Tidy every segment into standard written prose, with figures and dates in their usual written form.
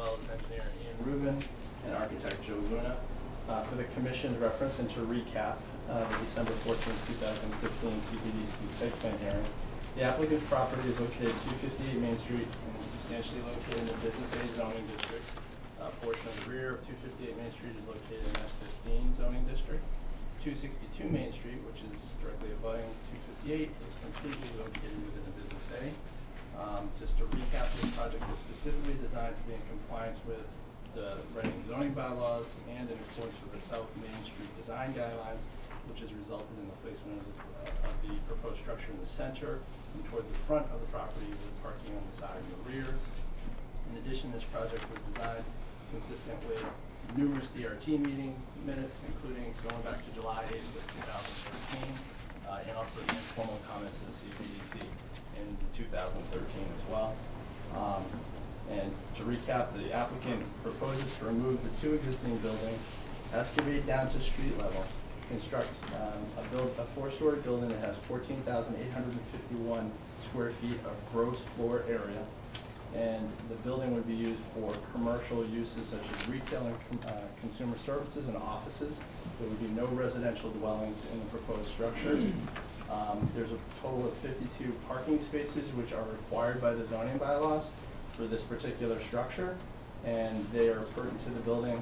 well as engineer Ian Rubin and architect Joe Luna. For the Commission's reference and to recap the December 14, 2015 CPDC site plan hearing, the applicant's property is located at 258 Main Street and is substantially located in the Business A zoning district. A portion of the rear of 258 Main Street is located in S15 zoning district. 262 Main Street, which is directly abutting 258, is completely located within the Business A. Just to recap, this project is specifically designed to be in compliance with the Reading zoning bylaws and in accordance with the South Main Street design guidelines, which has resulted in the placement of the proposed structure in the center and toward the front of the property with parking on the side and the rear. In addition, this project was designed consistent with numerous DRT meeting minutes, including going back to July 8th of 2013, and also the informal comments of the CPDC in 2013 as well. And to recap, the applicant proposes to remove the two existing buildings, excavate down to street level, construct a four-story building that has 14,851 square feet of gross floor area. And the building would be used for commercial uses such as retail and consumer services and offices. There would be no residential dwellings in the proposed structure. There's a total of 52 parking spaces which are required by the zoning bylaws for this particular structure, and they are pertinent to the building.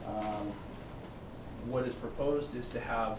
What is proposed is to have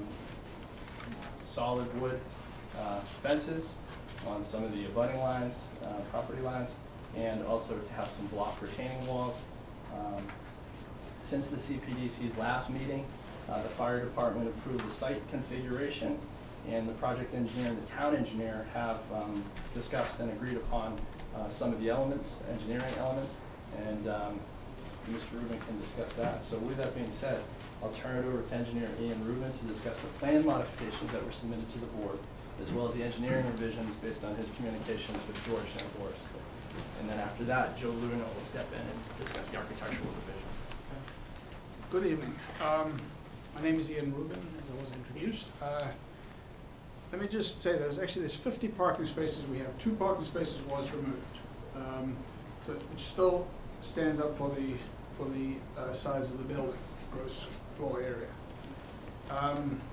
solid wood fences on some of the abutting lines, property lines, and also to have some block retaining walls. Since the CPDC's last meeting, the fire department approved the site configuration, and the project engineer and the town engineer have discussed and agreed upon some of the elements, engineering elements, and Mr. Rubin can discuss that. So with that being said, I'll turn it over to engineer Ian Rubin to discuss the plan modifications that were submitted to the board, as well as the engineering revisions based on his communications with George Sanforest. And then after that, Joe Luna will step in and discuss the architectural revision. Good evening. My name is Ian Rubin, as I was introduced. Let me just say there's 50 parking spaces. We have 2 parking spaces was removed. So it still stands up for the size of the building, gross floor area.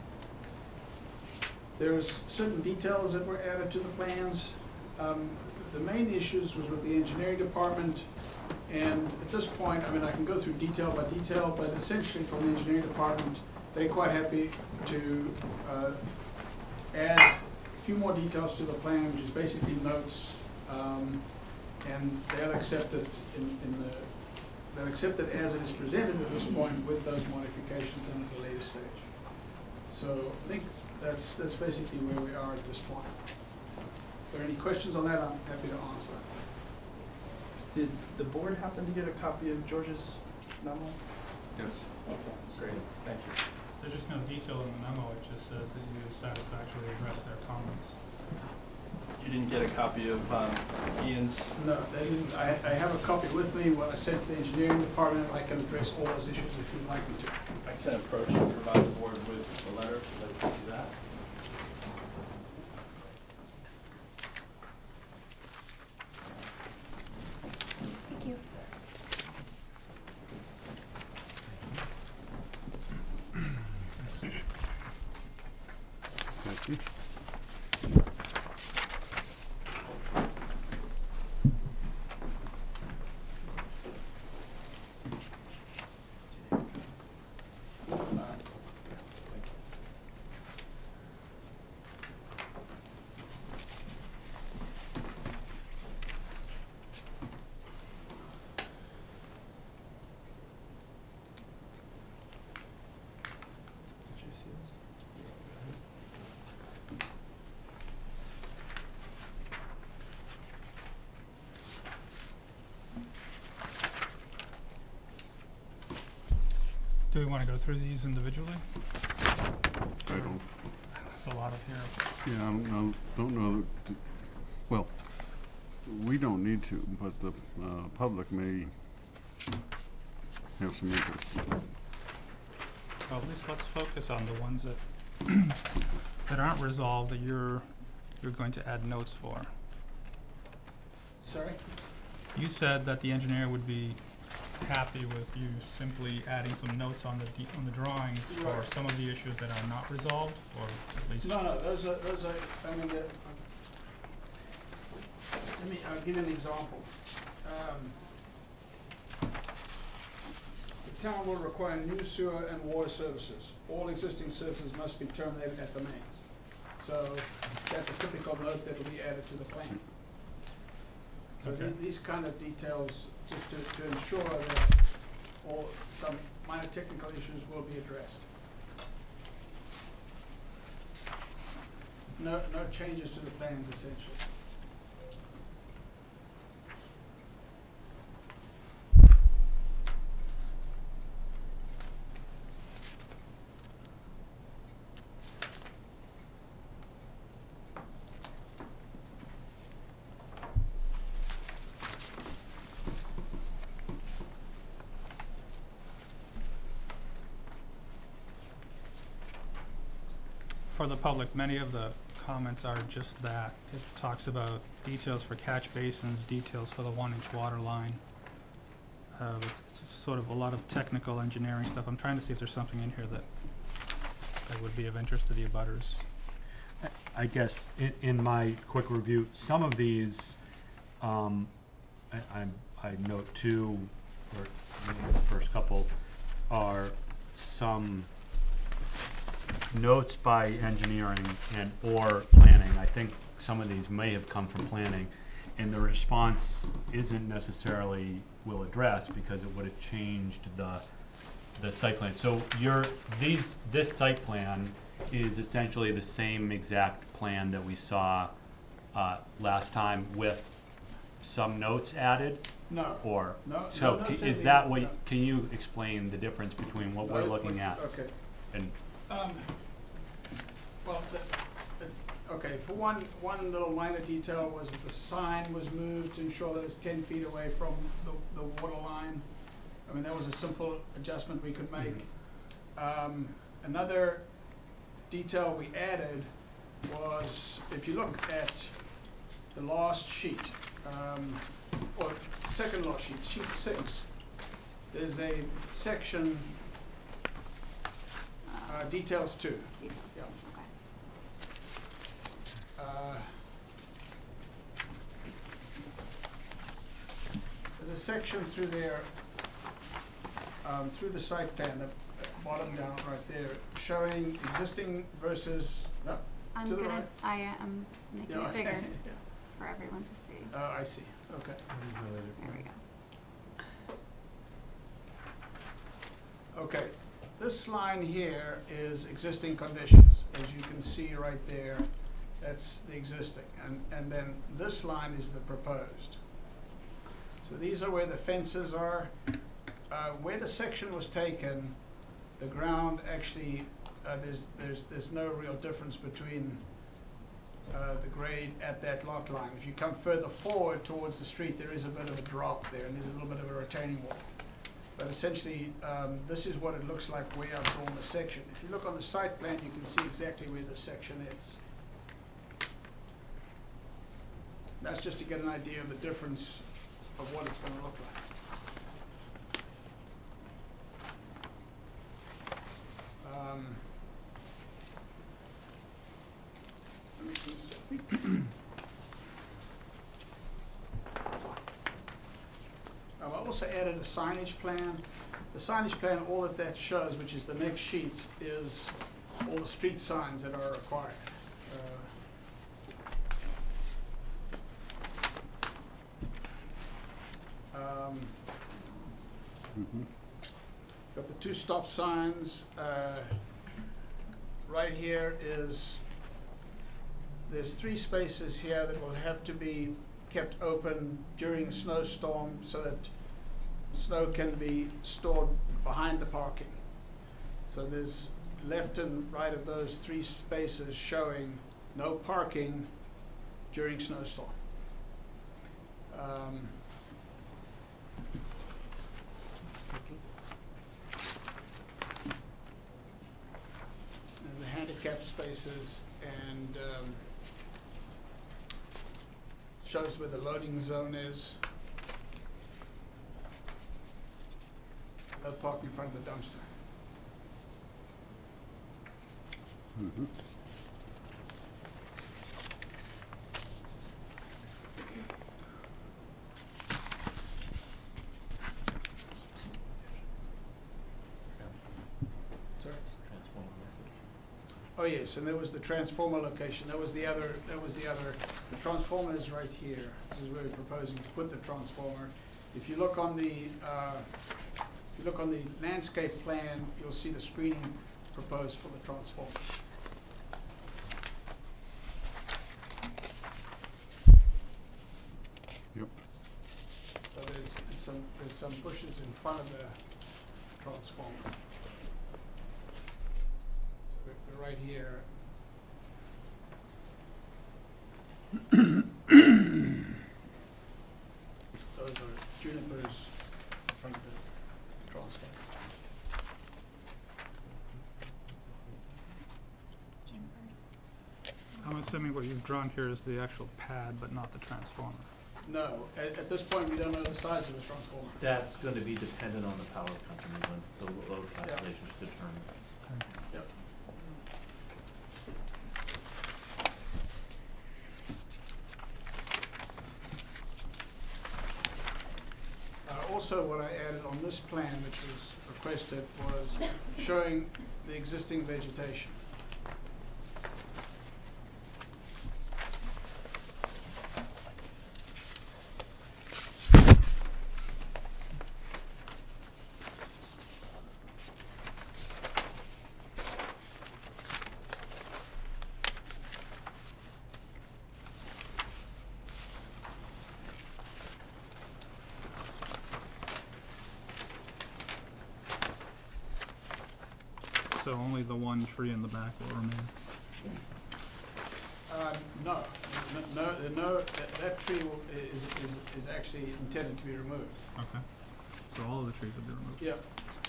There's certain details that were added to the plans. The main issues was with the engineering department, and at this point, I mean, I can go through detail by detail, but essentially from the engineering department, they're quite happy to add a few more details to the plan, which is basically notes, and they'll accept it they'll accept it as it is presented at this point with those modifications and at a later stage. So I think that's basically where we are at this point. If there are any questions on that, I'm happy to answer. Did the board happen to get a copy of George's memo? Yes. Okay, great, thank you. There's just no detail in the memo, it just says that you satisfactorily addressed their comments. You didn't get a copy of Ian's? No, they didn't. I have a copy with me. What I sent to the engineering department, I can address all those issues if you'd like me to. I can approach and provide the board with a letter so that we can do that. Thank you. Thank you. Do we want to go through these individually? I don't. That's a lot of here. Yeah, I don't know. Well, we don't need to, but the public may have some interest. Well, at least let's focus on the ones that that aren't resolved that you're going to add notes for. Sorry? You said that the engineer would be happy with you simply adding some notes on the drawings for Right. some of the issues that are not resolved, or at least? No, those are, I mean, I'll give you an example. The town will require new sewer and water services. All existing services must be terminated at the mains. So that's a typical note that will be added to the plan. So Okay. these kind of details, just to ensure that some minor technical issues will be addressed. No changes to the plans essentially. For the public, many of the comments are just that. It talks about details for catch basins, details for the 1-inch water line. It's sort of a lot of technical engineering stuff. I'm trying to see if there's something in here that would be of interest to the abutters. I guess in my quick review, some of these, I note two, or maybe the first couple, are some notes by engineering and or planning. I think some of these may have come from planning, and the response isn't necessarily will address because it would have changed the site plan. So this site plan is essentially the same exact plan that we saw last time with some notes added, No. or No. so no, is that what? Can you explain the difference between what we're looking at Okay. and? Well, okay, for one little minor detail was that the sign was moved to ensure that it's 10 feet away from the water line. I mean, that was a simple adjustment we could make. Another detail we added was, if you look at the last sheet, or second last sheet, sheet 6, there's a section, details 2. Details, Yeah. okay. There's a section through there, through the site plan, the bottom down right there, showing existing versus, no, I'm To the gonna, right. I am making yeah, it bigger yeah. for everyone to see. I see, okay. There we go. Okay, this line here is existing conditions, as you can see right there, that's the existing, and then this line is the proposed. So these are where the fences are. Where the section was taken, the ground actually, there's no real difference between the grade at that lot line. If you come further forward towards the street, there is a bit of a drop there, and there's a little bit of a retaining wall. But essentially, this is what it looks like where I've drawn the section. If you look on the site plan, you can see exactly where the section is. That's just to get an idea of the difference of what it's going to look like. Let me see something. I also added a signage plan. The signage plan, all that shows, which is the next sheet, is all the street signs that are required. Got the 2 stop signs. Right here there's 3 spaces here that will have to be kept open during a snowstorm so that snow can be stored behind the parking. So there's left and right of those 3 spaces showing no parking during snowstorm. And the handicap spaces, and shows where the loading zone is. parked in front of the dumpster. Mhm. Sorry? Oh, yes, and there was the transformer location. That was the other, the transformer is right here. This is where we're proposing to put the transformer. If you look on the, landscape plan, you'll see the screening proposed for the transformer. Yep. So there's some bushes in front of the transformer. So we're right here. Those are junipers in front of the transformer. Junipers. I'm assuming what you've drawn here is the actual pad, but not the transformer. No, at this point, we don't know the size of the transformer. That's going to be dependent on the power company when the load calculations determined. Yep. Also, what I added on this plan, which was requested, was showing the existing vegetation. So only the one tree in the back will remain. No, that tree is actually intended to be removed. Okay. So all of the trees will be removed. Yep.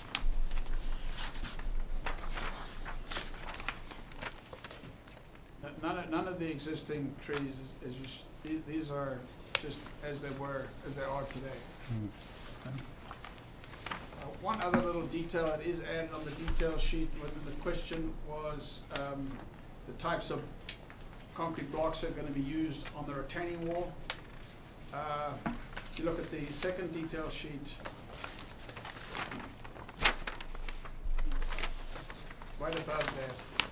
None of the existing trees these are just as they are today. One other little detail that is added on the detail sheet, whether the question was the types of concrete blocks that are going to be used on the retaining wall. If you look at the second detail sheet, right above that,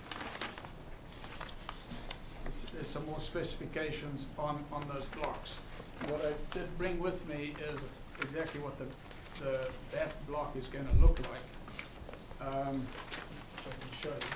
there's some more specifications on those blocks. What I did bring with me is exactly what that block is going to look like. So I can show you.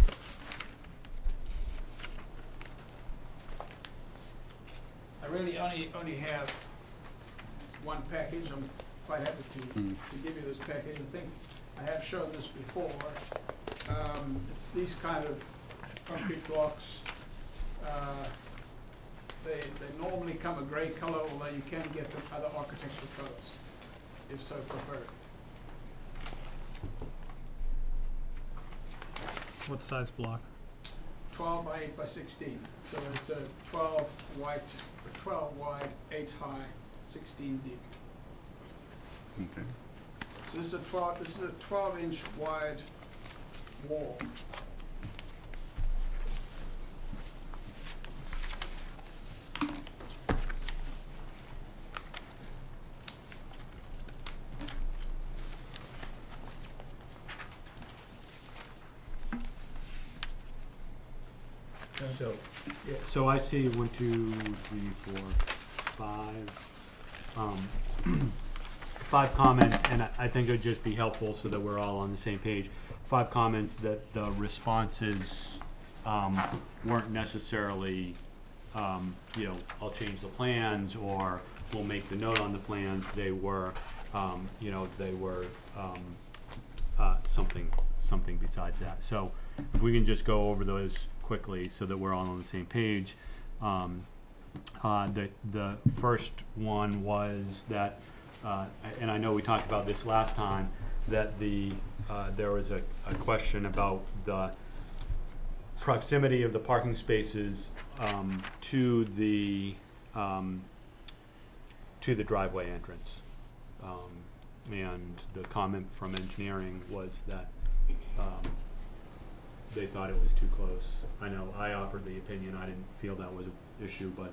I really only have one package. I'm quite happy to give you this package. I think I have shown this before. It's these kind of concrete blocks. They normally come a gray color, although you can get them other architectural colors, if so preferred. What size block? 12 by 8 by 16. So it's a 12 wide, 8 high, 16 deep. Okay. So this is a 12-inch wide wall. So I see 1, 2, 3, 4, 5. 5 comments, and I think it would just be helpful so that we're all on the same page. 5 comments that the responses weren't necessarily, I'll change the plans or we'll make the note on the plans. They were, something besides that. So if we can just go over those quickly so that we're all on the same page. The first one was that, and I know we talked about this last time, that there was a question about the proximity of the parking spaces to the driveway entrance. and the comment from engineering was that, they thought it was too close. I know I offered the opinion, I didn't feel that was an issue, but,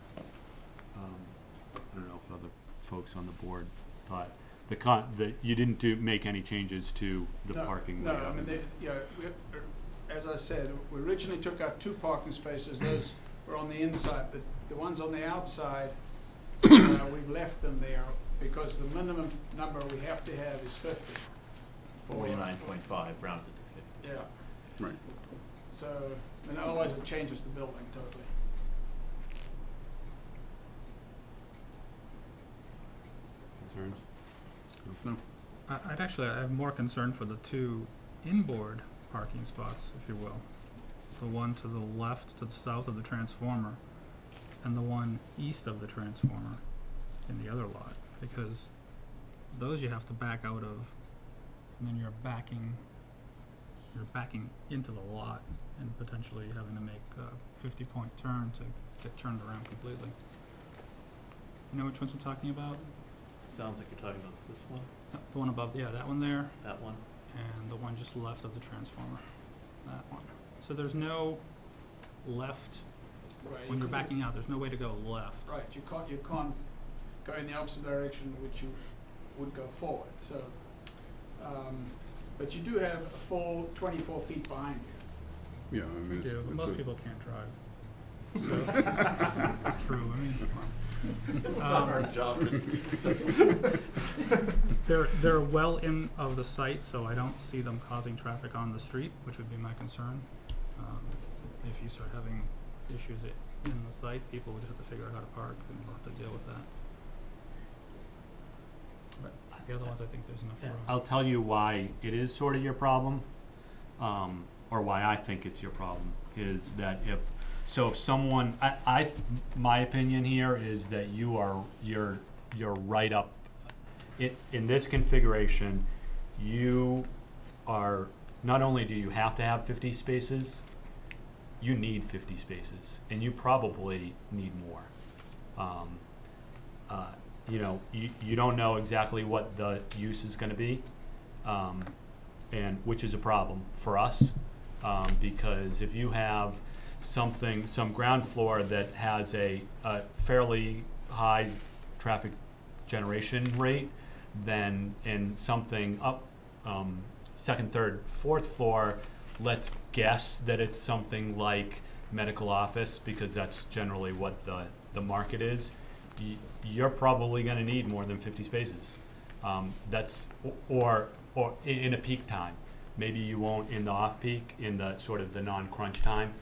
I don't know if other folks on the board thought, you didn't make any changes to the No, parking No, layout. I mean, as I said, we originally took out 2 parking spaces, those were on the inside, but the ones on the outside, we've left them there because the minimum number we have to have is 50. 49.5 rounded to 50. Yeah, Right. so, and otherwise it changes the building totally. Concerns? No. I have more concern for the 2 inboard parking spots, if you will. The one to the left, to the south of the transformer, and the one east of the transformer in the other lot, because those you have to back out of, and then you're backing into the lot and potentially having to make a 50-point turn to get turned around completely. You know which ones I'm talking about? Sounds like you're talking about this one, The one above, yeah, that one there, that one. and the one just left of the transformer, that one. So there's no left, Right, when you you're can- backing out, there's no way to go left. Right, you can't go in the opposite direction which you would go forward, so, but you do have a full 24 feet behind you. Yeah, I mean, You it's, do, but it's most a, people can't drive. So, it's true, I mean, It's not our job. they're well in of the site, so I don't see them causing traffic on the street, which would be my concern. If you start having issues in the site, people would have to figure out how to park, and we'll have to deal with that. But the other ones, I think there's enough room. I'll tell you why it is sort of your problem, or why I think it's your problem, is that if someone, my opinion here is that you're right up, in this configuration, you are, not only do you have to have 50 spaces, you need 50 spaces, and you probably need more. You know, you don't know exactly what the use is gonna be, and which is a problem for us, because if you have some ground floor that has a fairly high traffic generation rate, then in something up, second, third, fourth floor, let's guess that it's something like medical office, because that's generally what the market is. You're probably going to need more than 50 spaces. That's or in a peak time. Maybe you won't in the off-peak, in the sort of the non-crunch time.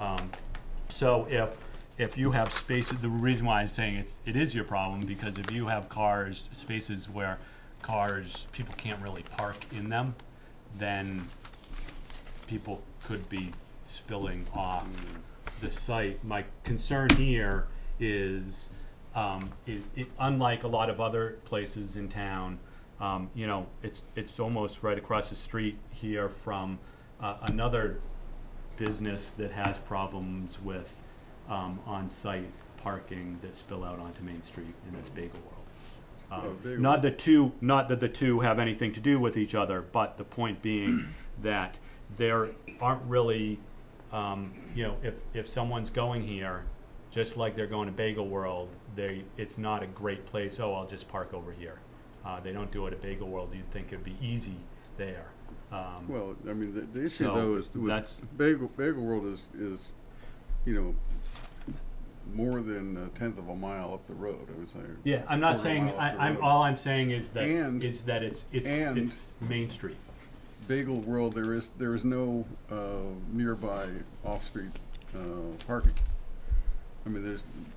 So if you have spaces, the reason why I'm saying it is your problem, because if you have spaces where people can't really park in them, then people could be spilling off the site. My concern here is, unlike a lot of other places in town, you know, it's almost right across the street here from another business that has problems with on-site parking that spill out onto Main Street, and that's Bagel World. Bagel. Not that the two have anything to do with each other, but the point being that there aren't really, you know, if someone's going here, just like they're going to Bagel World, it's not a great place. Oh, I'll just park over here. They don't do it at Bagel World. You'd think it'd be easy there. well, I mean, the issue so though is that's- with Bagel World is, you know, more than a tenth of a mile up the road, I would say. Yeah, I'm not quarter saying. mile up the road. All I'm saying is that And- it's Main Street. Bagel World, there is no nearby off-street parking. I mean,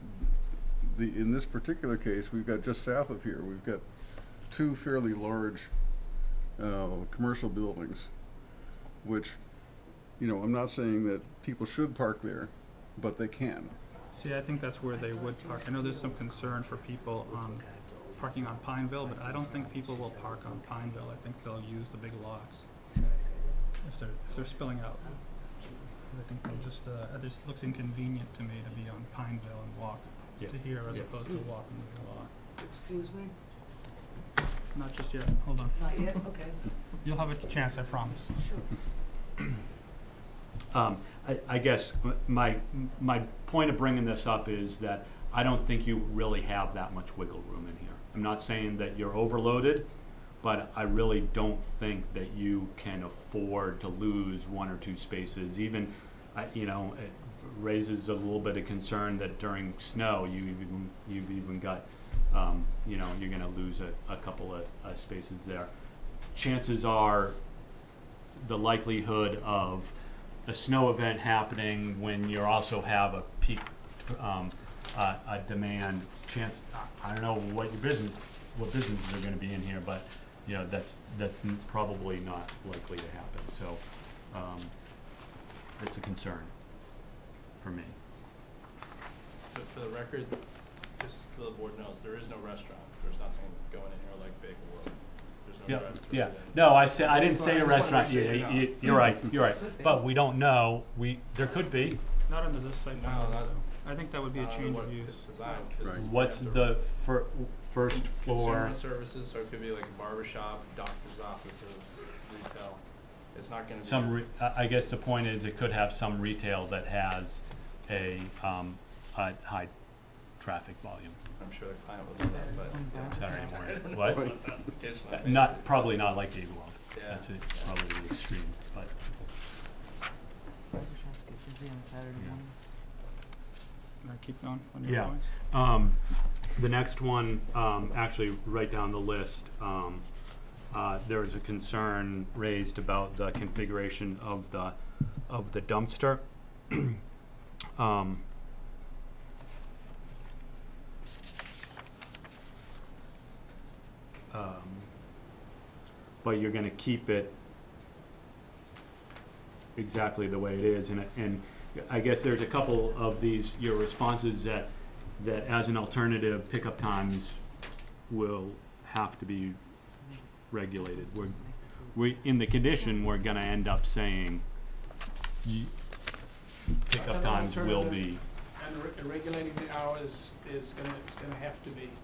in this particular case, we've got just south of here, we've got 2 fairly large commercial buildings, which, you know, I'm not saying that people should park there, but they can. See, I think that's where they would park. I know there's some concern for people parking on Pineville, but I don't think people will park on Pineville. I think they'll use the big lots if they're spilling out. I think they'll just, it just looks inconvenient to me to be on Pineville and walk Yes. to here as Yes. opposed to walking the big lot. Excuse me? Not just yet, hold on. Not yet, okay. You'll have a chance, I promise. I guess my point of bringing this up is that I don't think you really have that much wiggle room in here. I'm not saying that you're overloaded, but I really don't think that you can afford to lose 1 or 2 spaces. Even, you know, it raises a little bit of concern that during snow you've even got, you know, you're going to lose a couple of spaces there. Chances are, the likelihood of a snow event happening when you also have a peak a demand chance. I don't know what businesses are going to be in here, but you know that's probably not likely to happen. So it's a concern for me. For the record, just so the board knows, there is no restaurant. There's nothing going in here like Bagel World. There's no drive-through. Yeah. No, I didn't So say I a just wanna restaurant. make sure Yeah, you know. you're right. You're right. But we don't know. There could be. Not under this site plan. No, not- I think that would be a change of use. It's designed, 'cause Right. you What's have to- the first floor? Consumer services, so it could be like a barber shop, doctor's offices, retail. It's not gonna be. I guess the point is it could have some retail that has a high traffic volume. I'm sure the client would love that, but. yeah. Saturday I morning. don't know What? about the application, I think. Probably not like Gable World. Yeah. That's probably the extreme, but. Busy on Saturday mornings. Can I keep going on your Yeah. points? The next one, actually right down the list, there was a concern raised about the configuration of the dumpster. But you're gonna keep it exactly the way it is, and I guess there's a couple of your responses that as an alternative, pickup times will have to be regulated. In the condition, we're gonna end up saying pickup times will be. And regulating the hours is gonna have to be.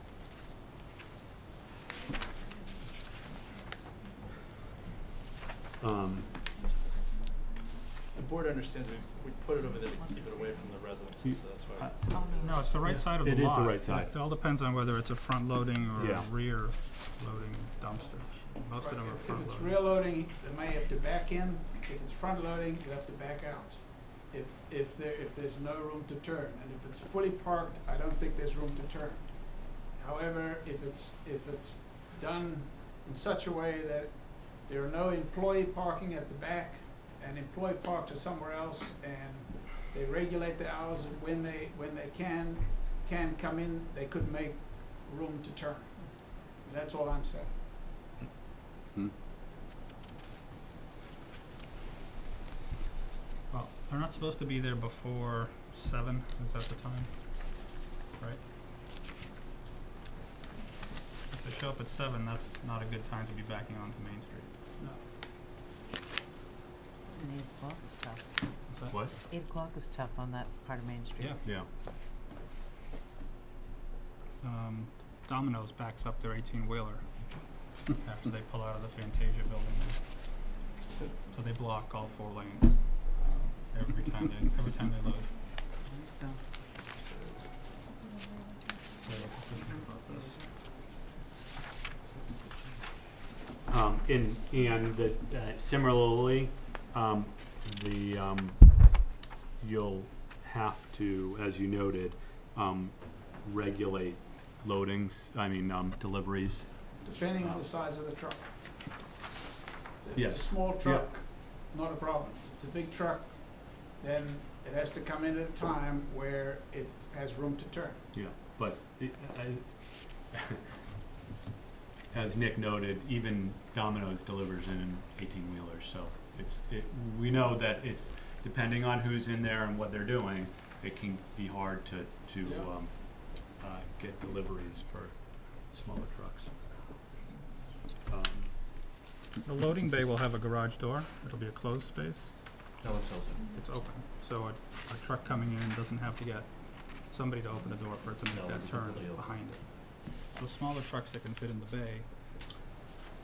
The board understands we put it over there to keep it away from the residences, so that's why. No, it's the right side of the It is lot. the right side. It all depends on whether it's a front loading or Yeah. a rear loading dumpster. Most of them are If front it's loading. rear loading, they may have to back in. If it's front loading, you have to back out. If there's no room to turn, and if it's fully parked, I don't think there's room to turn. However, if it's done in such a way that there are no employee parking at the back, and employee parked are somewhere else, and they regulate the hours of when they can come in, they could make room to turn. That's all I'm saying. Well, they're not supposed to be there before 7, is that the time? Right? If they show up at 7, that's not a good time to be backing onto Main Street. No. And 8 o'clock is tough. Is that- What? 8 o'clock is tough on that part of Main Street. Yeah. Yeah. Domino's backs up their 18-wheeler after they pull out of the Fantasia building. So they block all 4 lanes every time they load. So, Similarly, you'll have to, as you noted, regulate loadings, deliveries. Depending on the size of the truck. If Yes. it's a small truck, not a problem. If it's a big truck, then it has to come in at a time where it has room to turn. Yeah, but as Nick noted, even Domino's delivers in an 18-wheeler, so we know that it's, depending on who's in there and what they're doing, it can be hard to get deliveries for smaller trucks. The loading bay will have a garage door. It'll be a closed space. No, it's open. It's open. So a truck coming in doesn't have to get somebody to open the door for it to make No, that it's turn completely open. behind it. So smaller trucks that can fit in the bay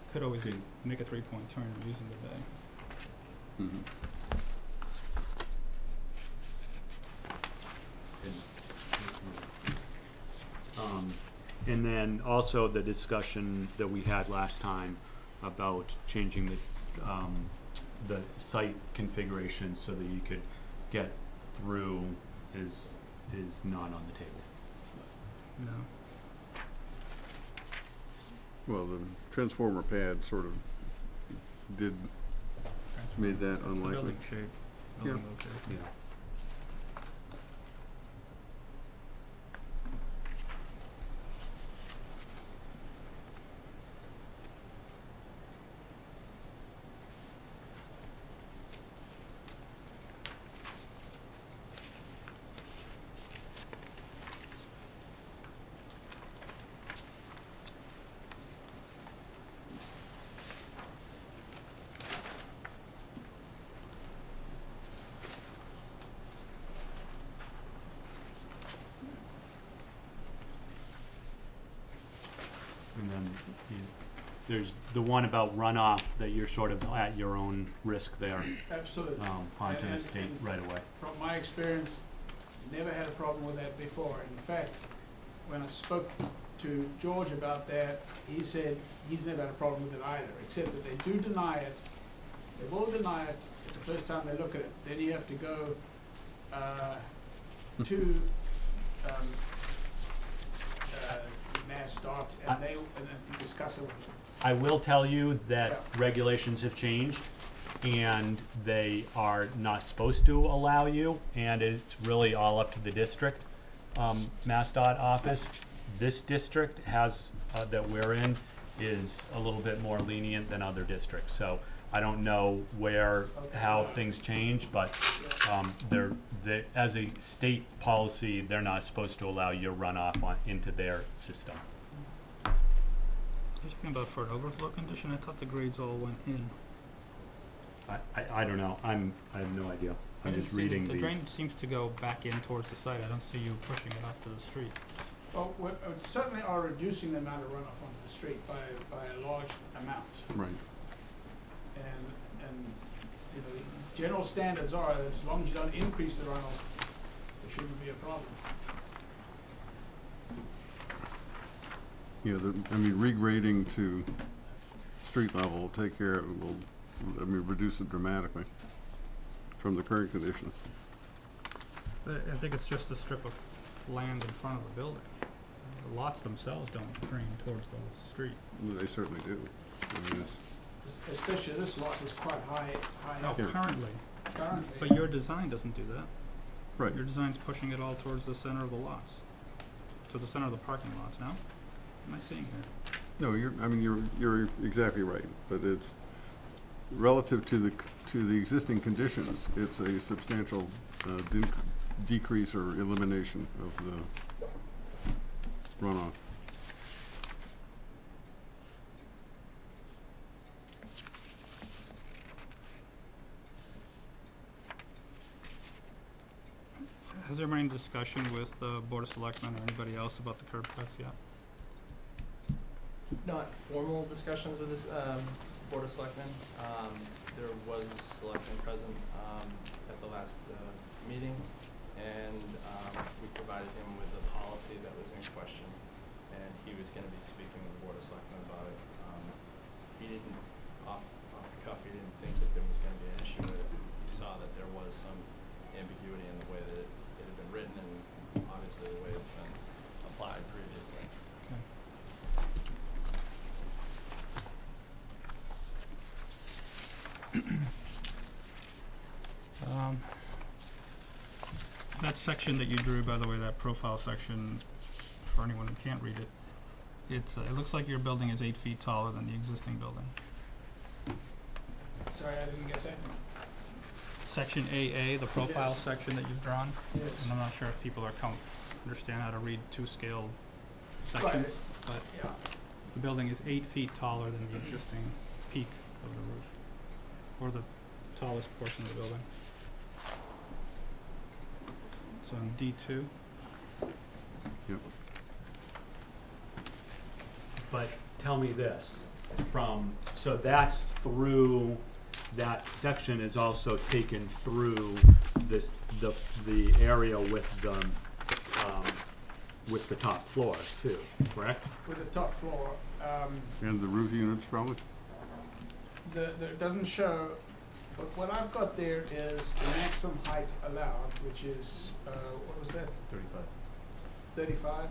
Could always Okay. make a 3-point turn using the bay. Mhm. And then also the discussion that we had last time about changing the site configuration so that you could get through is not on the table. No. Well, the transformer pad sort of did, made that It's the unlikely. building shape, building Yeah. location. Yeah. And then there's the one about runoff that you're sort of at your own risk there, Absolutely. onto the And- state and- right away. From my experience, never had a problem with that before. In fact, when I spoke to George about that, he said he's never had a problem with it either, except that they do deny it. They will deny it the first time they look at it. Then you have to go to MassDOT and then discuss it with them. I will tell you that Yeah. regulations have changed and they are not supposed to allow you, and it's really all up to the district, MassDOT office. This district has, that we're in, is a little bit more lenient than other districts, so I don't know how things change, but, they as a state policy, they're not supposed to allow your runoff into their system. You're talking about for an overflow condition? I thought the grades all went in. I don't know, I have no idea. I'm just reading The drain seems to go back in towards the site. I don't see you pushing it off to the street. Well, we certainly are reducing the amount of runoff onto the street by a large amount. Right. And you know, general standards are that as long as you don't increase the runoff, there shouldn't be a problem. Yeah, I mean, regrading to street level will take care of it, will, I mean, reduce it dramatically from the current conditions. I think it's just a strip of land in front of the building. The lots themselves don't drain towards the street. They certainly do. I mean, it's, Especially this lot is quite high No, up Yeah. currently. currently. But your design doesn't do that. right. Your design's pushing it all towards the center of the lots. To the center of the parking lots, no? What am I seeing here? No, you're exactly right, but it's relative to the existing conditions, it's a substantial decrease or elimination of the runoff. Has there been any discussion with the Board of Selectmen or anybody else about the curb cuts yet? Not formal discussions with this Board of Selectmen. There was a selectman present at the last meeting, and we provided him with a policy that was in question, and he was going to be speaking with the Board of Selectmen about it. He didn't, off the cuff, he didn't think that there was going to be an issue with it. He saw that there was some ambiguity in the way that it had been written, and obviously the way it's been applied previously. Okay. That section that you drew, by the way, that profile section, for anyone who can't read it, it looks like your building is 8 feet taller than the existing building. Sorry, I didn't get that. Section AA, the profile Yes. section that you've drawn, Yes. and I'm not sure if people understand how to read two-scale sections, but Yeah. the building is 8 feet taller than the existing peak of the roof, or the tallest portion of the building. It's not this one. So in D2, Yep. But tell me this, so that's through, that section is also taken through this, the area with the top floors too, correct? With the top floor, And the roof units probably? it doesn't show, but what I've got there is the maximum height allowed, which is, what was that, 35?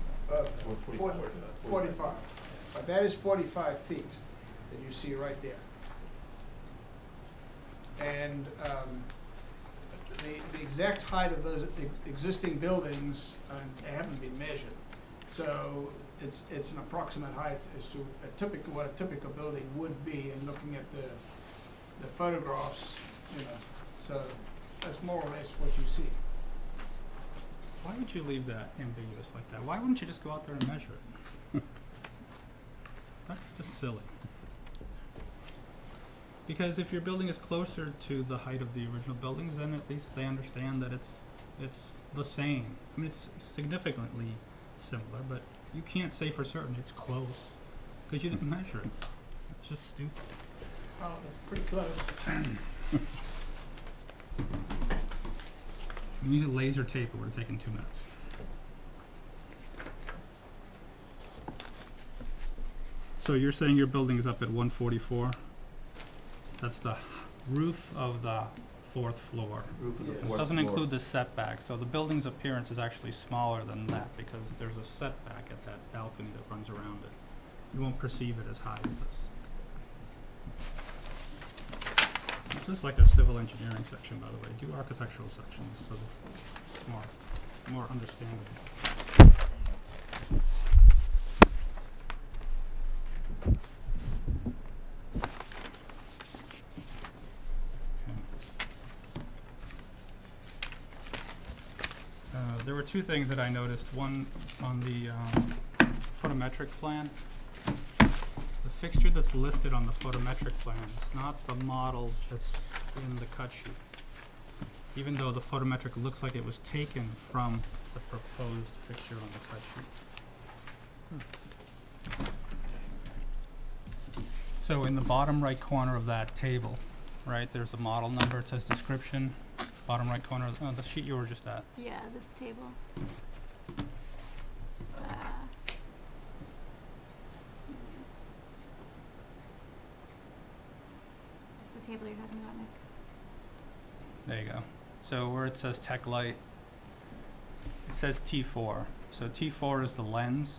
45. But that is 45 feet that you see right there. And the exact height of those existing buildings haven't been measured. So it's an approximate height as to what a typical building would be, and looking at the photographs, you know. So that's more or less what you see. Why would you leave that ambiguous like that? Why wouldn't you just go out there and measure it? That's just silly. Because if your building is closer to the height of the original buildings, then at least they understand that it's the same. I mean, it's significantly similar, but you can't say for certain it's close because you didn't measure it. It's just stupid. Oh, it's pretty close. If you use a laser tape, it would have taken 2 minutes. So you're saying your building is up at 144? That's the roof of the 4th floor. Roof of the Yes. It fourth doesn't floor. include the setback, so the building's appearance is actually smaller than that because there's a setback at that balcony that runs around it. You won't perceive it as high as this. This is like a civil engineering section, by the way. Do architectural sections so that it's more understandable. There were 2 things that I noticed. One on the photometric plan. The fixture that's listed on the photometric plan is not the model that's in the cut sheet, even though the photometric looks like it was taken from the proposed fixture on the cut sheet. So in the bottom right corner of that table, right, there's a model number. It says description. Bottom right corner of the sheet you were just at. Yeah, this table. Is this the table you're talking about, Nick? There you go. So where it says Tech Light, it says T4. So T4 is the lens,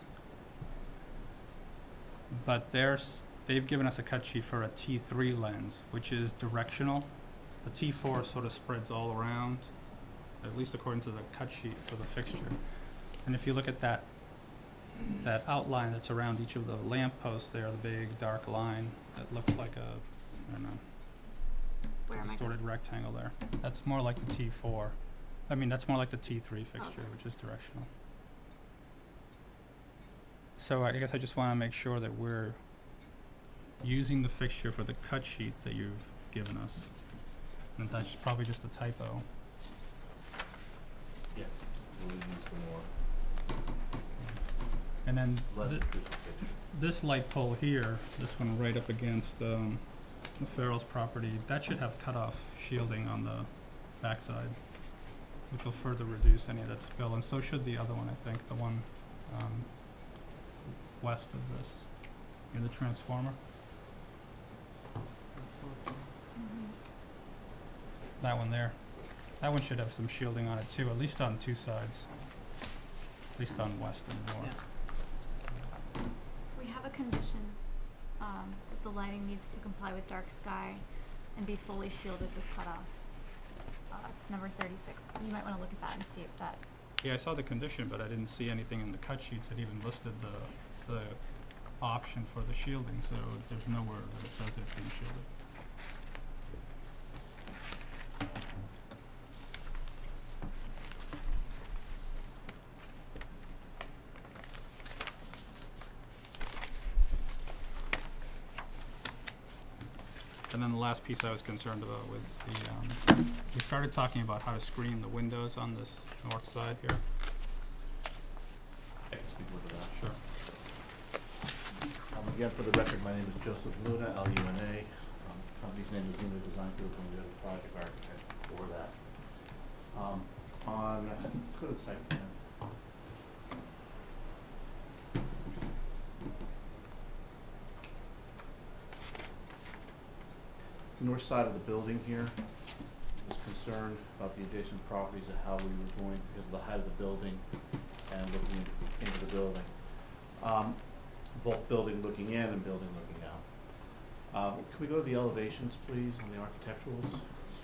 but they've given us a cut sheet for a T3 lens, which is directional. The T4 sort of spreads all around, at least according to the cut sheet for the fixture. And if you look at that outline that's around each of the lamp posts there, the big dark line that looks like I don't know, Where am I distorted rectangle there. That's more like the T4. I mean, that's more like the T3 fixture, which this. is directional. So I guess I just want to make sure that we're using the fixture for the cut sheet that you've given us. And that's probably just a typo. Yes, we'll use the more, And then less intrusive picture. this light pole here, this one right up against the Farrell's property, that should have cutoff shielding on the backside, which will further reduce any of that spill. And so should the other one, I think, the one west of this, near the transformer. That one there. That one should have some shielding on it too, at least on 2 sides. At least on west and north. We have a condition that the lighting needs to comply with dark sky and be fully shielded with cutoffs. It's number 36. You might want to look at that and see if that. Yeah, I saw the condition, but I didn't see anything in the cut sheets that even listed the option for the shielding, so there's nowhere that it says it's being shielded. And then the last piece I was concerned about was the, we started talking about how to screen the windows on this north side here. I can speak with that. Sure. Again, for the record, my name is Joseph Luna, L-U-N-A. Company's name is Luna Design Group, and we are the project architect for that. Go to the site plan. North side of the building here was concerned about the adjacent properties and how we were going because of the height of the building and looking into the building. Both building looking in and building looking out. Can we go to the elevations, please, on the architecturals?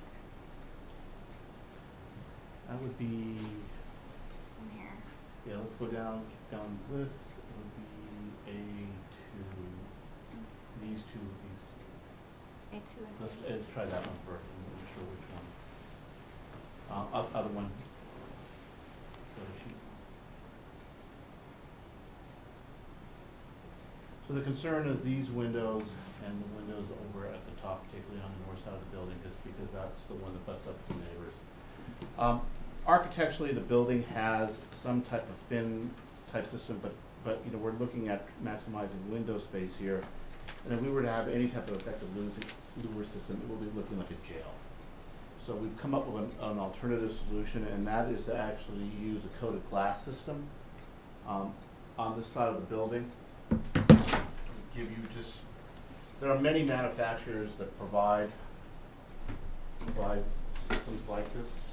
That would be, It's in here. yeah, let's go down this. It would be It's in these two. A2 and Let's try that one first. I'm not sure which one. Other one. Other sheet. So the concern of these windows and the windows over at the top, particularly on the north side of the building, is because that's the one that butts up to the neighbors. Architecturally, the building has some type of fin type system, but you know, we're looking at maximizing window space here. And if we were to have any type of effective louver system, it will be looking like a jail. So we've come up with an alternative solution, and that is to actually use a coated glass system on this side of the building. Give you just, there are many manufacturers that provide systems like this.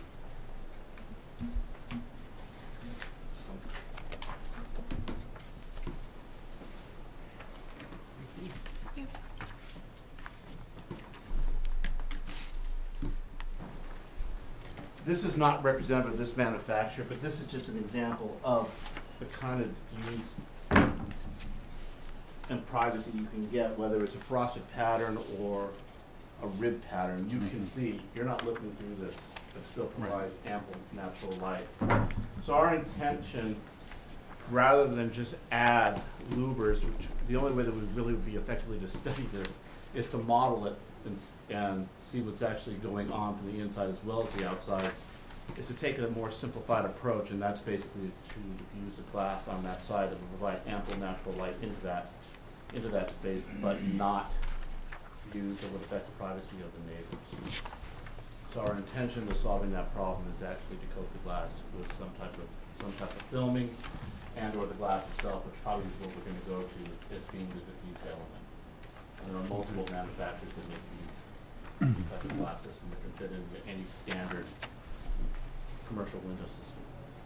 This is not representative of this manufacturer, but this is just an example of the kind of use and privacy you can get, whether it's a frosted pattern or a rib pattern. You can see, you're not looking through this, but still provides ample natural light. So our intention, rather than just add louvers, which the only way that we really would be effectively to study this is to model it and see what's actually going on from the inside as well as the outside, is to take a more simplified approach, and that's basically to use the glass on that side that will provide ample natural light into that space, but not use that would affect the privacy of the neighbors. So our intention with solving that problem is actually to coat the glass with some type of filming and/or the glass itself, which probably is what we're going to go to as being the diffuse element. And there are multiple manufacturers that make these types of glass systems that can fit into any standard commercial window system.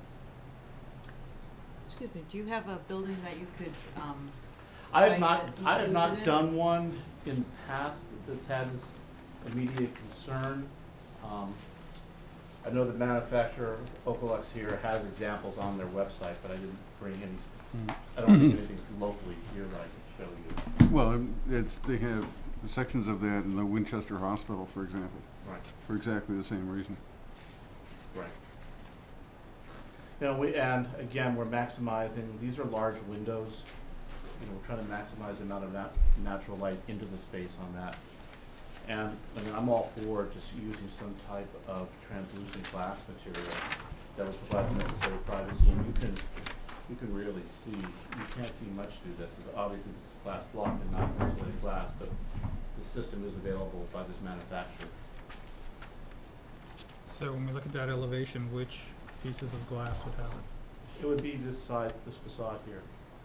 Excuse me, do you have a building that you could, I have site not, that I have you not use it in? done one in the past that's had this immediate concern. I know the manufacturer, Ocolux here, has examples on their website, but I didn't bring any, I don't think anything locally here that I could show you. Well, they have sections of that in the Winchester Hospital, for example, Right, for exactly the same reason. right. You know, and again, we're maximizing, these are large windows. You know, we're trying to maximize the amount of natural light into the space on that. And I mean, I'm all for just using some type of translucent glass material that will provide the necessary privacy. And you can really see, you can't see much through this. Obviously, this is glass block and not insulated glass, but the system is available by this manufacturer. So when we look at that elevation, which pieces of glass would have it? It would be this side, this facade here.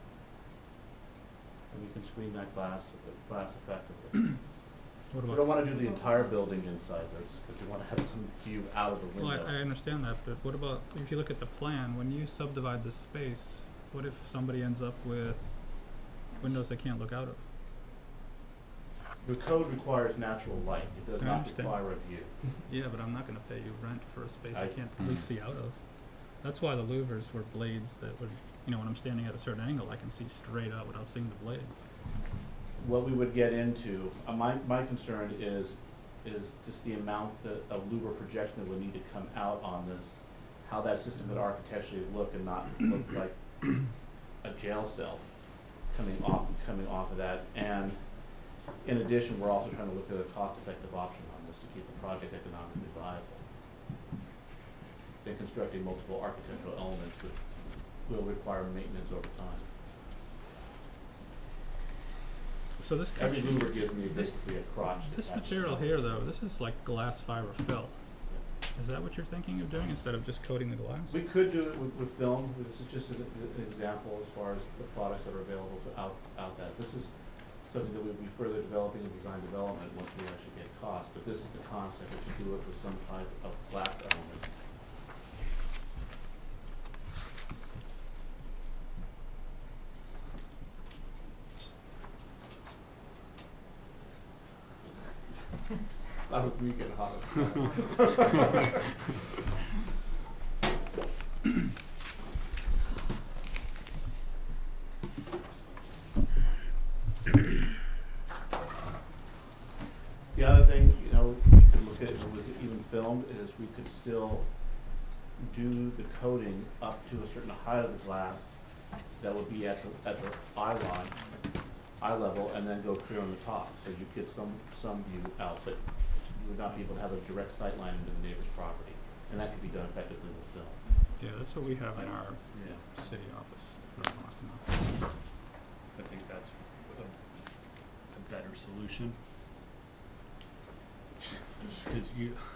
And we can screen that glass effectively. What We about? don't want to do the entire building inside this, because we want to have some view out of the Well, window. I understand that, but what about, if you look at the plan, when you subdivide this space, what if somebody ends up with windows they can't look out of? The code requires natural light. It does I not understand. require a view. Yeah, but I'm not gonna pay you rent for a space I I- can't at least see out of. That's why the louvers were blades that would, you know, when I'm standing at a certain angle, I can see straight out without seeing the blade. What we would get into, my concern is just the amount that of louver projection that would need to come out on this, how that system would architecturally look and not look like a jail cell coming off of that. And in addition, we're also trying to look at a cost-effective option on this to keep the project economically viable. Then constructing multiple architectural elements which will require maintenance over time. So this Every cuts, louver gives me basically a crotch. this attached material to it. here though, this is like glass fiber fill. Is that what you're thinking of doing instead of just coating the glass? We could do it with film. This is just an example as far as the products that are available to out that. This is something that we'll be further developing in design development once we actually get cost. But this is the concept, that you do it with some type of glass element. That was me getting hot. The other thing, you know, we could look at, if it was even filmed, is we could still do the coating up to a certain height of the glass that would be at the eye line, eye level, and then go clear on the top. So you get some view out, but you would not be able to have a direct sight line into the neighbor's property. And that could be done effectively with film. Yeah, that's what we have in our city office, or Boston office. I think that's a better solution. Because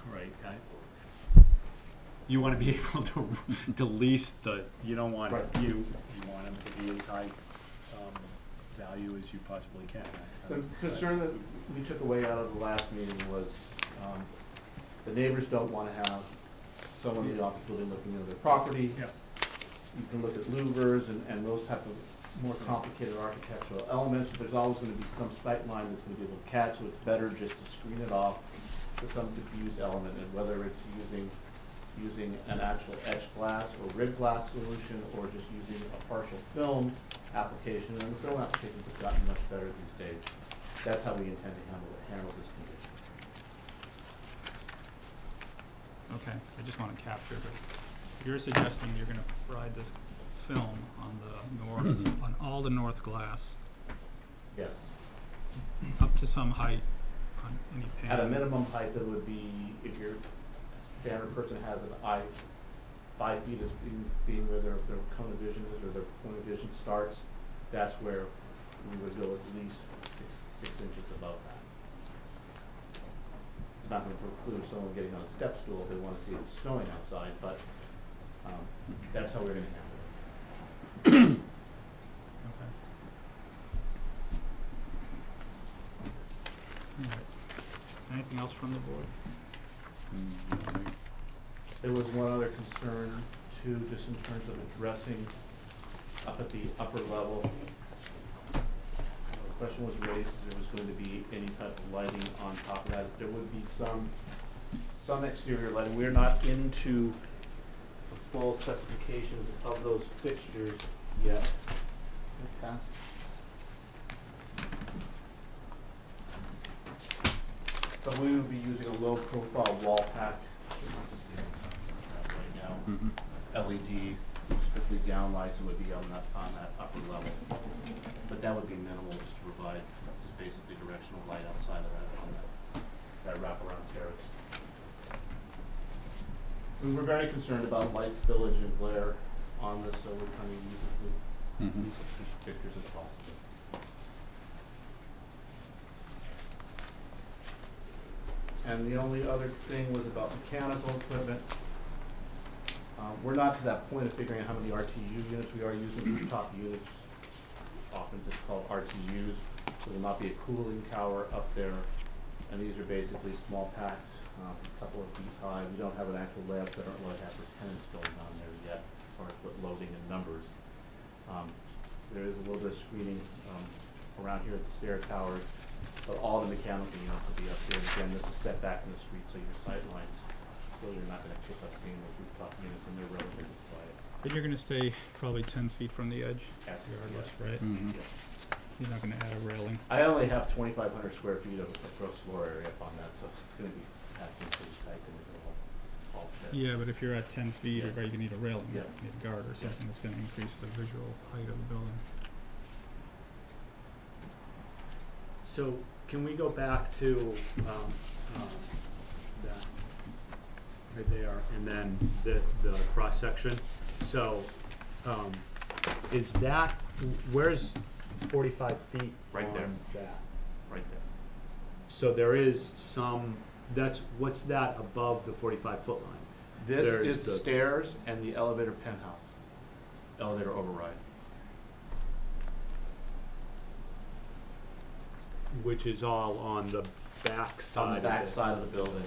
you want to be able to lease you don't want, Right. you want them to be as high value as you possibly can. The concern that we took away out of the last meeting was, the neighbors don't wanna have someone in the office building looking into their property. Yep. You can look at louvers and those type of more complicated architectural elements, but there's always gonna be some sight line that's gonna be able to catch, so it's better just to screen it off with some diffused element, and whether it's using an actual etched glass or ribbed glass solution, or just using a partial film application, and the film applications have gotten much better these days. That's how we intend to handle this condition. Okay, I just want to capture that you're suggesting you're gonna provide this film on the north, on all the north glass, Yes. up to some height on any pane. At a minimum height, that would be, if your standard person has an eye, 5 feet as being where their cone of vision is, or their point of vision starts, that's where we would go at least six inches above that. It's not gonna preclude someone getting on a step stool if they wanna see it snowing outside, but, that's how we're gonna handle it. Okay. All right. Anything else from the board? There was one other concern too, just in terms of addressing up at the upper level. The question was raised, if there was going to be any type of lighting on top of that. There would be some exterior lighting. We're not into the full specifications of those fixtures yet. So we would be using a low profile wall pack. Right now, LED, strictly down lights would be on that upper level. But that would be minimal, just to provide just basically directional light outside of that, on that wraparound terrace. We were very concerned about light spillage and glare on this, so we're trying to use it with these pictures as possible. And the only other thing was about mechanical equipment. We're not to that point of figuring out how many RTU units we are using. Rooftop units, often just called RTUs. So there will not be a cooling tower up there. And these are basically small packs, a couple of feet high. We don't have an actual layout, so I don't really have the tenants going on there yet, as far as what loading and numbers. There is a little bit of screening around here at the stair towers, but all the mechanical units will be up here. And again, this is set back in the street, so your sight lines, so you're not going to pick up seeing those rooftop units, and they're relatively quiet. But you're gonna stay probably 10 feet from the edge, Yes, regardless, yes. right? Yes. You're not gonna add a railing. I only have 2,500 square feet of gross floor area up on that, so it's going to be acting pretty tight and it'll all fit. Yeah, but if you're at 10 feet, Yeah. or you're gonna need a railing, Yeah. you need a guard or Yeah. something that's gonna increase the visual height of the building. So can we go back to that right there, and then the cross section? So is that, where's 45 feet Right there. on that. Right there. So there is some, what's that above the 45-foot line? This There's is the the- stairs and the elevator penthouse, elevator override. Which is all on the back side On the of back it. side of the building.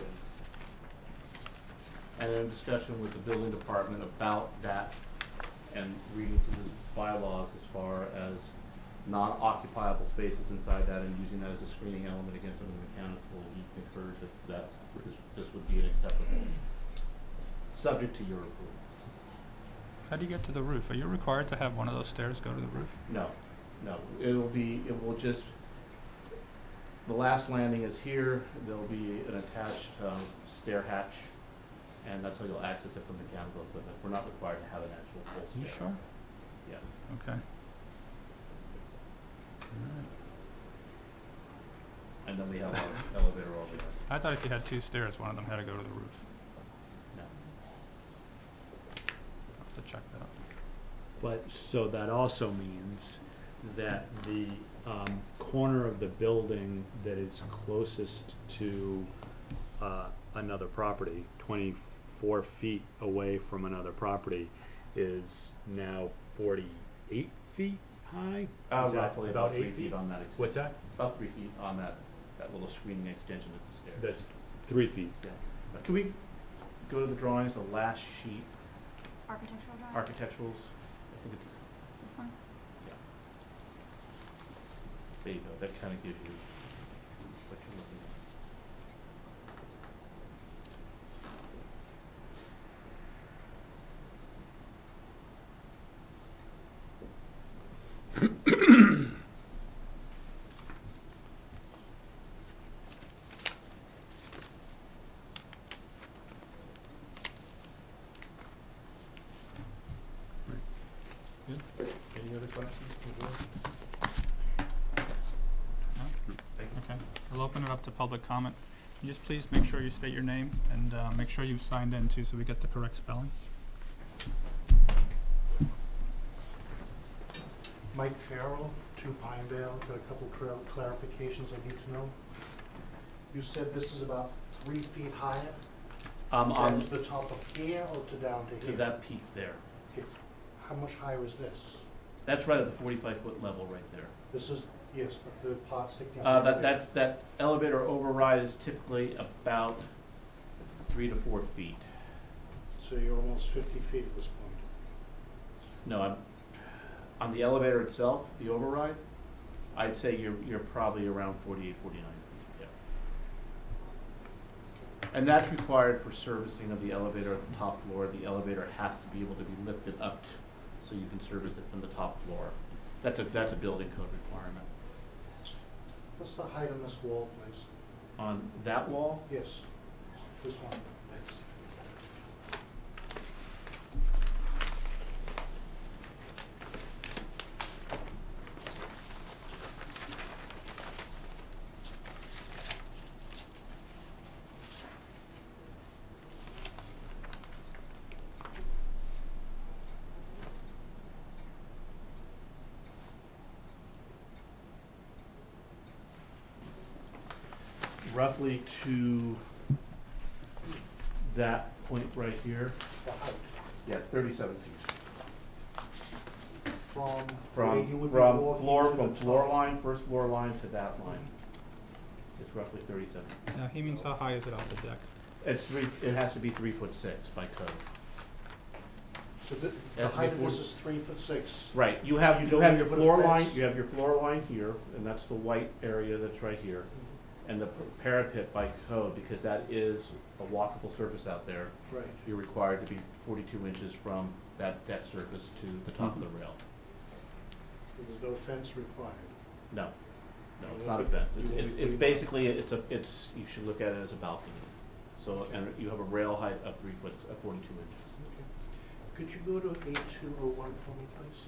And in discussion with the building department about that and reading through the bylaws as far as non-occupiable spaces inside that and using that as a screening element against the mechanical, we concurred that this would be an acceptable, subject to your approval. How do you get to the roof? Are you required to have one of those stairs go to the roof? No, it will just, the last landing is here, there'll be an attached stair hatch, and that's how you'll access it from mechanical equipment. We're not required to have an actual full stair. You sure? Yes. Okay. Alright. And then we have our elevator over there. I thought if you had two stairs, one of them had to go to the roof. No. I'll have to check that out. But, so that also means that the corner of the building that is closest to another property, 24 feet away from another property, is now 48 feet high? Is that Roughly about 3 8 feet on that. What's that? About 3 feet on that little screening extension of the stairs. That's 3 feet. Yeah. Can we go to the drawings, the last sheet, Architectural drawings? architecturals? I think it's, This one? there you go, that kind of gives you what you're looking at. Any other questions? Okay, we'll open it up to public comment. Can you just please make sure you state your name and make sure you've signed in too so we get the correct spelling? Mike Farrell, 2 Pinevale, got a couple clarifications I need to know. You said this is about 3 feet higher? Is On that to the top of here or to down to to here? that peak there. How much higher is this? That's right at the 45-foot level right there. This is, yes, but the part sticking out. That elevator override is typically about 3 to 4 feet. So you're almost 50 feet at this point. No, on the elevator itself, the override, I'd say you're probably around 48, 49 feet, yeah. And that's required for servicing of the elevator at the top floor. The elevator has to be able to be lifted up so you can service it from the top floor. That's a building code requirement. What's the height on this wall, please? On that wall, Yes, this one. it's roughly to that point right here. The height. Yeah, 37 feet. From From, where you would be from walking floor, to from the floor top. line, first floor line to that line. It's roughly 37. Now, he means how high is it off the deck? It has to be 3'6" by code. So the Has to be height of this 40 is 3'6". Right, you have don't your need to put a floor line, fence. you have your floor line here, and that's the white area that's right here. And the parapet by code, because that is a walkable surface out there, Right. you're required to be 42 inches from that deck surface to the top of the rail. So there's no fence required. No, it's not a fence. It's basically, you should look at it as a balcony. So, and you have a rail height of 3 foot, 42 inches. Okay. Could you go to 8201 for me, please?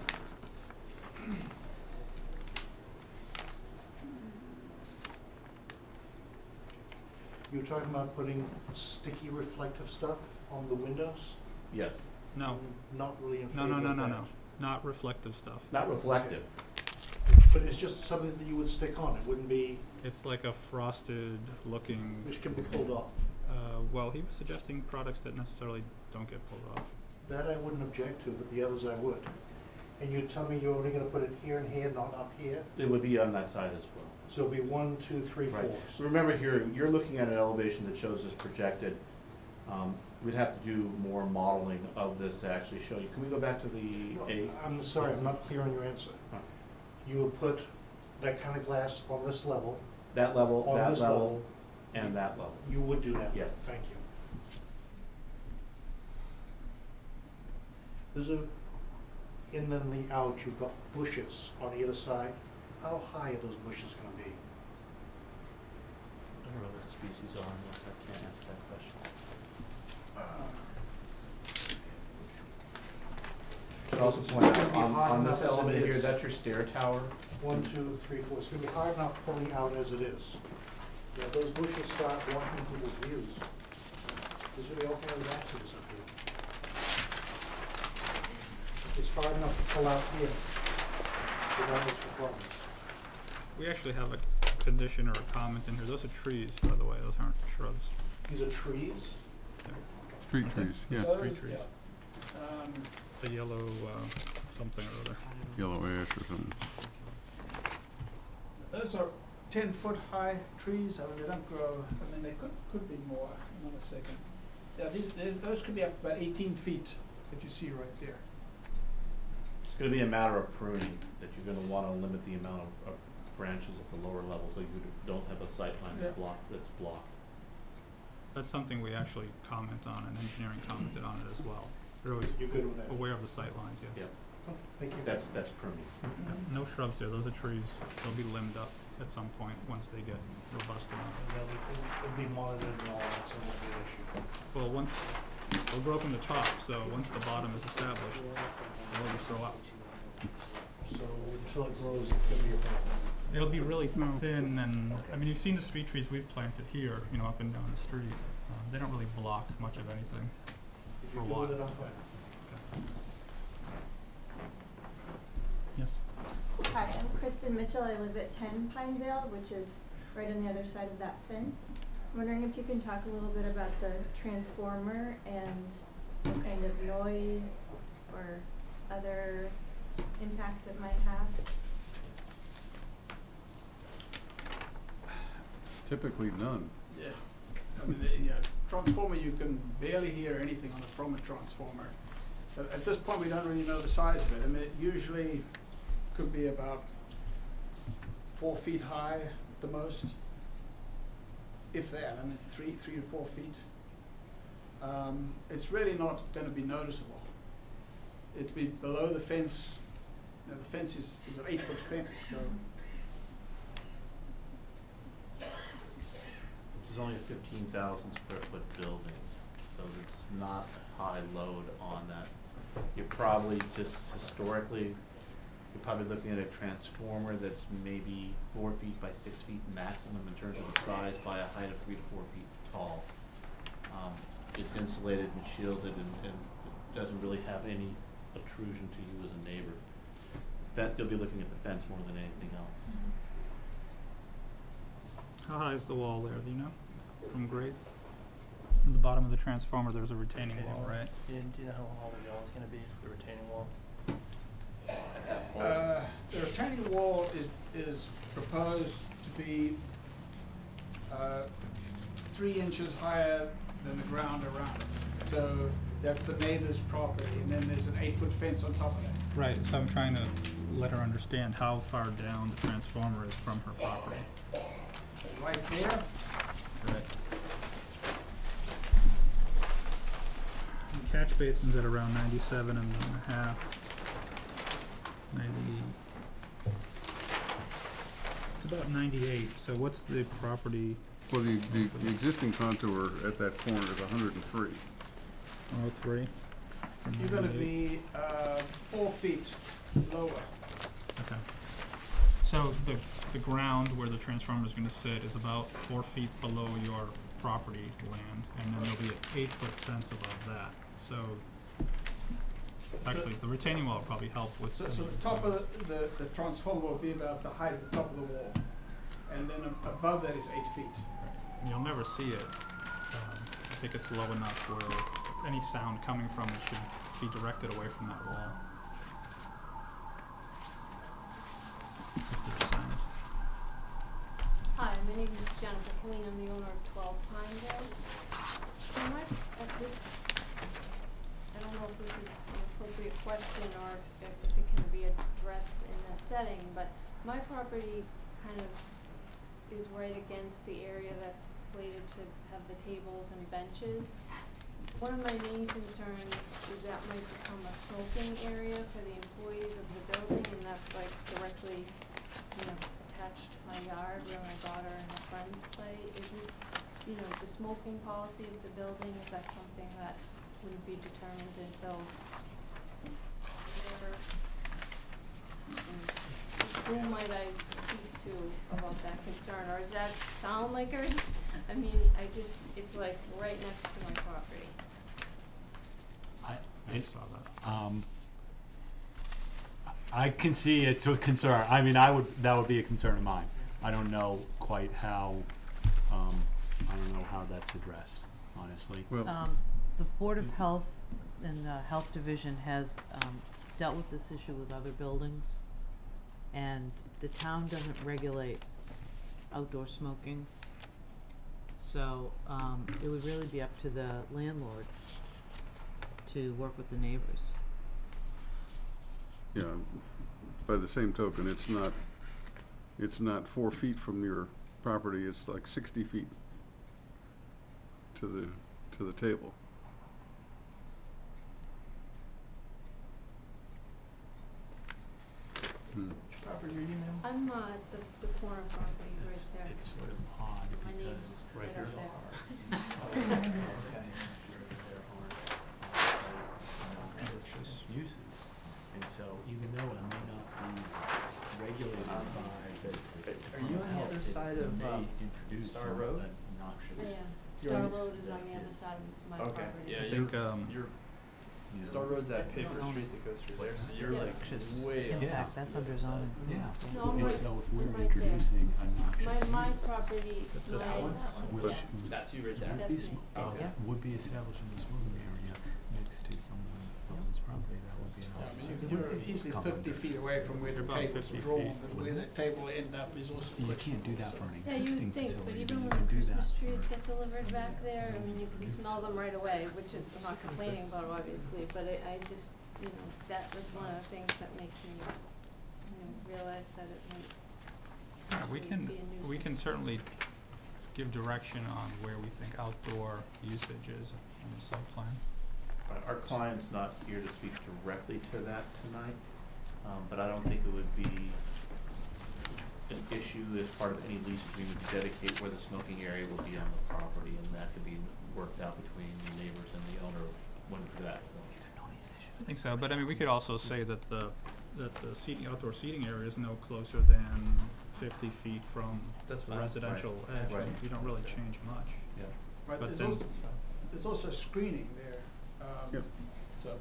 You were talking about putting sticky reflective stuff on the windows? Yes, No, I'm not really in no, favor no, of no, no, that. no, not reflective stuff. not reflective. But it's just something that you would stick on, it wouldn't be, It's like a frosted looking, which can be pulled off. well, he was suggesting products that necessarily don't get pulled off. That I wouldn't object to, but the others I would. And you tell me you're only gonna put it here and here, not up here? It would be on that side as well. So it'll be 1, 2, 3, 4. Right. So remember here, you're looking at an elevation that shows this projected. We'd have to do more modeling of this to actually show you. Can we go back to the No, A? I'm sorry, I'm not clear on your answer. Huh. You would put that kind of glass on this level, That level, on that this level, level. and that level. You would do that? Yes. Thank you. There's a, in then the out, you've got bushes on either side. How high are those bushes gonna be? I don't know what species are, I can't answer that question. Should also point It's gonna out, be high on this enough as it element here, is. that's your stair tower. 1, 2, 3, 4. It's gonna be high enough pulling out as it is. Yeah, those bushes start blocking people's views. There's gonna be all kinds of accidents up here. It's hard enough to pull out here without its requirements. We actually have a condition or a comment in here. Those are trees, by the way. Those aren't shrubs. These are trees. Street trees, yeah, Street trees. The yellow, something or other. yellow ash or something. Those are 10-foot high trees. I mean, they don't grow, I mean, they could be more. Hang on a second. Yeah, those could be up about 18 feet that you see right there. It's gonna be a matter of pruning, that you're gonna wanna limit the amount of branches at the lower level, so you don't have a sightline Yeah. that's blocked. That's something we actually comment on, and engineering commented on it as well. They're always You're good with that? aware of the sight lines, yes. Yeah. Oh, thank you. That's pruning. No shrubs there. Those are trees. They'll be limbed up at some point once they get robust enough. And it'll be monitored and all that, so it won't be an issue. Well, once, they'll grow from the top, so once the bottom is established, they'll always grow up. So until it grows, it can be a problem. It'll be really thin and, I mean, you've seen the street trees we've planted here, you know, up and down the street. They don't really block much of anything. If For you a do while. it, I'm fine. Yes? Hi, I'm Kristen Mitchell. I live at 10 Pinevale, which is right on the other side of that fence. I'm wondering if you can talk a little bit about the transformer and what kind of noise or other impacts it might have. Typically none. Yeah. I mean, the transformer, you can barely hear anything from a transformer. But at this point, we don't really know the size of it. I mean, it usually could be about 4 feet high at the most, if that. I mean, 3 to 4 feet. It's really not going to be noticeable. It'd be below the fence. You know, the fence is an 8-foot fence, so. This is only a 15,000 square foot building, so it's not a high load on that. You're probably just historically, you're probably looking at a transformer that's maybe 4 feet by 6 feet maximum in terms of the size, by a height of 3 to 4 feet tall. It's insulated and shielded, and it doesn't really have any obtrusion to you as a neighbor. You'll be looking at the fence more than anything else. How high is the wall there, do you know? From grade? From the bottom of the transformer, there's a retaining wall, right? Do you know how tall the wall is gonna be, the retaining wall? At that point? The retaining wall is proposed to be 3 inches higher than the ground around it. So that's the neighbor's property, and then there's an 8-foot fence on top of that. Right, so I'm trying to let her understand how far down the transformer is from her property. Right there, Right. The catch basin's at around 97.5. 90. It's about 98. So what's the property? Well, the existing contour at that corner is 103. 103. from you're gonna 98. be 4 feet lower. Okay. So the ground where the transformer is going to sit is about 4 feet below your property land, and then there'll be an 8-foot fence above that. So Actually, the retaining wall will probably help with. So the top of the transformer will be about the height of the top of the wall, and then above that is 8 feet. You'll never see it. I think it's low enough where any sound coming from it should be directed away from that wall. If there's sound. Hi, my name is Jennifer Killeen. I'm the owner of 12 Pinedale. So I don't know if this is an appropriate question or if it can be addressed in this setting, but my property kind of is right against the area that's slated to have the tables and benches. One of my main concerns is that might become a smoking area for the employees of the building, and that's like directly, attached to my yard where my daughter and her friends play. Is this, the smoking policy of the building, is that something that wouldn't be determined until later? Who might I speak to about that concern, or does that sound like it's like right next to my property? I saw that. I can see it's a concern. I mean, that would be a concern of mine. I don't know quite how, I don't know how that's addressed, honestly. Well, The Board of Health and the Health Division has dealt with this issue with other buildings, and the town doesn't regulate outdoor smoking. So it would really be up to the landlord to work with the neighbors. yeah, by the same token, it's not 4 feet from your property, it's like 60 feet to the table. Property reading them? I'm at the corner property right there. It's sort of odd My because neighbor's right right here up there. It's uses, and so even though it may not be regulated by the Are you on the other side of, may introduce Star some Road? obnoxious. Yeah, You're Star on- Road is on the other side of my Okay, property. yeah, I think, you're, you know, Star Road's that paper zoning. street that goes through there, so you're Yeah. like Which is way up. impact, that's under zoning. Yeah. No, I'm And right- so if I'm we're right there. introducing obnoxious My use, property, But this my, one? which yeah. That's you right would there. be That's me. Yeah. would be established in the smoking area next to someone else's property, that would be an I mean, option. you're easily 50 feet away from where the About tables 50 are drawn, feet. but where that table end up is also. You can't do that for an Yeah, you existing would think, but facility, even but you when can the do that. Christmas trees get delivered back there, I mean, you can smell them right away, which is, I'm not complaining about obviously, but I just, that was one of the things that makes me, realize that it might Yeah, we actually can, be a nuisance. we can certainly give direction on where we think outdoor usage is in the site plan. Our client's not here to speak directly to that tonight, but I don't think it would be an issue as part of any lease agreement to dedicate where the smoking area will be on the property, and that could be worked out between the neighbors and the owner when to that point. I think so, but I mean, we could also say that the seating, outdoor seating area is no closer than 50 feet from That's the fine. residential Right. edge. Right. You don't really change much. Yeah. But But there's then- also, there's also screening there, Yep. so.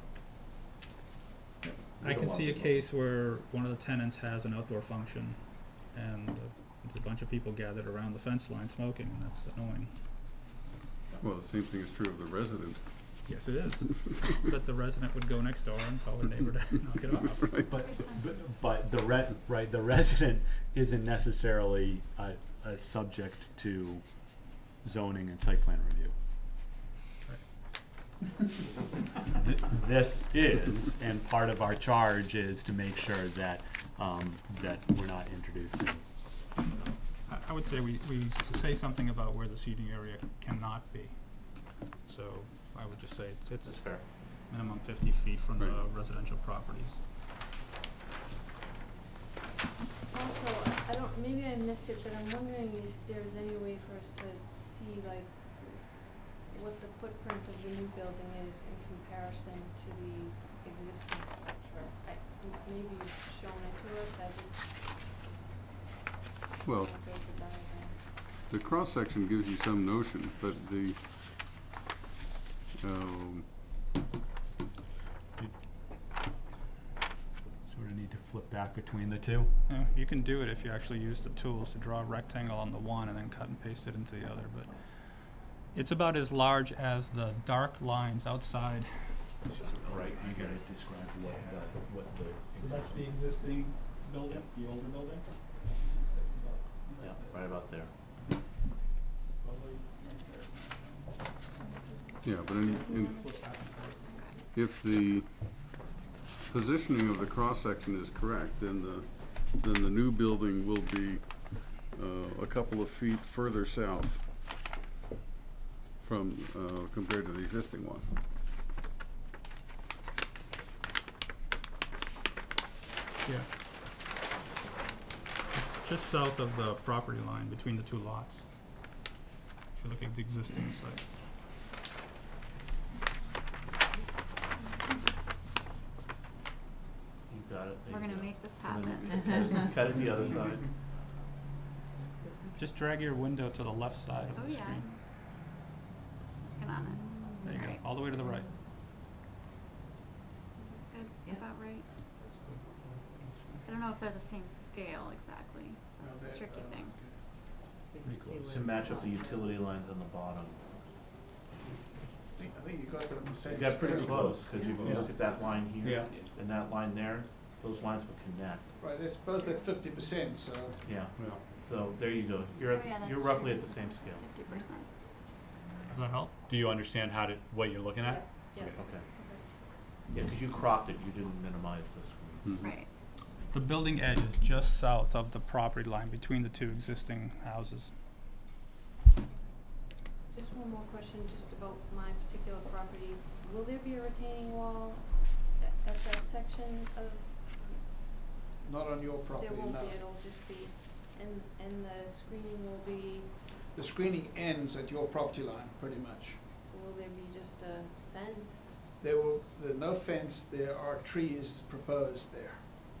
I can see a case where one of the tenants has an outdoor function and there's a bunch of people gathered around the fence line smoking, and that's annoying. Well, the same thing is true of the resident. Yes, it is. That the resident would go next door and tell their neighbor to knock it off. But the resident isn't necessarily a subject to zoning and site plan review. This is, and part of our charge is to make sure that, that we're not introducing. I would say we say something about where the seating area cannot be. So I would just say it's That's fair. minimum 50 feet from the Right. residential properties. Also, maybe I missed it, but I'm wondering if there's any way for us to see, like, what the footprint of the new building is in comparison to the existing structure. Maybe you've shown it to us, I just Well, don't go to diagram. the cross-section gives you some notion, but flip back between the two. Yeah, you can do it if you actually use the tools to draw a rectangle on the one and then cut and paste it into the other, but it's about as large as the dark lines outside. Right, you gotta describe what the. So that's the existing building, the older building? Yeah, right about there. Yeah, but if the positioning of the cross-section is correct, then the new building will be a couple of feet further south from, compared to the existing one. Yeah. It's just south of the property line between the two lots. If you look at the existing site. You got it. There We're you gonna go. make this And happen. then cut it the other side. Just drag your window to the left side of Oh, the yeah. screen. Working on it. There you go, Alright. all the way to the right. That's good, Yeah. about right. I don't know if they're the same scale exactly. That's the tricky thing. We can see where To the match up the lot- utility lines on the bottom. I think you got them the same. You got pretty scale. close, cause if you Yeah. look at that line here, Yeah. and that line there, those lines would connect. Right, it's both at 50%, so. Yeah, so there you go. You're Oh, at, yeah, you're that's roughly true. at the same scale. 50%. Does that help? Do you understand what you're looking at? Yeah. Okay. Yeah, cause you cropped it, you didn't minimize this. Mhm. Right. The building edge is just south of the property line between the two existing houses. Just one more question, just about my particular property. Will there be a retaining wall at that section of, Not on your property, there won't no. be, it'll just be, and the screening will be, The screening ends at your property line, pretty much. so will there be just a fence? There's no fence, there are trees proposed there.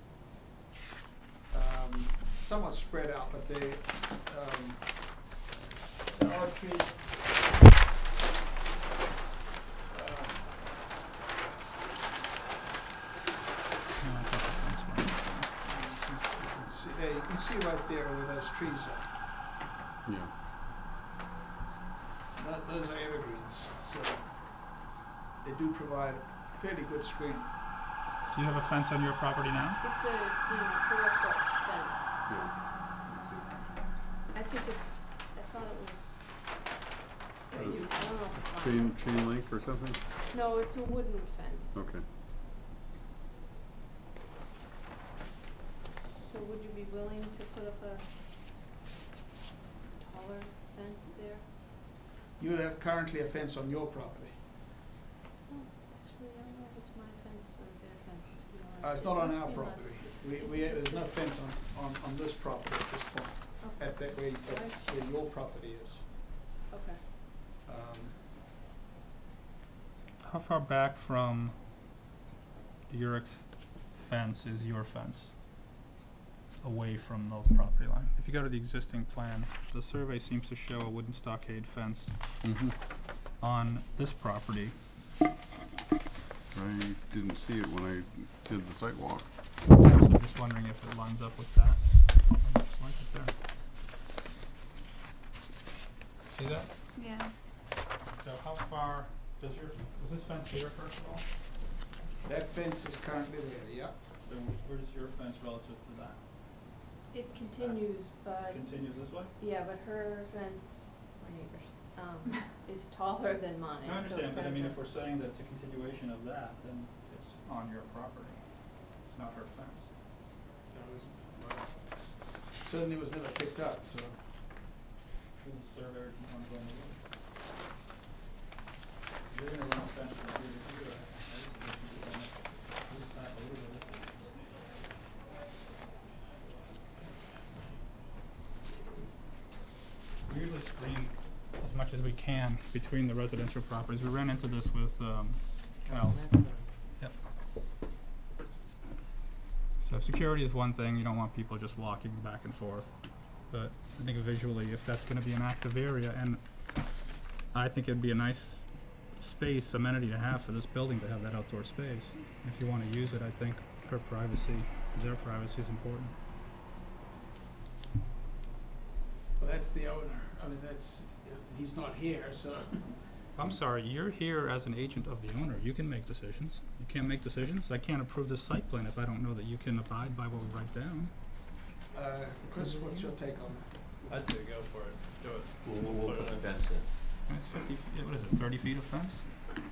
Somewhat spread out, but there are trees. You can see right there where those trees are. Yeah. Those are evergreens, so they do provide fairly good screening. Do you have a fence on your property now? It's a, 4-foot fence. Yeah. I think I thought it was, I don't know if it's on. Chain link or something? No, it's a wooden fence. Okay. So would you be willing to put up a taller fence there? You have currently a fence on your property. Oh, actually, I don't know if it's my fence or their fence, to be honest. It's not on must our be property. It's There's no fence on this property at this point, Okay, at that where your property is. okay. How far back from Yurik's fence is your fence? Away from the property line. If you go to the existing plan, the survey seems to show a wooden stockade fence Mm-hmm. on this property. I didn't see it when I did the site walk. So I'm just wondering if it lines up with that. Just lines up there. See that? Yeah. So how far is this fence here first of all? That fence is currently there, yeah. So where's your fence relative to that? It continues, but, Continues this way? yeah, but her fence, my neighbor's, is taller than mine. I so understand, but I kind mean, of- if we're saying that it's a continuation of that, then it's on your property. It's not her fence. Certainly was never picked up, so. Who's the surveyor, if you wanna go in the woods? You're gonna run a fence from here to here. Who's back a little bit? We usually screen as much as we can between the residential properties. We ran into this with, Cal. Yep. So security is one thing, you don't want people just walking back and forth. But I think visually, if that's gonna be an active area, and I think it'd be a nice amenity to have for this building to have that outdoor space. If you wanna use it, I think for privacy, Their privacy is important. Well, that's the owner. I mean, he's not here, so. I'm sorry, you're here as an agent of the owner. You can make decisions. You can't make decisions. I can't approve this site plan if I don't know that you can abide by what we write down. Chris, what's your take on that? I'd say go for it. Do it. We'll put the fence in. And it's 50 feet, what is it, 30 feet of fence?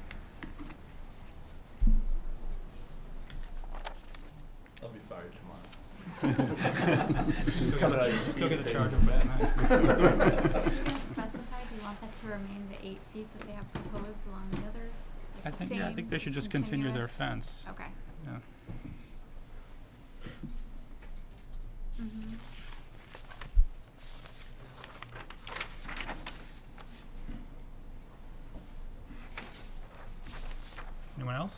I'll be fired tomorrow. Still get a charge for tonight. Are you gonna specify, do you want that to remain the 8 feet that they have proposed along the other, I like the think, same, yeah, I think they should just continue their fence. Okay. Yeah. Mm-hmm. Anyone else?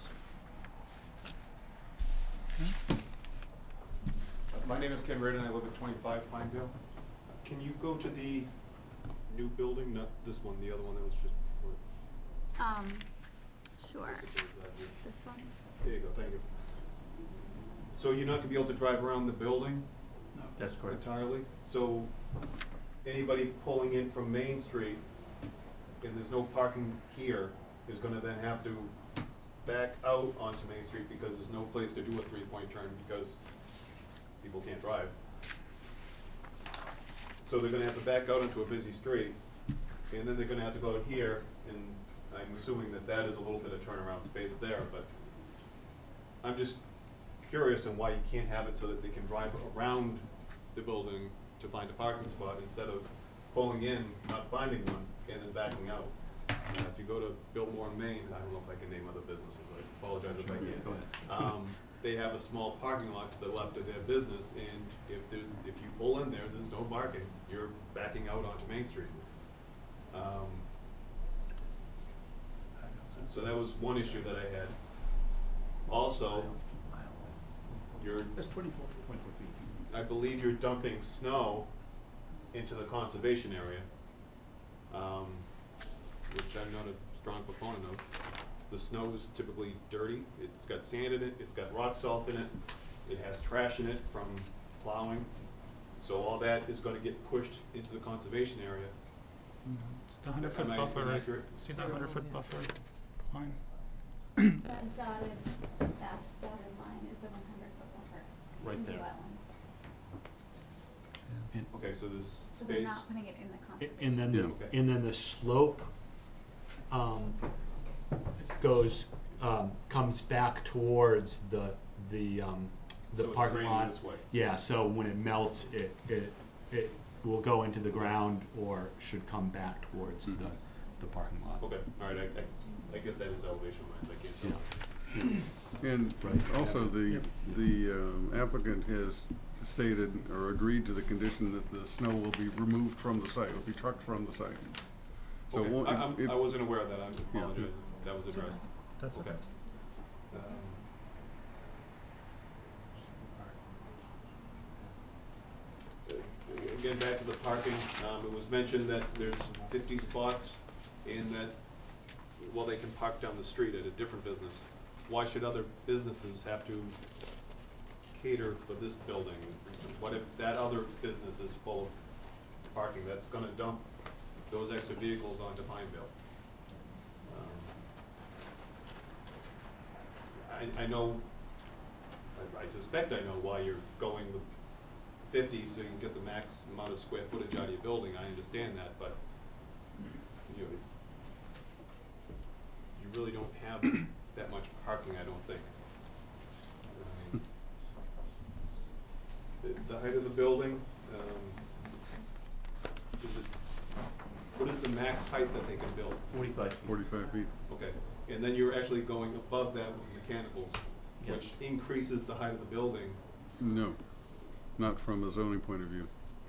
My name is Ken Reardon, I live at 25 Pineville. Can you go to the new building, not this one, the other one that was just before? Sure. Which is, here. This one? There you go, thank you. So you're not gonna be able to drive around the building That's correct. entirely? So anybody pulling in from Main Street, and there's no parking here, is gonna then have to back out onto Main Street because there's no place to do a three-point turn because people can't drive. So they're gonna have to back out into a busy street, and then they're gonna have to go out here, and I'm assuming that that is a little bit of turnaround space there, but I'm just curious on why you can't have it so that they can drive around the building to find a parking spot instead of pulling in, not finding one, and then backing out. If you go to Biltmore in Maine, I don't know if I can name other businesses, I apologize if I can't. Go ahead. They have a small parking lot to the left of their business, and if you pull in there, there's no parking, you're backing out onto Main Street. So that was one issue that I had. Also, That's 24 feet. I believe you're dumping snow into the conservation area, which I'm not a strong proponent of. The snow is typically dirty, it's got sand in it, it's got rock salt in it, it has trash in it from plowing. So all that is gonna get pushed into the conservation area. It's the 100-foot Am I buffer, inaccurate? see that 100-foot buffer line? That dotted, dashed dotted line is the 100-foot buffer. Right into there. wetlands. Okay, so there's So they're space. not putting it in the conservation. And then, Yeah. Okay. and then the slope, goes, comes back towards the So it's parking draining lot. this way. Yeah, so when it melts, it will go into the ground or should come back towards Mhm. the parking lot. Okay, all right, I guess that is elevation lines, I can't tell. And Right. also, the applicant has stated or agreed to the condition that the snow will be removed from the site, will be trucked from the site. So it Okay, won't- it- I wasn't aware of that, I apologize if that was addressed. That's Okay. Again, back to the parking, it was mentioned that there's 50 spots and that, well, they can park down the street at a different business. Why should other businesses have to cater for this building? What if that other business is full of parking, that's gonna dump those extra vehicles onto Pineville? I know, I suspect I know why you're going with 50 so you can get the max amount of square footage out of your building, I understand that, but you really don't have that much parking, I don't think. The height of the building, what is the max height that they can build? 45 feet. 45 feet. Okay, and then you're actually going above that with mechanicals, which Yes. increases the height of the building. No, not from a zoning point of view.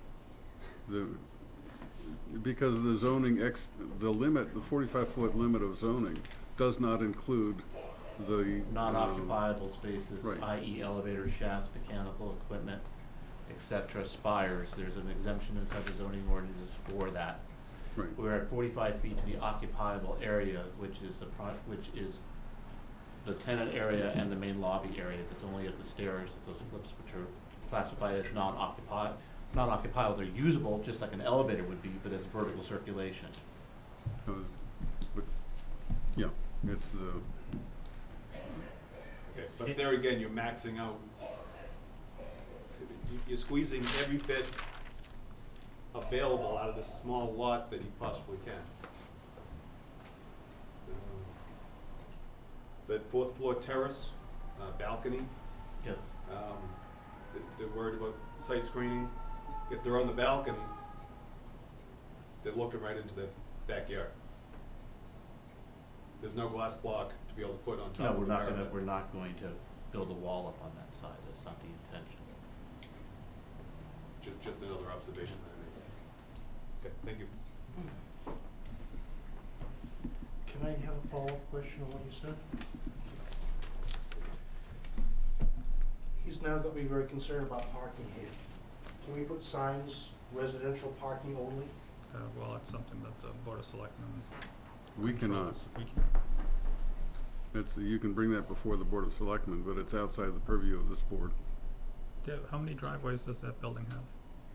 Because the zoning the limit, the 45-foot limit of zoning does not include the Non-occupiable spaces, right. i.e. elevator shafts, mechanical equipment, et cetera, spires. There's an exemption inside the zoning ordinances for that. Right. We're at 45 feet to the occupiable area, which is the tenant area and the main lobby areas. It's only at the stairs, those flips which are classified as non-occupiable. They're usable, just like an elevator would be, but it's vertical circulation. But, yeah, it's the, Okay, but there again, you're maxing out, you're squeezing every bit available out of this small lot that you possibly can. That fourth floor terrace, balcony, Yes. they're worried about site screening. If they're on the balcony, they're looking right into the backyard. There's no glass block to be able to put on top No, of the parapet. we're not going to build a wall up on that side. That's not the intention. Just another observation that I made. Okay, thank you. Can I have a follow-up question on what you said? He's now got me very concerned about parking here. Can we put signs, residential parking only? Well, it's something that the Board of Selectmen. we cannot. We can, It's, you can bring that before the Board of Selectmen, but it's outside the purview of this board. how many driveways does that building have?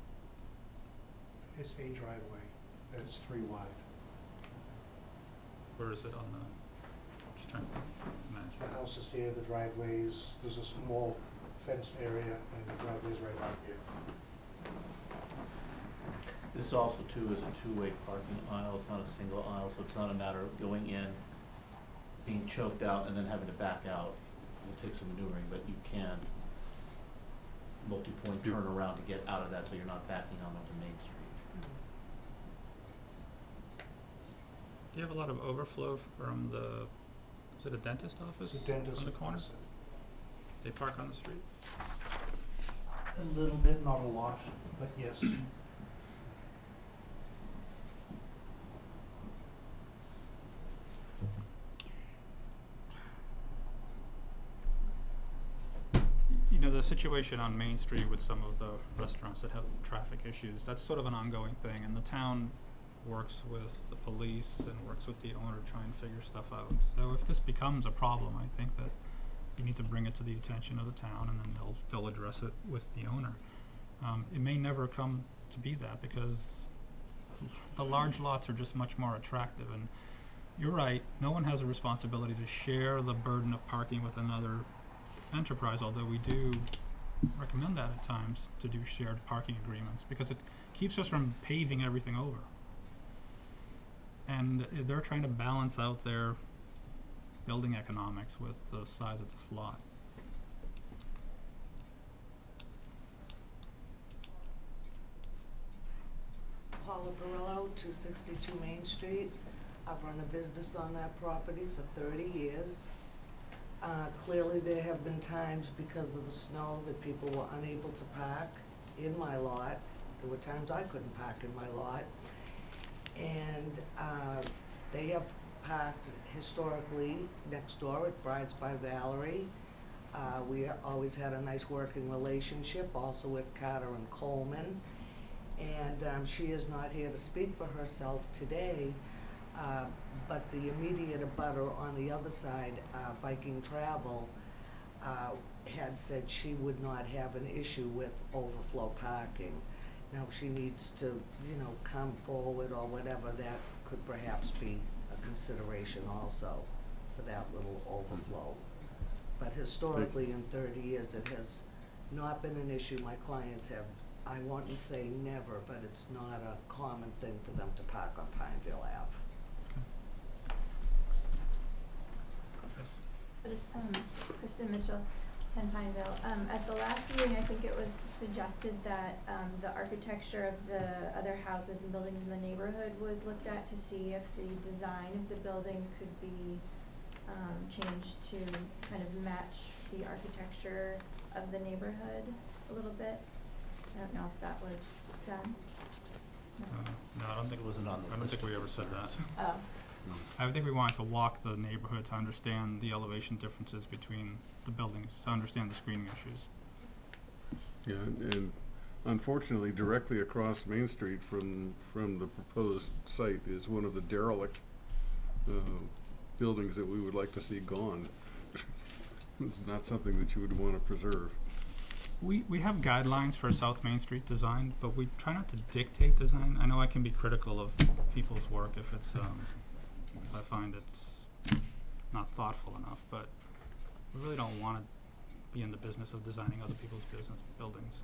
It's a driveway, and it's 3 wide. Where is it on the, just trying to imagine. The house is here, the driveways, there's a small fenced area, and the driveway's right out here. This also too is a two-way parking aisle. It's not a single aisle, so it's not a matter of going in, being choked out, and then having to back out. It'll take some maneuvering, but you can multi-point turn around to get out of that, so you're not backing on onto Main Street. Do you have a lot of overflow from the, is it a dentist office? It's a dentist on the corner? office. They park on the street? A little bit, not a lot, but yes. You know, the situation on Main Street with some of the restaurants that have traffic issues, that's sort of an ongoing thing, and the town works with the police and works with the owner to try and figure stuff out. So if this becomes a problem, I think that you need to bring it to the attention of the town, and then they'll address it with the owner. It may never come to be that, because the large lots are just much more attractive, and you're right, no one has a responsibility to share the burden of parking with another enterprise, although we do recommend that at times, to do shared parking agreements, because it keeps us from paving everything over. And they're trying to balance out their building economics with the size of this lot. Paula Perillo, 262 Main Street. I've run a business on that property for 30 years. Clearly there have been times because of the snow that people were unable to park in my lot. There were times I couldn't park in my lot. And they have parked historically next door at Brides by Valerie. We always had a nice working relationship, also with Carter and Coleman. And she is not here to speak for herself today, but the immediate abutter on the other side, Viking Travel, had said she would not have an issue with overflow parking. Now, if she needs to, you know, come forward or whatever, that could perhaps be a consideration also for that little overflow. But historically, in 30 years, it has not been an issue. My clients have, I want to say never, but it's not a common thing for them to park on Pineville Ave. Kristen Mitchell, 10 Pineville. At the last meeting, I think it was suggested that the architecture of the other houses and buildings in the neighborhood was looked at to see if the design of the building could be changed to kind of match the architecture of the neighborhood a little bit. I don't know if that was done. No, I don't think It wasn't on the I don't think we ever said that. Oh. I think we wanted to walk the neighborhood to understand the elevation differences between the buildings, to understand the screening issues. Yeah, and unfortunately, directly across Main Street from the proposed site is one of the derelict buildings that we would like to see gone. This is not something that you would want to preserve. We have guidelines for South Main Street design, but we try not to dictate design. I know I can be critical of people's work if it's, if I find it's not thoughtful enough, but we really don't want to be in the business of designing other people's buildings.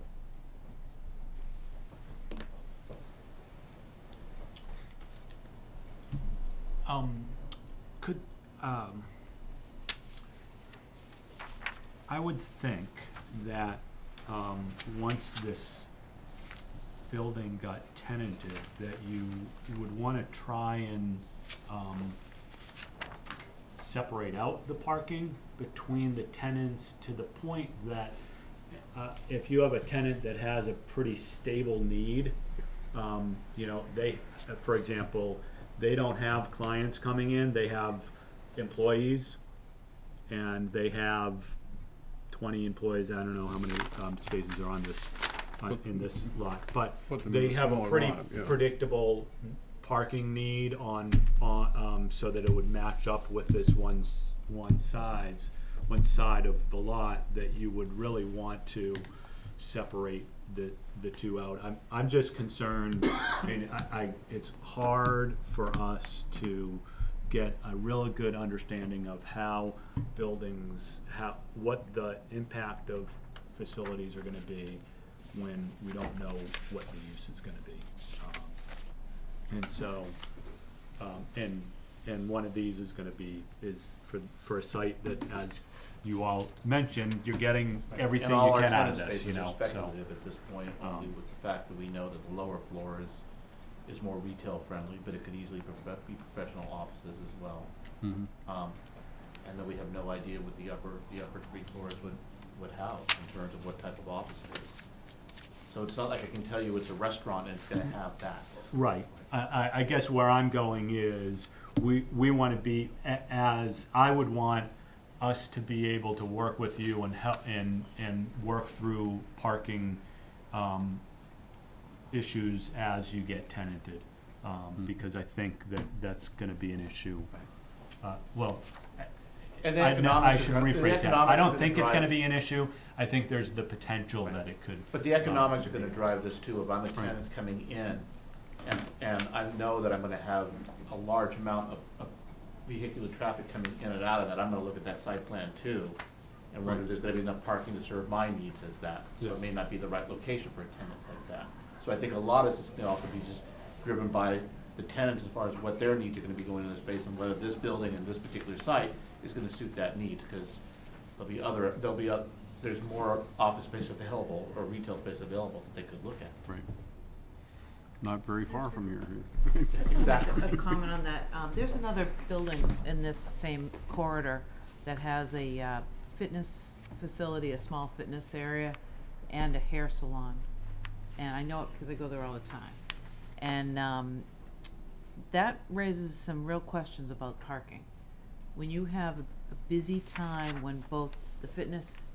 Could, I would think that, once this building got tenanted, that you would wanna try and, separate out the parking between the tenants to the point that, if you have a tenant that has a pretty stable need, you know, they, for example, they don't have clients coming in, they have employees, and they have 20 employees. I don't know how many spaces are on this, in this lot, but they have a pretty predictable parking need on so that it would match up with this one side of the lot, that you would really want to separate the two out. I'm just concerned. I mean, it's hard for us to get a really good understanding of how buildings, what the impact of facilities are going to be when we don't know what the use is going to be. And so, and one of these is going to be for a site that, as you all mentioned, you're getting everything you can out of this, you know. And all our tenant spaces are speculative at this point, only with the fact that we know that the lower floor is more retail friendly, but it could easily be professional offices as well. Mm-hmm. And then we have no idea what the upper 3 floors would house in terms of what type of office it is. So it's not like I can tell you it's a restaurant and it's going to have that. Right. I guess where I'm going is we want to be, as I would want us to be able to work with you and help and work through parking issues as you get tenanted, because I think that's going to be an issue. Well, And I should rephrase that. I don't think it's going to be an issue. I think there's the potential that it could. But the economics are going to drive this too. If I'm a tenant coming in, and I know that I'm going to have a large amount of vehicular traffic coming in and out of that, I'm going to look at that site plan too, and whether there's going to be enough parking to serve my needs as that. So it may not be the right location for a tenant like that. So I think a lot of this is going to also be just driven by the tenants as far as what their needs are going to be going in the space, and whether this building and this particular site is going to suit that need, because there's more office space available or retail space available that they could look at. Right. Not very far from here. Exactly. A comment on that. There's another building in this same corridor that has a fitness facility, a small fitness area, and a hair salon. And I know it because I go there all the time. And that raises some real questions about parking. When you have a busy time when both the fitness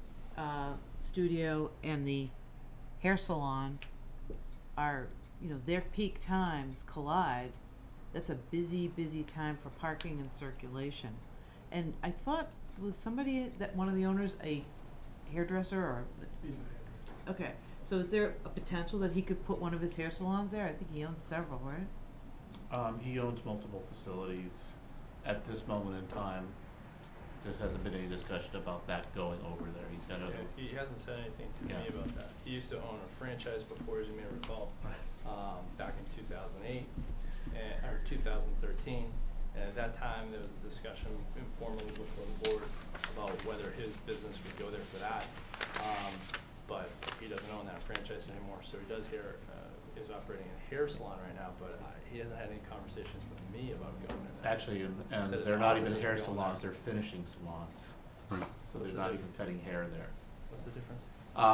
studio and the hair salon are, you know, their peak times collide, that's a busy time for parking and circulation. And I thought, was somebody, that one of the owners, a hairdresser or? He's a hairdresser. Okay, so is there a potential that he could put one of his hair salons there? I think he owns several, right? He owns multiple facilities. At this moment in time, there hasn't been any discussion about that going over there. He's got other. He hasn't said anything to me about that. He used to own a franchise before, as you may recall, back in 2008 or 2013. And at that time, there was a discussion informally before the board about whether his business would go there for that. But he doesn't own that franchise anymore, so he does is operating a hair salon right now, but he hasn't had any conversations with me about going there. Actually, and they're not even hair salons, they're finishing salons. So they're not even cutting hair there. What's the difference?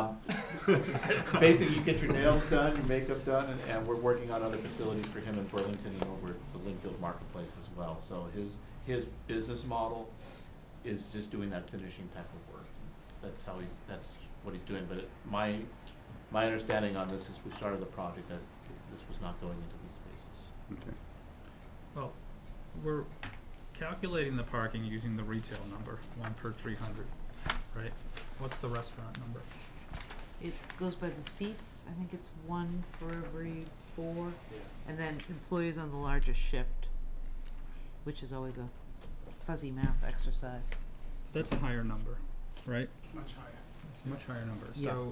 Basically, you get your nails done, your makeup done, and we're working on other facilities for him in Burlington and over at the Linfield Marketplace as well. So his business model is just doing that finishing type of work. That's what he's doing. But my understanding on this is we started the project that this was not going into these spaces. Okay. Well, calculating the parking using the retail number, 1 per 300, right? What's the restaurant number? It goes by the seats, I think it's 1 for every 4, and then employees on the largest shift, which is always a fuzzy math exercise. That's a higher number, right? Much higher. It's a much higher number. Yeah. So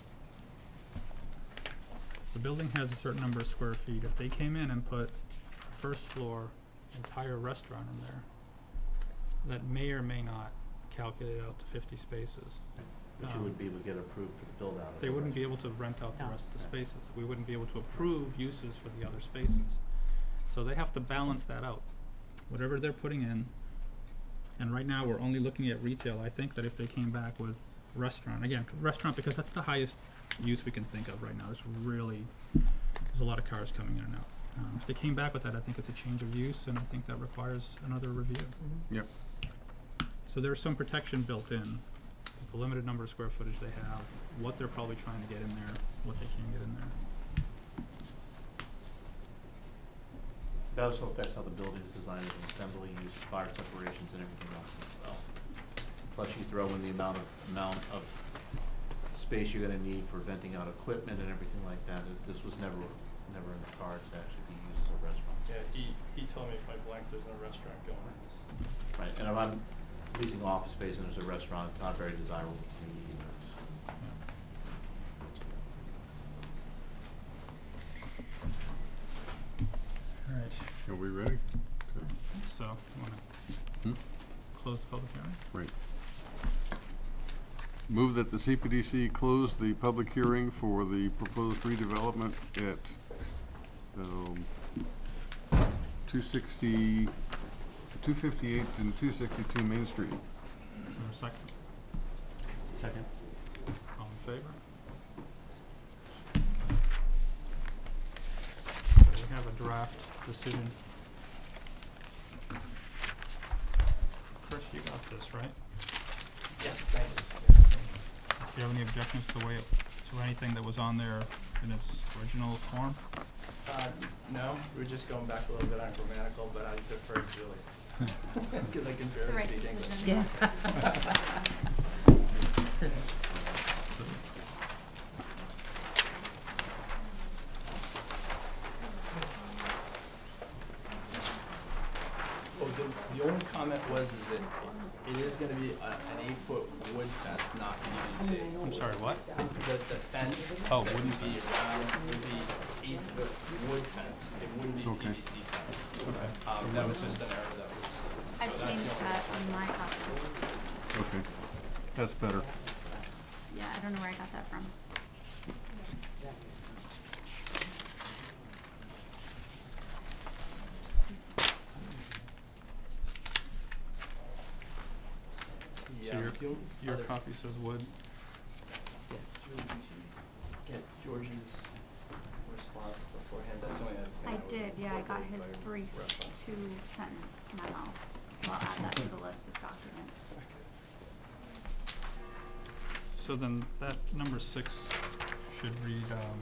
the building has a certain number of square feet. If they came in and put a first floor entire restaurant in there, that may or may not calculate out to 50 spaces. But you would be able to get approved for the build out of They the wouldn't be restaurant. able to rent out the No. rest of the Yeah. spaces. We wouldn't be able to approve uses for the other spaces. So they have to balance that out. Whatever they're putting in, and right now we're only looking at retail. I think that if they came back with restaurant, again, restaurant, because that's the highest use we can think of right now. There's a lot of cars coming in and out. If they came back with that, I think it's a change of use, and I think that requires another review. Mm-hmm. Yep. So there's some protection built in, with the limited number of square footage they have, what they're probably trying to get in there, what they can get in there. That also affects how the building is designed as an assembly, use fire separations and everything else as well. Plus you throw in the amount of space you're gonna need for venting out equipment and everything like that. This was never in the cards to actually be used as a restaurant. Yeah, he told me point blank there's no restaurant going in this. Right, and if I'm leasing office space and there's a restaurant, it's not very desirable to me either, so. All right, Are we ready? so, you wanna close the public hearing? Right. Move that the CPDC close the public hearing for the proposed redevelopment at 258 and 262 Main Street. Is there a second? Second. All in favor? We have a draft decision. Chris, you got this, right? Yes, thank you. Do you have any objections to anything that was on there in its original form? No, we're just going back a little bit on grammatical, but I defer to Julie. Because I can The barely right speak decision. English. Oh, the only comment was is that it is gonna be an 8-foot wood fence, not PVC. I'm sorry, what? The fence Oh, that wooden would be around would be 8-foot wood fence. It wouldn't be Okay. PVC fence. Okay. That was just an error that was. I've so that's changed the only- that on my copy. Okay. That's better. Yeah, I don't know where I got that from. Yeah, So the your other- copy says wood. Get George's response beforehand, that's the only other thing I would did, yeah, I got incorporate his by brief reference. 2-sentence memo, so I'll add that to the list of documents. So then that number 6 should read,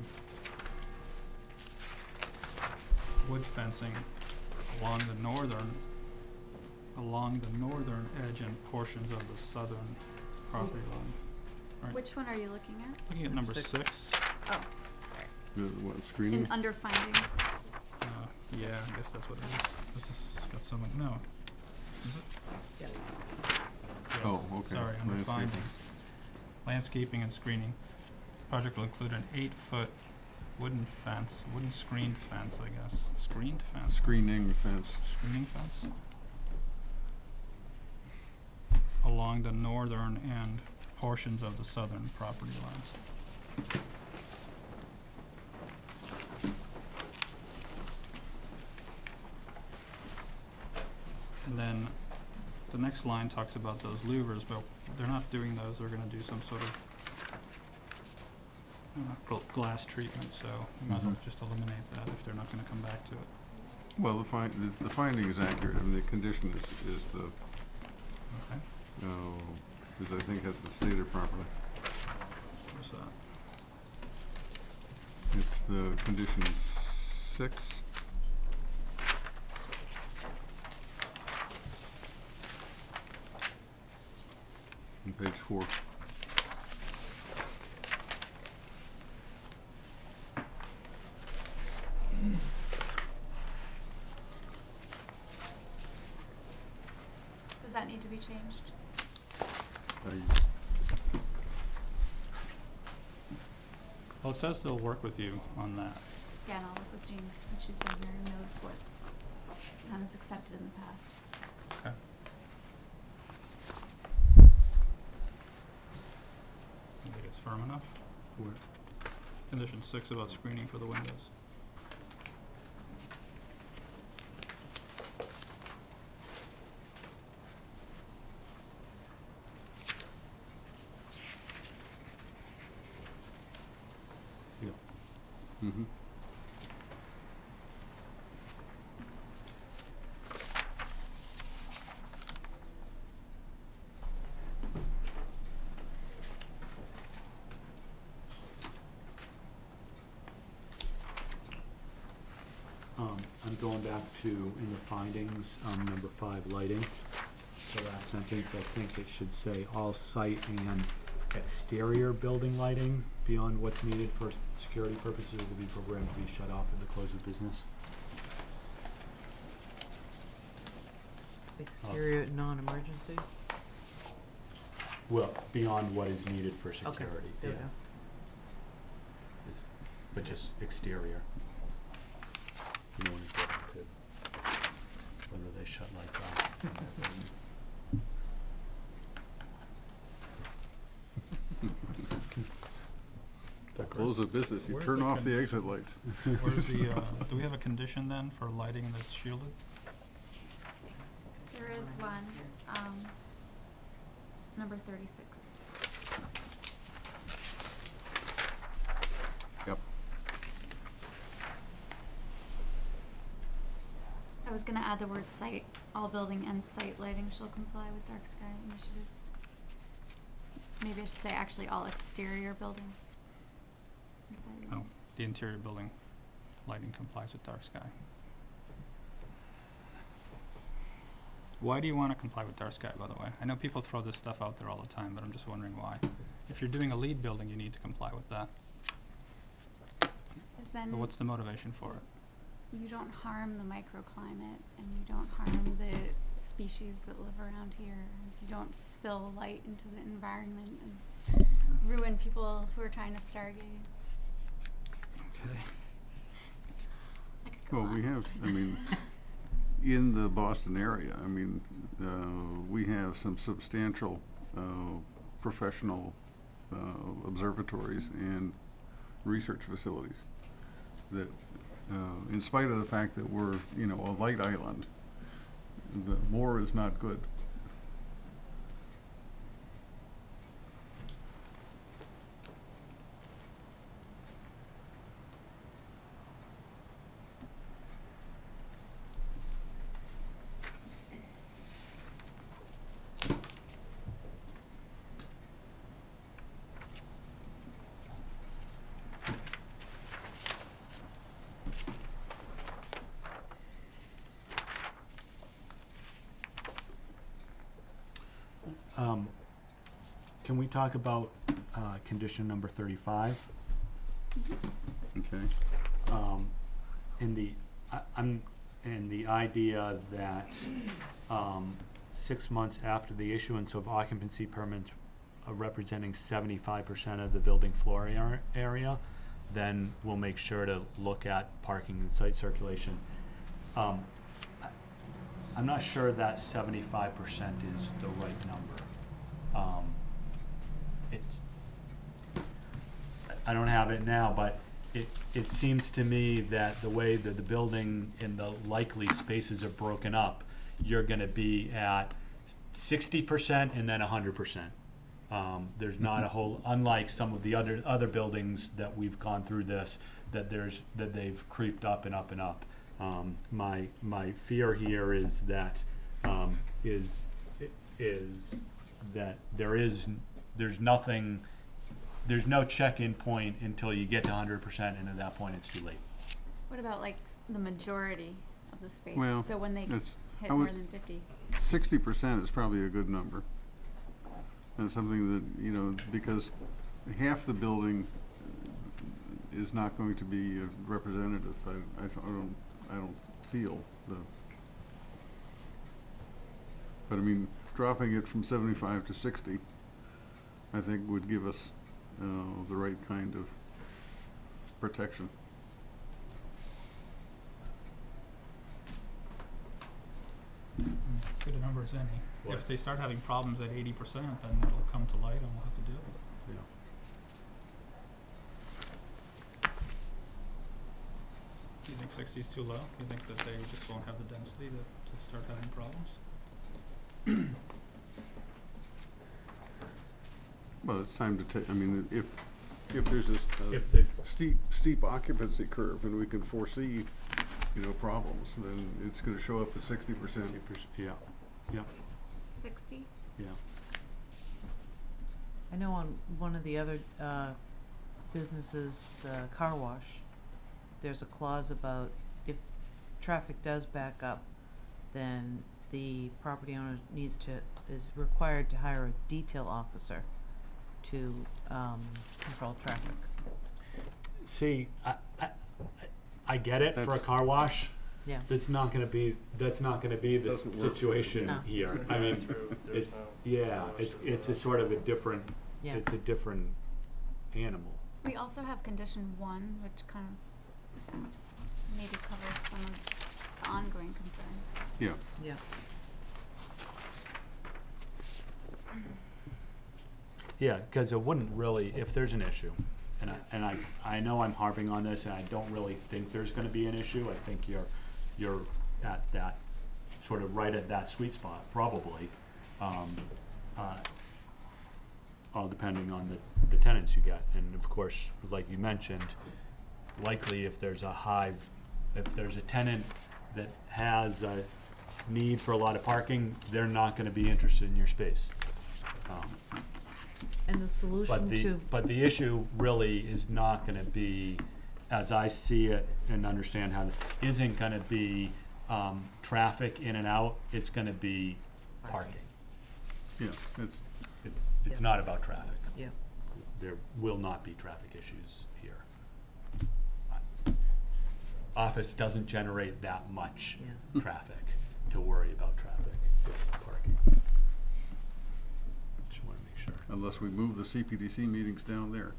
wood fencing along the northern edge and portions of the southern property line. Right. Which one are you looking at? Looking at number Six. 6, Oh, sorry. What, screening? In under findings. yeah, I guess that's what it is. This has got some, no, is it? Yeah. Yes. Oh, okay. Sorry, under Landscaping. findings. Landscaping and screening. Project will include an 8-foot wooden screened fence, I guess. Screened fence? Screening fence. Screening fence? Along the northern and portions of the southern property lines. And then the next line talks about those louvers, but they're not doing those. They're gonna do some sort of glass treatment, so we might as well Mhm. just eliminate that if they're not gonna come back to it. Well, the finding is accurate. I mean, the condition is the, Okay, is I think has been stated properly. what's that? It's the condition 6. page 4. Does that need to be changed? Well, it says they'll work with you on that. Yeah, and I'll work with Jean since she's been here and knows what is accepted in the past. Okay. I think it's firm enough. Condition 6 about screening for the windows. Mm-hmm. I'm going back to, in the findings, number 5, lighting. The last sentence, I think it should say all site and exterior building lighting beyond what's needed for security purposes will be programmed to be shut off at the close of business. Exterior non-emergency? Well, beyond what is needed for security, there yeah. we go. But just exterior. You know, when it's getting to whether they shut lights off. To close the business, you Where's turn the off the exit lights. Where's the, do we have a condition then for lighting that's shielded? There is one, it's number 36. Yep. I was gonna add the word site, all building and site lighting shall comply with dark sky initiatives. Maybe I should say actually all exterior building. and site Oh, lighting. the interior building lighting complies with dark sky. Why do you want to comply with dark sky, by the way? I know people throw this stuff out there all the time, but I'm just wondering why. If you're doing a LEED building, you need to comply with that. Is then But what's the motivation for it? you don't harm the microclimate and you don't harm the species that live around here. You don't spill light into the environment and ruin people who are trying to stargaze. Okay. I could go Well, we on. have, I mean, in the Boston area, I mean, we have some substantial professional observatories and research facilities that, in spite of the fact that we're, you know, a light island, the more is not good. Can we talk about condition number 35? Okay. In the idea that 6 months after the issuance of occupancy permits representing 75% of the building floor area, then we'll make sure to look at parking and site circulation. I'm not sure that 75% is the right number. I don't have it now, but it seems to me that the way that the building and the likely spaces are broken up, you're gonna be at 60% and then 100%. There's not a whole, unlike some of the other buildings that we've gone through this, that they've creeped up and up and up. My fear here is that that there's no check-in point until you get to 100%, and at that point it's too late. What about like the majority of the space? Well, So when they that's- hit I more would- than 50? 60% is probably a good number. and something that, you know, because half the building is not going to be representative. I don't feel the. But I mean, dropping it from 75 to 60, I think would give us the right kind of protection. As good a number as any. Right. If they start having problems at 80%, then it'll come to light and we'll have to deal with it. Do you think 60 is too low? Do you think that they just won't have the density to start having problems? Well, it's time to take, I mean, if there's this If they- steep occupancy curve and we can foresee, you know, problems, then it's gonna show up at 60%. Yeah, yeah, 60? yeah. I know on one of the other businesses, the car wash, there's a clause about if traffic does back up, then the property owner is required to hire a detail officer to control traffic. See, I get it for a That's- car wash. Yeah. That's not gonna be the Doesn't work for it, situation No. here. I mean, it's, yeah, it's a sort of a different, Yeah. it's a different animal. We also have condition 1, which kind of maybe covers some of the ongoing concerns. Yeah. Yeah. Yeah, because it wouldn't really, if there's an issue, and I know I'm harping on this, and I don't really think there's gonna be an issue. I think you're at that, sort of right at that sweet spot, probably. All depending on the tenants you get. And of course, like you mentioned, likely if there's a tenant that has a need for a lot of parking, they're not gonna be interested in your space. And the solution to But the issue really is not gonna be, as I see it and understand how, isn't gonna be, traffic in and out, it's gonna be parking. Yeah, it's, It's not about traffic. Yeah. There will not be traffic issues here. Office doesn't generate that much Yeah. traffic to worry about traffic, it's parking. Just wanna make sure. unless we move the CPDC meetings down there.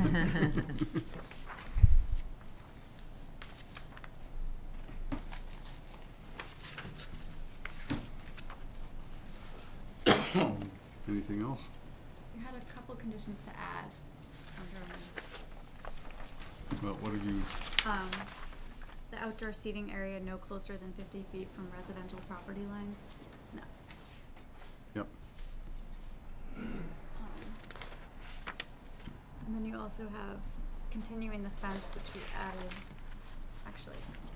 Anything else? You had a couple conditions to add. Just wondering. Well, what have you, The outdoor seating area no closer than 50 feet from residential property lines. No. yep, And then you also have continuing the fence, which we added, actually.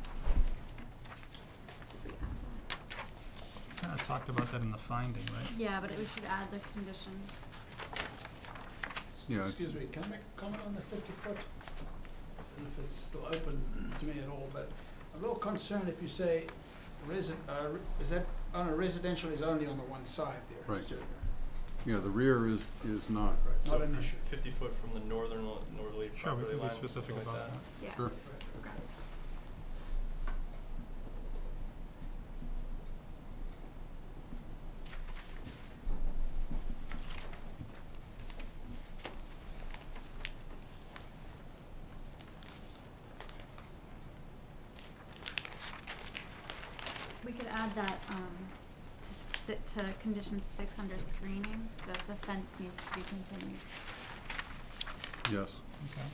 Did we add that? Kinda talked about that in the finding, right? Yeah, but we should add the condition. yeah. Excuse me, can I make a comment on the 50-foot? I don't know if it's still open to me at all, but I'm a little concerned if you say is that on a residential is only on the one side there? Right. So, Yeah, the rear is not. Not an issue. 50 foot from the northerly Sure, we property can line. be specific something like about that. Yeah. Sure. Okay. We could add that, to condition 6 under screening, that the fence needs to be continued. Yes. Okay.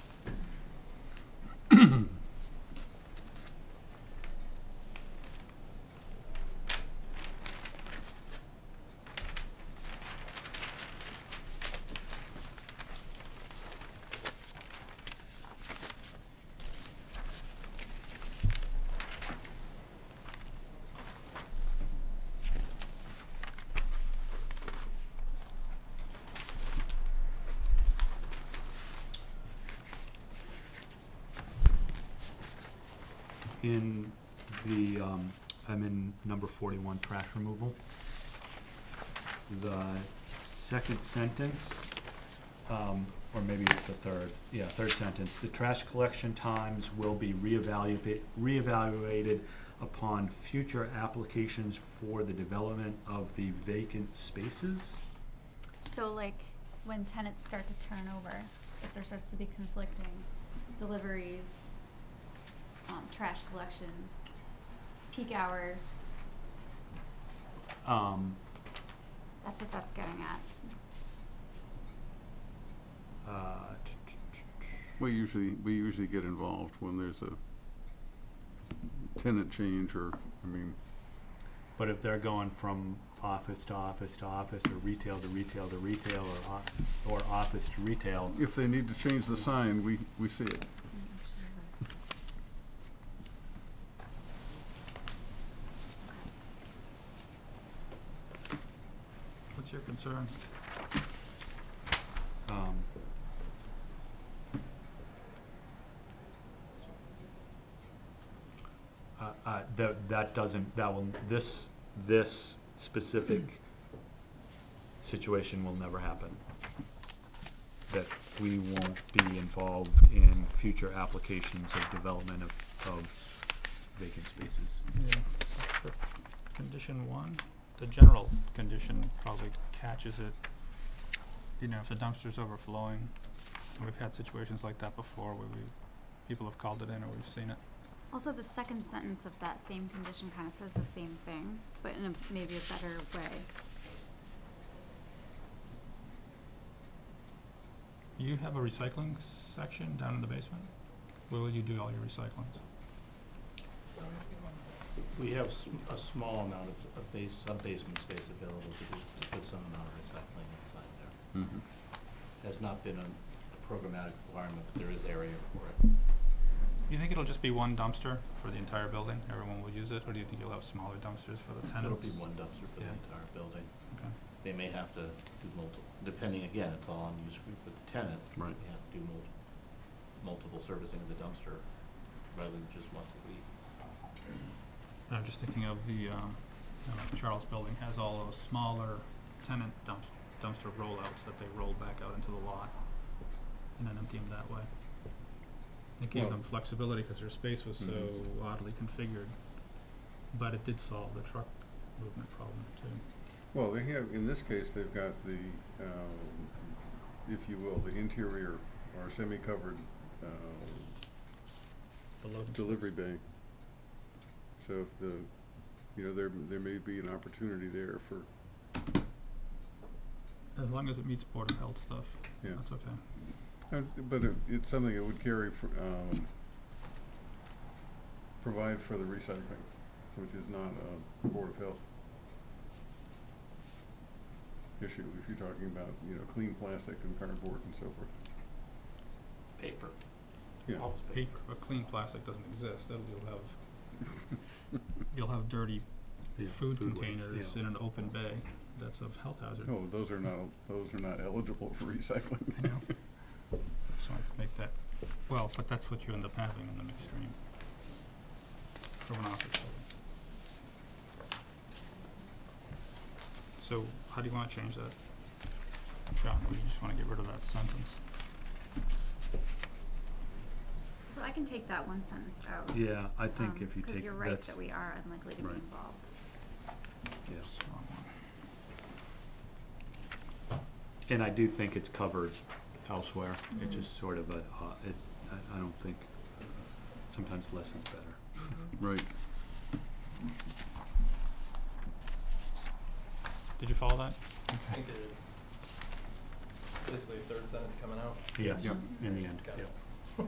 In the, I'm in number 41, trash removal. The second sentence, or maybe it's the third sentence. The trash collection times will be reevaluated upon future applications for the development of the vacant spaces. So like when tenants start to turn over, if there starts to be conflicting deliveries, trash collection, peak hours, that's what that's getting at. We usually get involved when there's a tenant change or, I mean, But if they're going from office to office to office, or retail to retail to retail, or office to retail, if they need to change the sign, we see it. What's your concern? This specific situation will never happen. That we won't be involved in future applications of development of vacant spaces. Yeah, but condition 1, the general condition probably catches it. You know, if the dumpster's overflowing, we've had situations like that before where people have called it in or we've seen it. Also, the second sentence of that same condition kind of says the same thing, but in maybe a better way. You have a recycling section down in the basement? Where will you do all your recyclings? We have a small amount of sub-basement space available to put some amount of recycling inside there. Mm-hmm. Has not been a programmatic requirement, but there is area for it. Do you think it'll just be one dumpster for the entire building? Everyone will use it, or do you think you'll have smaller dumpsters for the tenants? It'll be one dumpster for the entire building. Okay. They may have to do multiple, depending, again, it's all on use group with the tenant. Right. They have to do multiple servicing of the dumpster rather than just once a week. I'm just thinking of the, Charles Building has all those smaller tenant dumpster rollouts that they roll back out into the lot and then empty them that way. It gave them flexibility because their space was so oddly configured, but it did solve the truck movement problem too. Well, they have, in this case, they've got the, if you will, the interior or semi-covered delivery bay. So if the, there may be an opportunity there for. As long as it meets Board of Health stuff, Yeah. that's okay. But it's something that would carry, provide for the recycling, which is not a Board of Health issue. If you're talking about, clean plastic and cardboard and so forth. Paper. Yeah. Office paper. But clean plastic doesn't exist. You'll have dirty food waste, containers in an open bay. That's a health hazard. Oh, those are not eligible for recycling. I know. So I have to make that, but that's what you end up having in the mixed stream from an office building. So how do you want to change that, John? Or you just want to get rid of that sentence? So I can take that one sentence out. Yeah, I think if you take, because you're right that we are unlikely to Right. be involved. yes. Wrong one. And I do think it's covered elsewhere. It's just sort of I don't think, sometimes less is better. Right. Did you follow that? I think it is basically a third sentence coming out. Yes, Yep. in the end, Got yeah. it.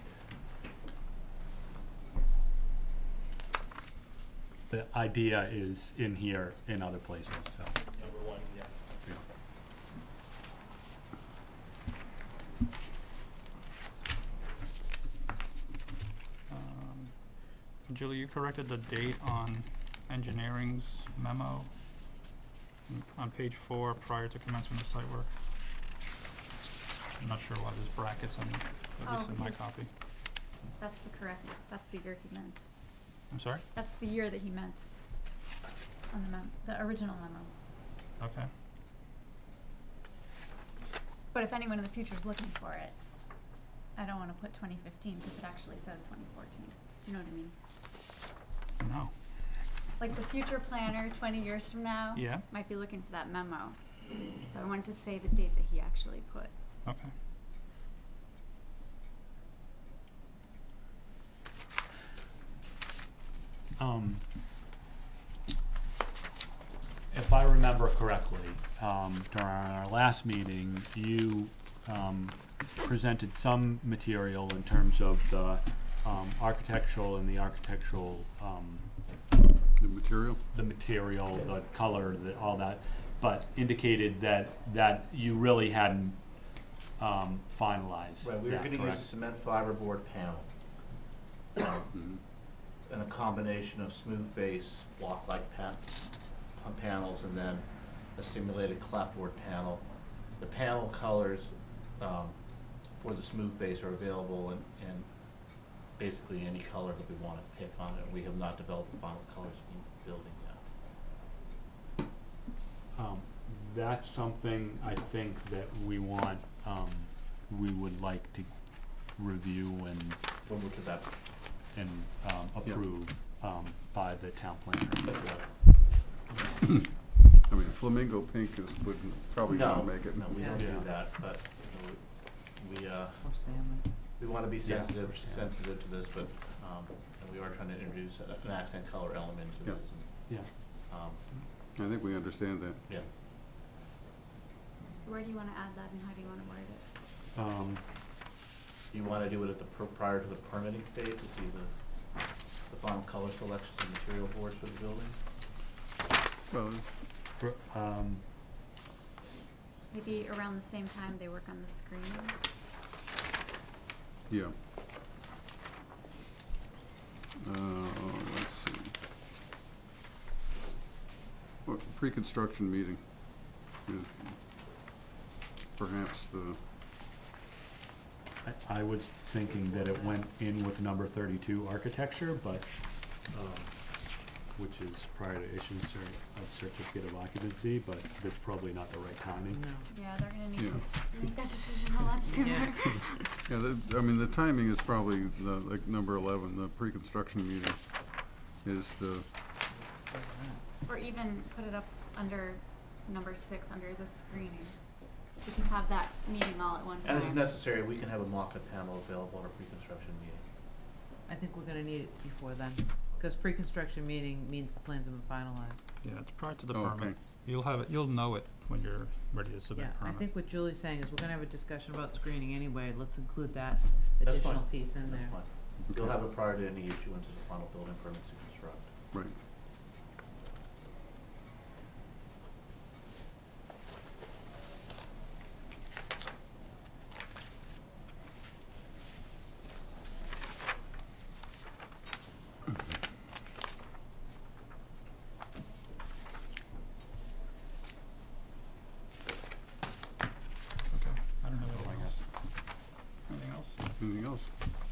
The idea is in here, in other places, so. Number 1, yeah. Yeah. Julie, you corrected the date on engineering's memo on page 4 prior to commencement of site work. I'm not sure why there's brackets on, at least in my because copy. That's the year he meant. I'm sorry? That's the year that he meant on the original memo. Okay. But if anyone in the future is looking for it, I don't wanna put 2015, because it actually says 2014. Do you know what I mean? No. Like the future planner 20 years from now Yeah. might be looking for that memo. So I wanted to say the date that he actually put. Okay. If I remember correctly, during our last meeting, you presented some material in terms of the architectural and the architectural, The material? the material, the color, all that, but indicated that you really hadn't finalized Right, we were that, gonna use a correct? cement fiberboard panel. Mhm. And a combination of smooth base, block-like panels, and then a simulated clapboard panel. The panel colors, for the smooth base are available in basically any color that we wanna pick on it. We have not developed the final colors in the building yet. That's something I think that we want, we would like to review and When we're to that, approve by the town planner. I mean, flamingo pink wouldn't probably not make it. No, we don't Yeah. do that, but we Or salmon. we wanna be Yeah. sensitive to this, but, and we are trying to introduce an accent color element to Yeah. this. Yeah. I think we understand that. Yeah. Where do you wanna add that and how do you wanna word it? You wanna do it at the, prior to the permitting stage to see the final color selections and material boards for the building? Well, Maybe around the same time they work on the screening? yeah. Let's see. What, pre-construction meeting is perhaps the, I was thinking that it went in with number 32 architecture, but, which is prior to issuance of certificate of occupancy, but that's probably not the right timing. No. Yeah, they're gonna need Yeah. to make that decision a lot sooner. Yeah. yeah, I mean, the timing is probably like number 11, the pre-construction meeting is the, Or even put it up under number 6, under the screening. So you can have that meeting all at one time. As necessary, we can have a mock-up panel available at our pre-construction meeting. I think we're gonna need it before then, because pre-construction meeting means the plans have been finalized. Yeah, it's prior to the Oh, permit. okay. You'll have it, you'll know it when you're ready to submit Yeah, I permit. think what Julie's saying is we're gonna have a discussion about screening anyway, let's include that That's additional fine. piece in there. That's fine. You'll Okay. have it prior to any issuance of the final building permit to construct. right. Okay, I don't have anything else. Anything else? Anything else?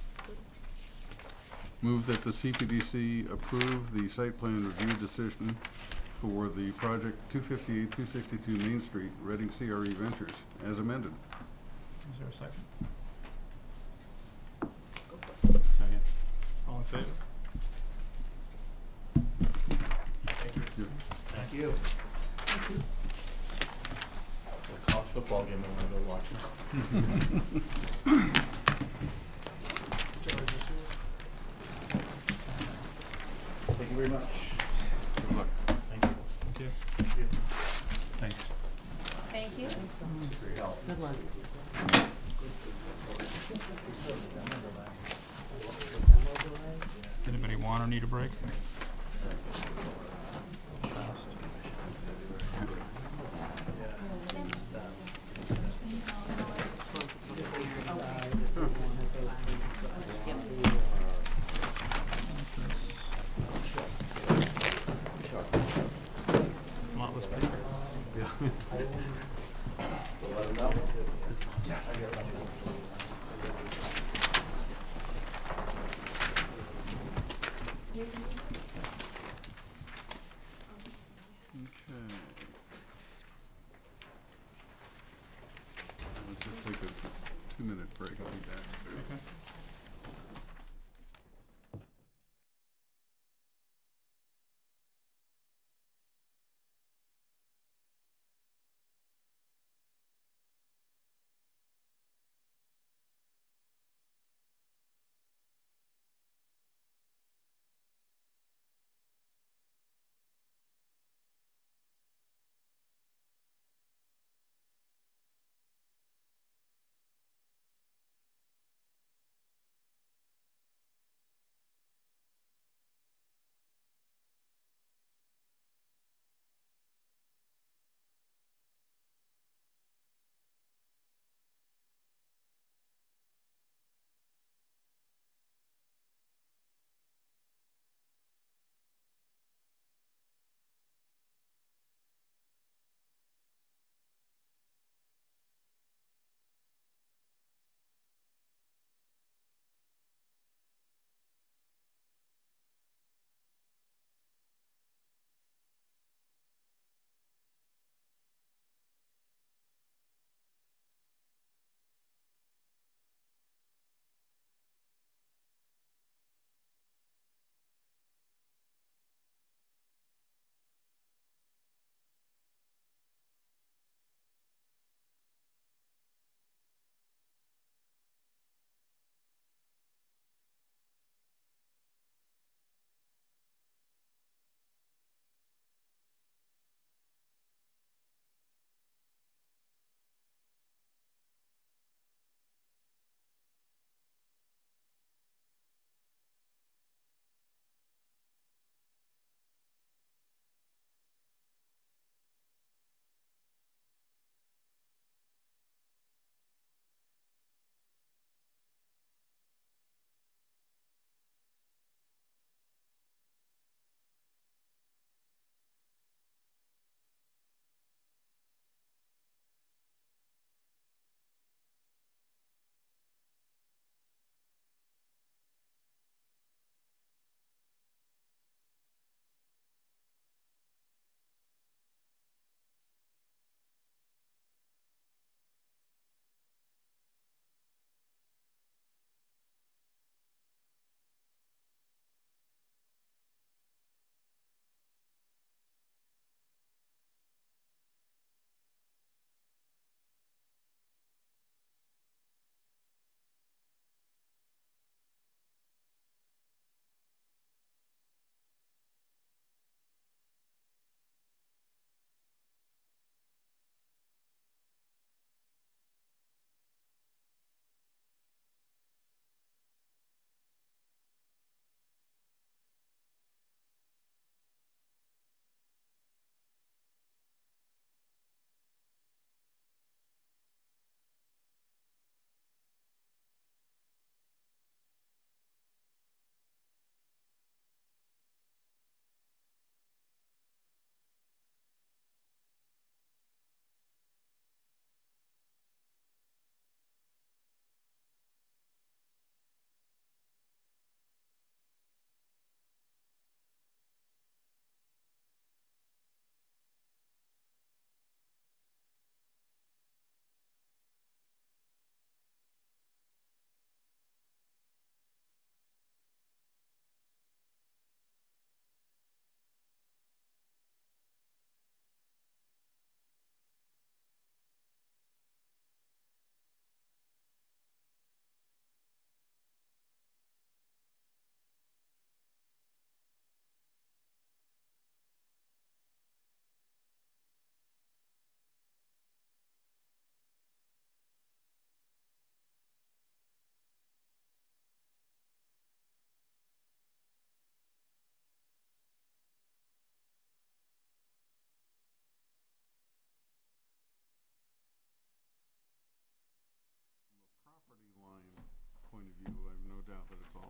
Move that the CPDC approve the site plan review decision for the project 258, 262 Main Street, Reading CRE Ventures, as amended. Is there a second? Second. All in favor? Thank you. The college football game I wanna go watch. Thank you very much. Good luck. Thank you. Thank you. Thank you. Thanks. Thank you. For your help. Good luck. Anybody want or need a break? Fast. Lot less paper.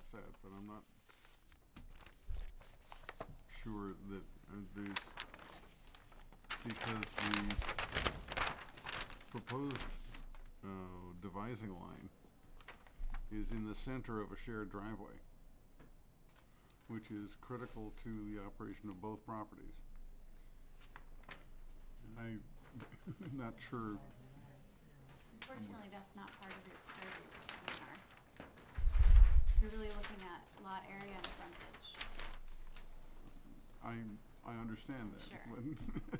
offset, but I'm not sure that there's, because the proposed devising line is in the center of a shared driveway, which is critical to the operation of both properties. I'm not sure. Unfortunately, that's not part of your purview, seminar. You're really looking at lot area and frontage. I understand that. Sure. but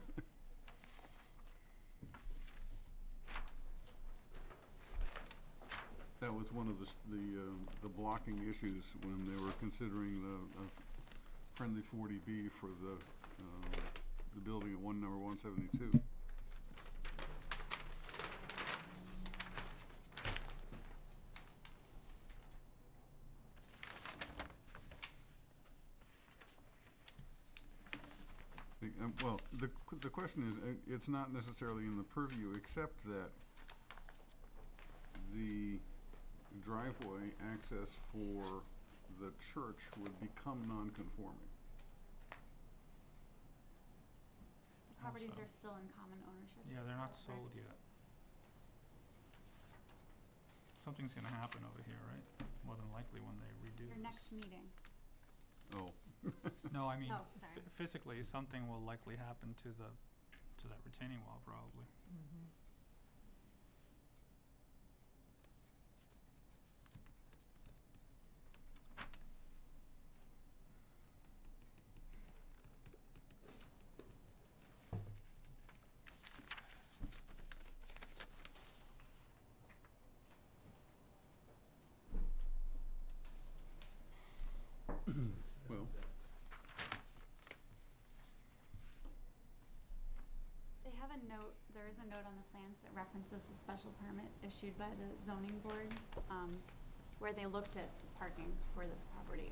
that was one of the blocking issues when they were considering the friendly 40B for the building at number 172. Well, the question is, it's not necessarily in the purview, except that the driveway access for the church would become non-conforming. Properties Also- are still in common ownership. Yeah, they're not Is that sold correct? yet. Something's gonna happen over here, right? More than likely when they redo Your this. next meeting. Oh. No, I mean, Oh, sorry. physically, something will likely happen to that retaining wall, probably. Mm-hmm. Well, They have a note, there is a note on the plans that references the special permit issued by the zoning board, where they looked at parking for this property.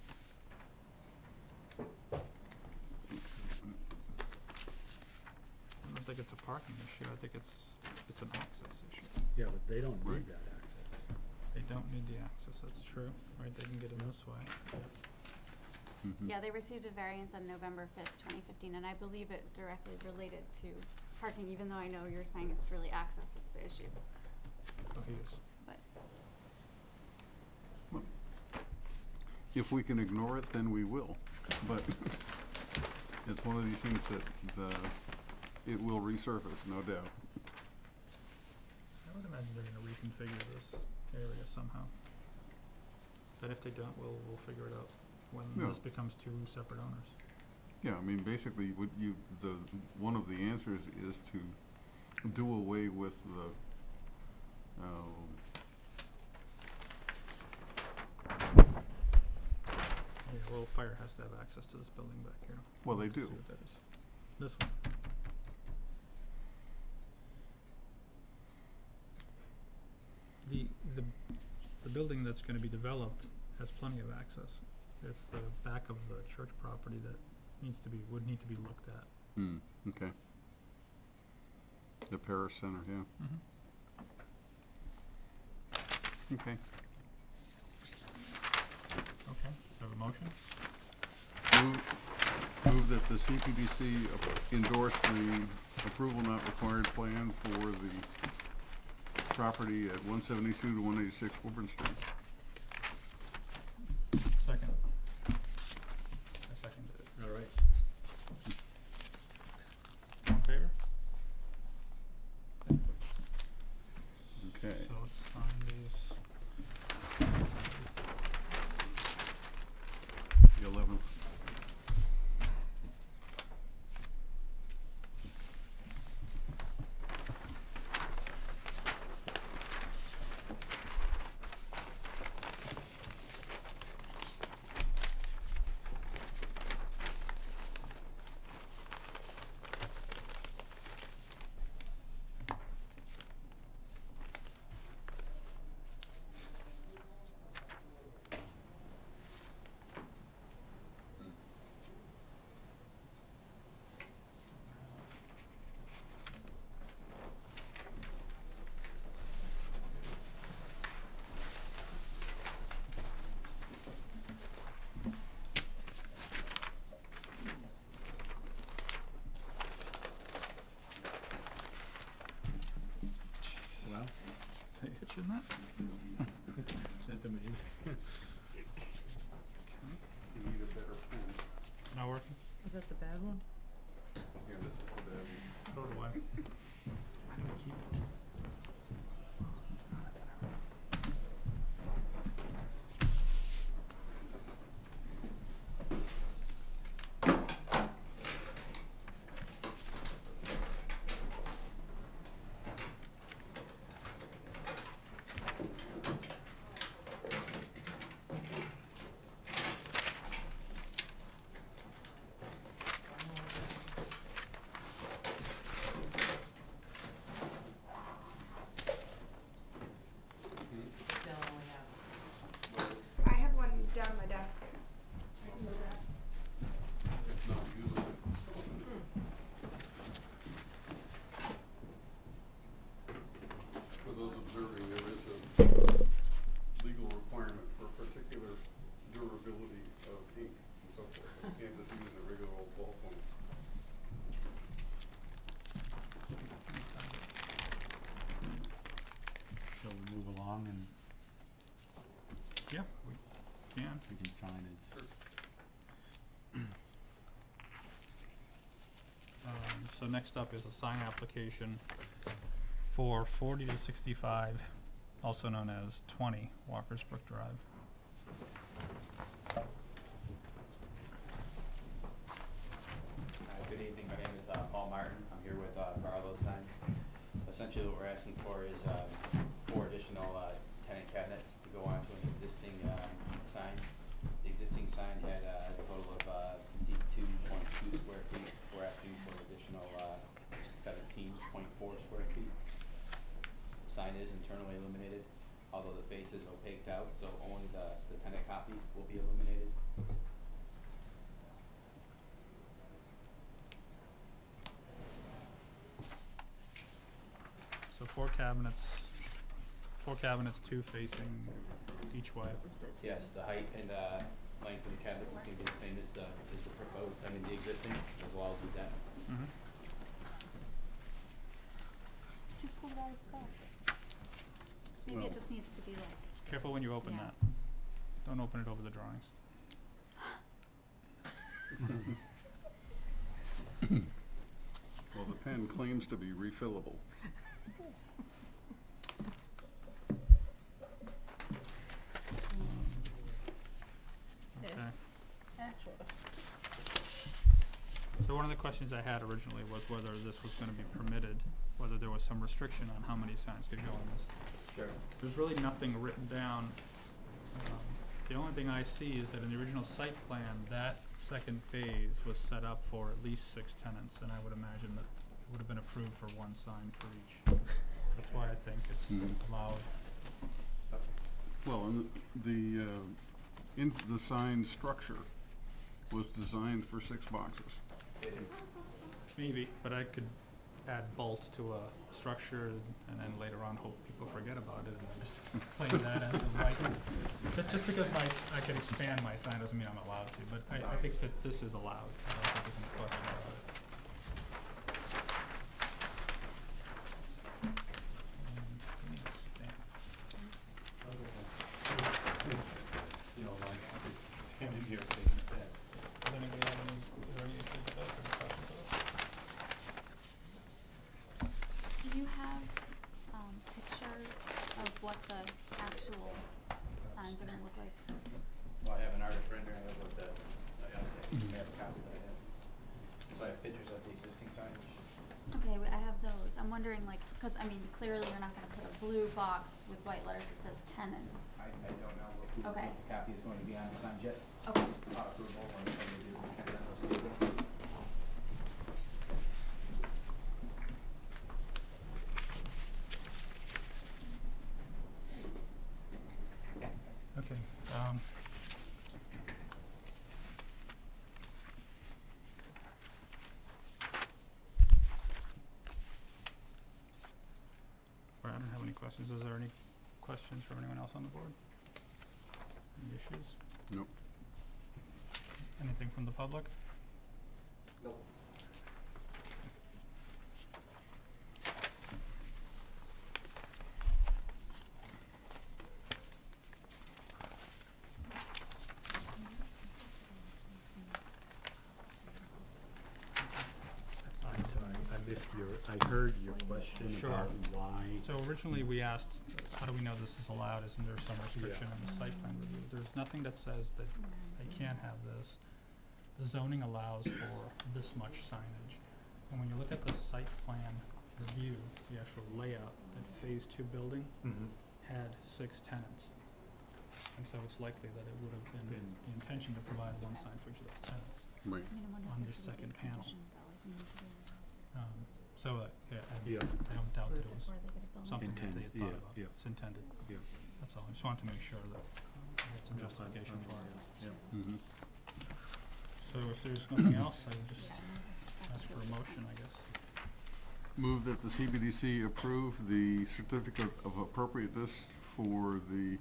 I don't think it's a parking issue, I think it's an access issue. Yeah, but they don't Right. need that access. They don't need the access, that's true, right? They can get in this way. mhm. Yeah, they received a variance on November 5th, 2015, and I believe it directly related to parking, even though I know you're saying it's really access that's the issue. Oh, he is. But If we can ignore it, then we will. But it's one of these things that it will resurface, no doubt. I would imagine they're gonna reconfigure this area somehow. But if they don't, we'll figure it out when Yeah. this becomes two separate owners. Yeah, I mean, basically, one of the answers is to do away with the, Yeah, well, fire has to have access to this building back here. Well, they Let's do. see what that is. This one. The building that's gonna be developed has plenty of access. It's the back of the church property that would need to be looked at. okay. The parish center, yeah. Okay. Okay, have a motion? Move that the CPDC endorse the approval not required plan for the property at 172 to 186 Woburn Street. Second. I seconded it. All right. All in favor? Okay. So let's sign these. The 11th. Is that the bad one? Yeah, this is the bad one. Throw it away. Why do we keep it? I have one down my desk. No, usually. For those observing, there is a legal requirement for particular durability of ink and so forth. You can't just use a regular old ballpoint. Shall we move along and Yeah, we can. we can sign his? So next up is a sign application for 40 to 65, also known as 20 Walker's Brook Drive. Good evening, my name is Paul Martin. I'm here with Barlow Signs. Essentially what we're asking for is 4 additional tenant cabinets to go onto an existing sign. The existing sign had a total of 52.2 square feet. We're asking for an additional 17.4 square feet. The sign is internally illuminated, although the face is opaqued out, so only the tenant copy will be illuminated. So 4 cabinets, 2 facing each way. Yes, the height and length of the cabinets is going to be the same as the proposed, the existing, as well as the depth. Mm-hmm. Just pull it out of the box. Maybe Well- it just needs to be like. Careful when you open Yeah. that. Don't open it over the drawings. Well, the pen claims to be refillable. Okay. Actually. So one of the questions I had originally was whether this was gonna be permitted, whether there was some restriction on how many signs could go in this. Sure. There's really nothing written down. The only thing I see is that in the original site plan, that second phase was set up for at least 6 tenants, and I would imagine that it would have been approved for 1 sign for each. That's why I think it's allowed. Well, and the sign structure was designed for 6 boxes. It is. Maybe, but I could add bolts to a structure and then later on hope people forget about it and just claim that as the right. Just because I can expand my sign doesn't mean I'm allowed to, but I think that this is allowed. I don't think there's any question about it. And I need a stamp. You know, like, I'm just standing here taking a pen. Does anybody have any, is there any issues with that or any questions with it? Do you have pictures of what the actual signs are gonna look like? Well, I have an artist rendering of what I have a copy that I have. So I have pictures of the existing signage. Okay, I have those. I'm wondering, like, because, I mean, clearly you're not gonna put a blue box with white letters that says tenant. I don't know what Okay. the copy is going to be on the sign yet. Okay. Not approval or anything to do with kind of those. Okay, I don't have any questions. Is there any questions from anyone else on the board? Any issues? Nope. Anything from the public? Nope. I heard your question Sure. about why. So originally we asked, how do we know this is allowed? Isn't there some restriction in the site plan review? There's nothing that says that they can't have this. The zoning allows for this much signage. And when you look at the site plan review, the actual layout, that phase 2 building had 6 tenants. And so it's likely that it would have been the intention to provide one sign for each of those tenants Right. on this second panel. So, yeah, Yeah. I don't doubt that it was Before they get a building. something that they Intended, had thought yeah, about. yeah. It's intended. Yeah. That's all. I just wanted to make sure that we had some justification for it. Mm-hmm. So if there's nothing else, I would just ask for a motion, I guess. Move that the CBDC approve the certificate of appropriateness for the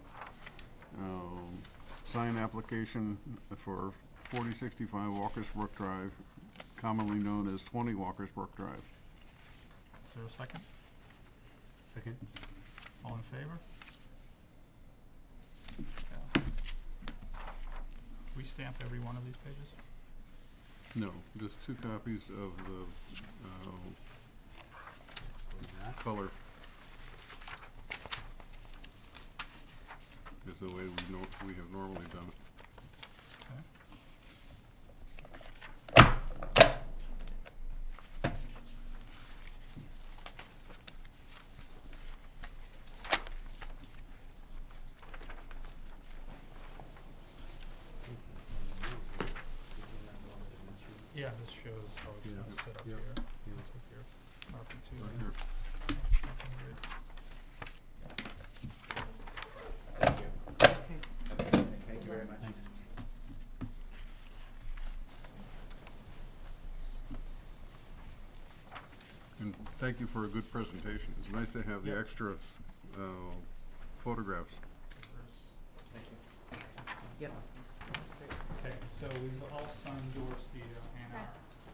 sign application for 4065 Walker's Brook Drive, commonly known as 20 Walker's Brook Drive. Is there a second? Second? All in favor? We stamp every one of these pages? No, just 2 copies of the color. Is the way we have normally done it. Okay. Yeah, this shows how it's gonna sit up here. Take your RP2. Right here. Thank you very much. Thanks. And thank you for a good presentation. It's nice to have the Yep. extra photographs. Thank you. Yep. Okay, so we've also endorsed the A&R.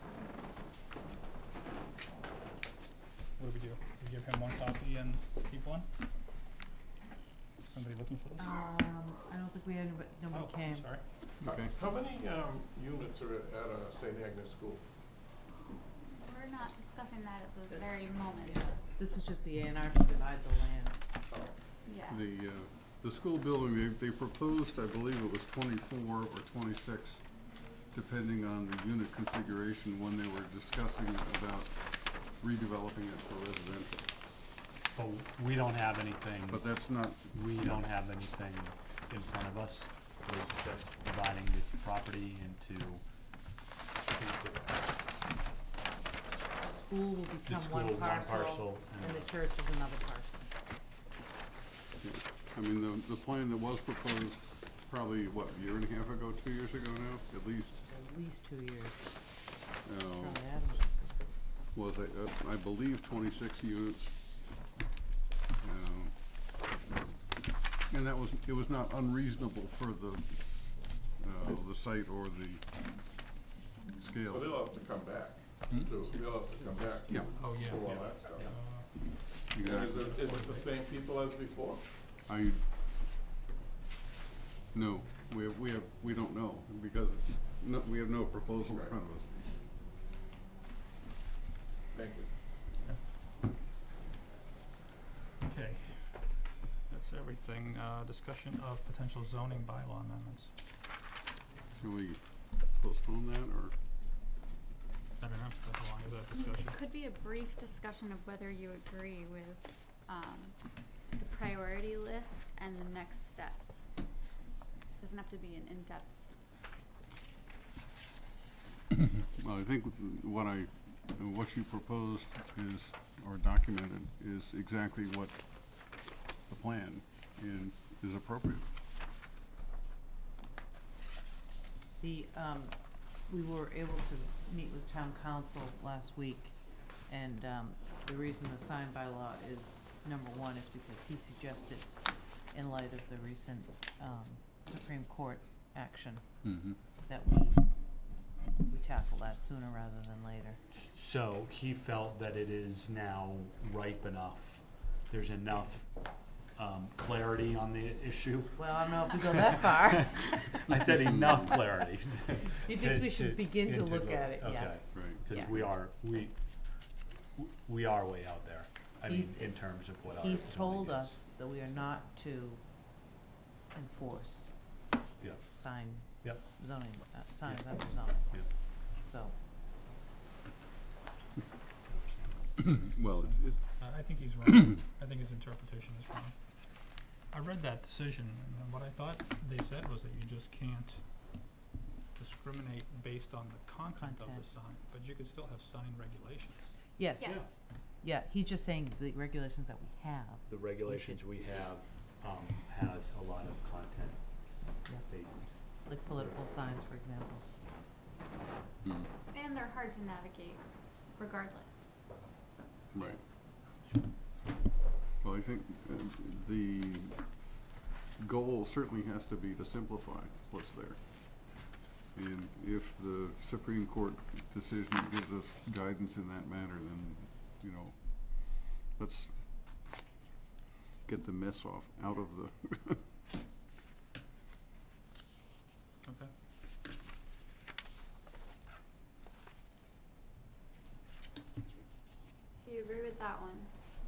What do we do? We give him one copy and keep one? Somebody looking for this? I don't think we had, nobody Oh, came. sorry. Okay. How many units are at St. Agnes School? We're not discussing that at the very moment. This is just the A&R to divide the land. Yeah. The school building, they proposed, I believe it was 24 or 26, depending on the unit configuration when they were discussing about redeveloping it for residential. But we don't have anything. But that's not, We don't have anything in front of us. We're just dividing the property into School will become school, one one parcel, parcel, and and- the church is another parcel. I mean, the plan that was proposed probably, what, a year and a half ago, 2 years ago now, at least? At least 2 years. uh, Probably Adams was it. Was, I believe, 26 units. And that was, it was not unreasonable for the site or the scale. Well, they'll have to come back, too. They'll have to come back. Yeah. Oh, yeah. For all yeah. that stuff. Uh, And is Exactly. it the same people as before? No, we don't know, because it's, no, we have no proposal in front of us. Thank you. Okay, that's everything. Discussion of potential zoning bylaw amendments. Should we postpone that, or? I don't know, how long is that discussion? It could be a brief discussion of whether you agree with the priority list and the next steps. Doesn't have to be an in-depth. Well, I think what you proposed is, or documented, is exactly what the plan and is appropriate. The, we were able to meet with town council last week, and the reason the sign bylaw is number one is because he suggested, in light of the recent Supreme Court action, that we tackle that sooner rather than later. So he felt that it is now ripe enough, there's enough clarity on the issue. Well, I don't know if we go that far. I said enough clarity. He thinks we should begin to look at it, yeah. Okay, Right. because Yeah. we we are way out there. I mean, He's- in terms of what our He's zoning told is. us that we are not to enforce Yeah. sign Yep. zoning, signs Yeah. under zoning, Yeah. so. Well, it's, I think he's wrong. I think his interpretation is wrong. I read that decision, and what I thought they said was that you just can't discriminate based on the content of the Content. sign, but you could still have sign regulations. Yes. Yes. Yeah, he's just saying the regulations that we have. The regulations we have, has a lot of content Yeah. based. Like political signs, for example. And they're hard to navigate regardless. right. Well, I think the goal certainly has to be to simplify what's there. And if the Supreme Court decision gives us guidance in that manner, then, you know, let's get the mess out of the Okay. So you agree with that one?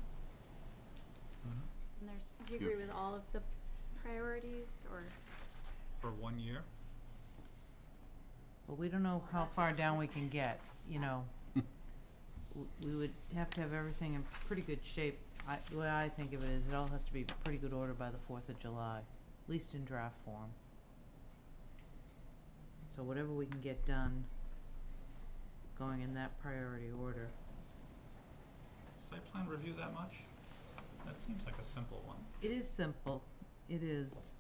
Mhm. And do you Yeah. agree with all of the priorities, or? For 1 year? But we don't know how That's far up to down you we can guys. get, you know. We would have to have everything in pretty good shape. The way I think of it is, it all has to be pretty good order by the 4th of July, at least in draft form. So whatever we can get done, going in that priority order. Site plan review that much? That seems like a simple one. It is simple, it is.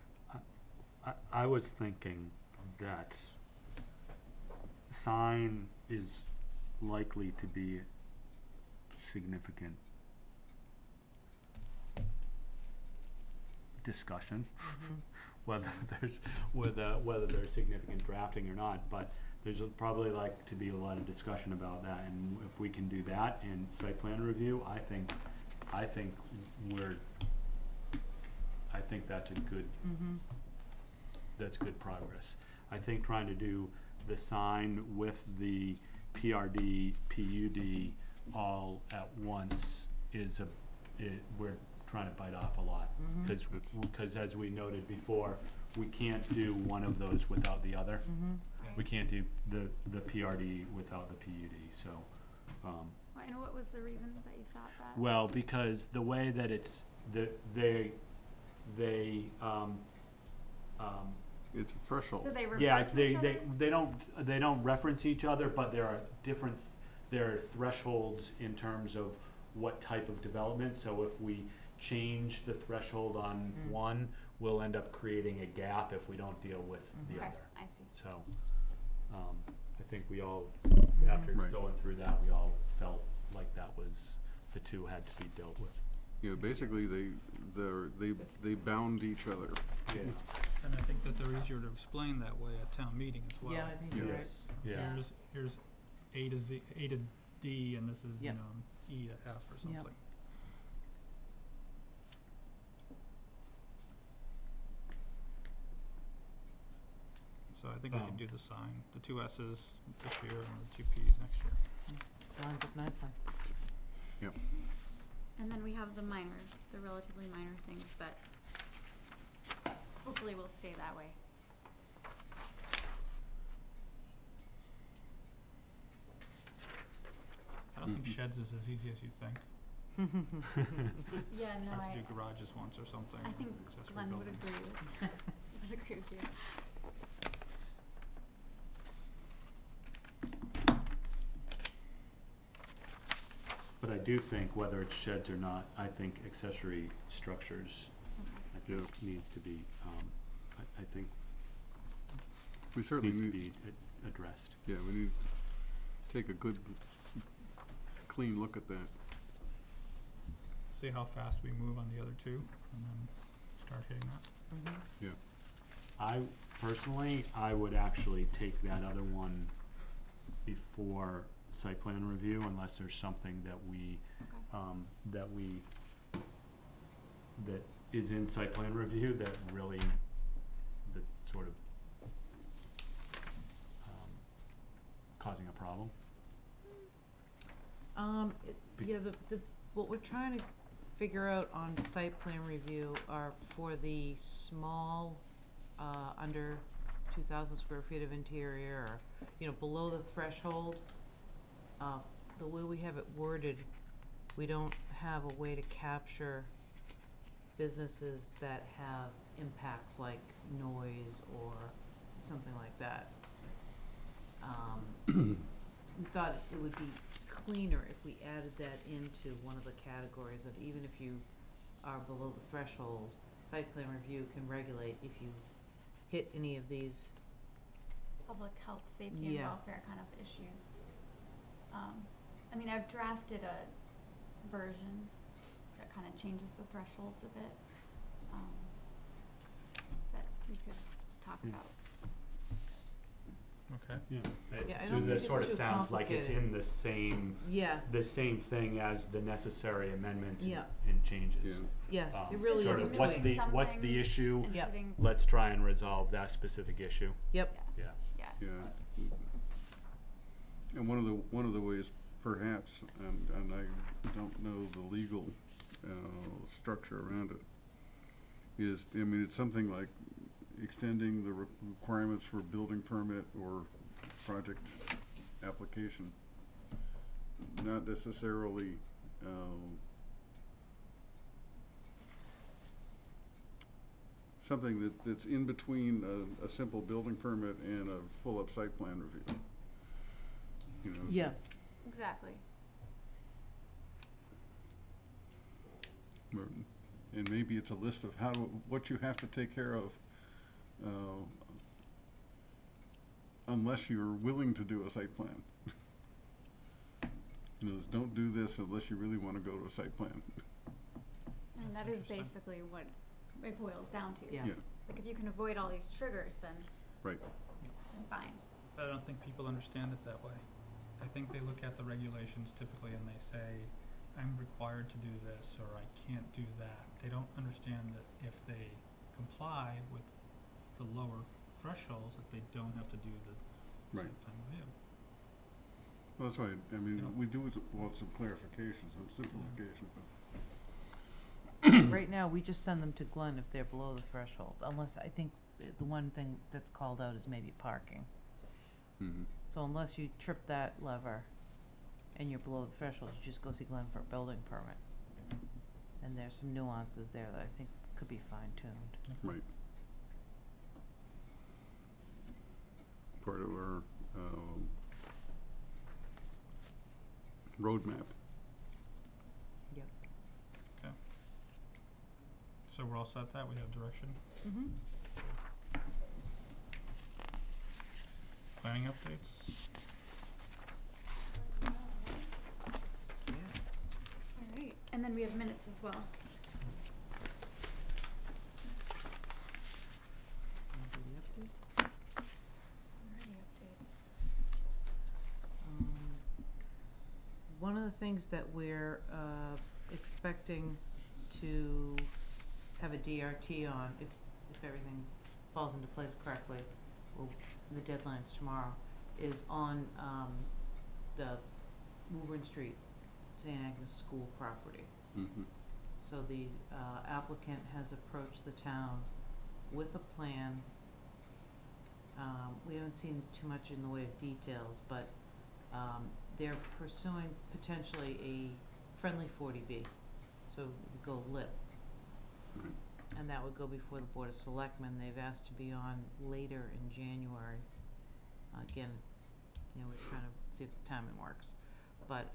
I was thinking that sign is likely to be significant discussion, whether there's significant drafting or not, but there's probably like to be a lot of discussion about that, and if we can do that in site plan review, I think that's a good, that's good progress. I think trying to do the sign with the PRD, PUD all at once we're trying to bite off a lot. Because as we noted before, we can't do one of those without the other. We can't do the PRD without the PUD, so. And what was the reason that you thought that? Well, because the way that it's, it's a threshold. Do they refer yeah, to each other? they don't reference each other, but there are thresholds in terms of what type of development. So if we change the threshold on one, we'll end up creating a gap if we don't deal with the Okay, other. I see. So, I think we all, after Right. going through that, we all felt like the two had to be dealt with. Yeah, basically they bound each other. Yeah. And I think that they're easier to explain that way at town meeting as well. Yeah, I think you're right. Yes, yeah. Here's A to Z, A to D, and this is, Yep. E to F or something. Yep. So I think we can do the sign, the 2 S's this year and the 2 P's next year. Lines up nicely. And then we have the relatively minor things that hopefully will stay that way. I don't think sheds is as easy as you think. Yeah, no, Have to do garages once or something. I think accessory Glenn would buildings. agree with, would agree with you. But I do think, whether it's sheds or not, I think accessory structures, I think needs to be, I think We certainly needs to need, be addressed. yeah, we need to take a good, clean look at that. See how fast we move on the other 2 and then start hitting that. Yeah. I personally, I would actually take that other one before site plan review, unless there's something that that is in site plan review that really, that's sort of causing a problem. Yeah, what we're trying to figure out on site plan review are for the small, under 2,000 square feet of interior, or, you know, below the threshold. The way we have it worded, we don't have a way to capture businesses that have impacts like noise or something like that. We thought it would be cleaner if we added that into one of the categories of, even if you are below the threshold, site plan review can regulate if you hit any of these. Public health, safety, and Yeah. welfare kind of issues. I mean, I've drafted a version that kind of changes the thresholds a bit, that we could talk about. Okay. Yeah, I So don't that think sort of it's too sounds like it's in the same, Yeah, the same thing as the necessary amendments and, Yeah. and changes. yeah, it really Sort is a of what's tweak. the, what's the issue? And Yep. putting- Let's try and resolve that specific issue. Yep. Yeah. Yeah. Yeah, and one of the ways, perhaps, and I don't know the legal structure around it, is, I mean, it's something like extending the requirements for building permit or project application, not necessarily something that's in between a simple building permit and a full-up site plan review. You know? Yeah, Exactly. And maybe it's a list of what you have to take care of, unless you're willing to do a site plan. You know, don't do this unless you really want to go to a site plan. And that That's is interesting. basically what it boils down to. Yeah. Yeah, Like, if you can avoid all these triggers, then right. fine. I don't think people understand it that way. I think they look at the regulations typically and they say, I'm required to do this, or I can't do that. They don't understand that if they comply with the lower thresholds, that they don't have to do the Right. site plan review. Well, that's right. I mean, Yeah. we do want some clarification, some simplification, but right now, we just send them to Glenn if they're below the thresholds, unless, I think, the one thing that's called out is maybe parking. So unless you trip that lever and you're below the threshold, you just go see Glenn for a building permit. And there's some nuances there that I think could be fine-tuned. right. Part of our roadmap. Yep. Okay. So we're all set that, we have direction. Mm-hmm. Planning updates? All right. And then we have minutes as well. Alrighty, updates. One of the things that we're expecting to have a DRT on, if everything falls into place correctly, well, the deadline's tomorrow, is on the Woburn Street, St. Agnes School property. Mm-hmm. So the applicant has approached the town with a plan. We haven't seen too much in the way of details, but they're pursuing potentially a friendly 40B, so it would go lit. Right. And that would go before the Board of Selectmen. They've asked to be on later in January. Again, you know, we're trying to see if the timing works. But,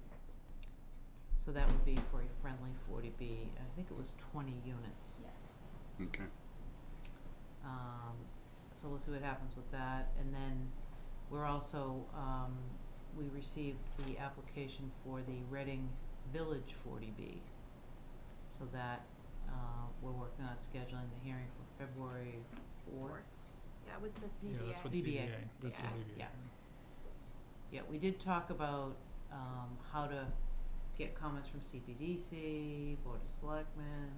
so that would be for a friendly 40B. I think it was 20 units. Yes. Okay. So we'll see what happens with that. And then we're also, we received the application for the Reading Village 40B. So that, we're working on scheduling the hearing for February 4th. Yeah, with the Yeah, ZBA. that's what ZBA. ZBA. That's the Yeah. ZBA. Yeah. Yeah, we did talk about how to get comments from CPDC, Board of Selectmen,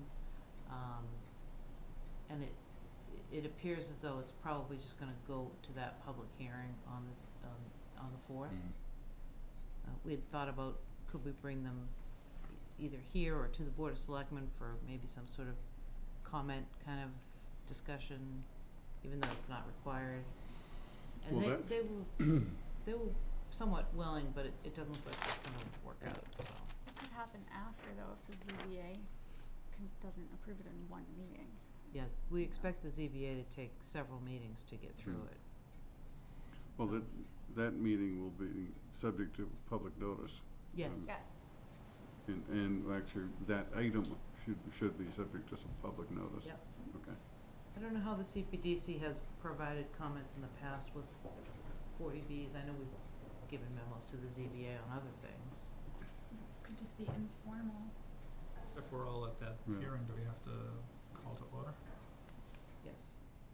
and it appears as though it's probably just gonna go to that public hearing on this, on the 4th. We had thought about could we bring them either here or to the Board of Selectmen for maybe some sort of comment kind of discussion, even though it's not required? And Well, they were somewhat willing, but it doesn't look like it's gonna work out, so. It could happen after though if the ZBA doesn't approve it in one meeting. Yeah, we expect the ZBA to take several meetings to get through it. Well, that meeting will be subject to public notice. Yes. Yes. And actually, that item should be subject to some public notice. Yep. Okay. I don't know how the CPDC has provided comments in the past with 40Bs. I know we've given memos to the ZBA on other things. Could just be informal. If we're all at that Yeah. hearing, do we have to call to order? Yes.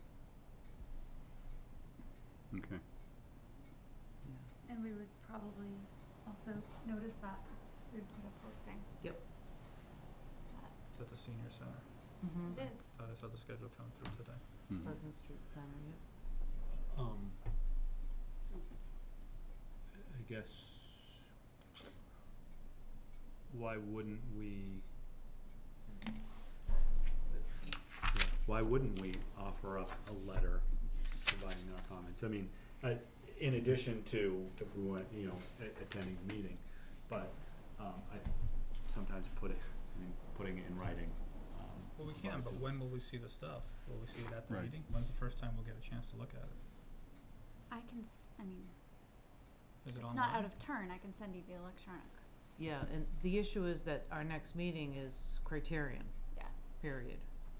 Okay. Yeah. And we would probably also notice that. We would put a posting. Yep. It's at the senior center. Mm-hmm. It is. I saw the schedule come through today. Mhm. Pleasant Street Center, yep. I guess, why wouldn't we, why wouldn't we offer up a letter providing our comments? I mean, in addition to if we went, attending the meeting, but I sometimes putting it in writing. Well, we can, but when will we see the stuff? Will we see it at the Right. meeting? When's the first time we'll get a chance to look at it? I can, I mean, Is it it's online? not out of turn. I can send you the electronic. Yeah, and the issue is that our next meeting is Criterion, Yeah. period.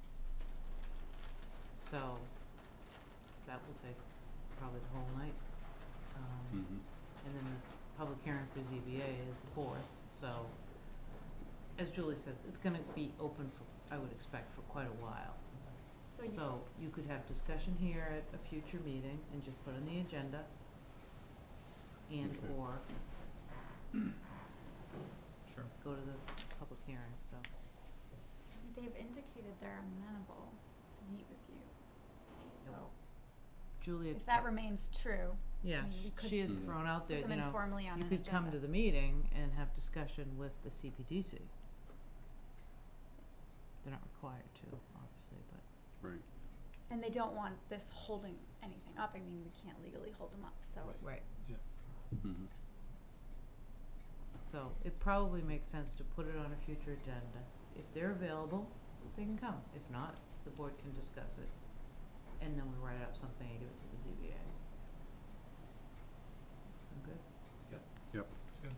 So, that will take probably the whole night. Mhm. And then the public hearing for ZBA is the 4th, so, as Julie says, it's gonna be open for, I would expect, for quite a while. So you could have discussion here at a future meeting and just put on the agenda and Okay. or Sure. go to the public hearing, so. They've indicated they're amenable to meet with you. So Julie had. if that remains true, Yeah, I mean, we could she had Mhm. thrown out there, put them informally on you an could come to agenda. the meeting and have discussion with the CPDC. They're not required to, obviously, but. Right. And they don't want this holding anything up. I mean, we can't legally hold them up, so. Right. Yeah. Mhm. So it probably makes sense to put it on a future agenda. If they're available, they can come. If not, the board can discuss it. And then we write up something and give it to the ZBA. Sound good? Yep. It's good.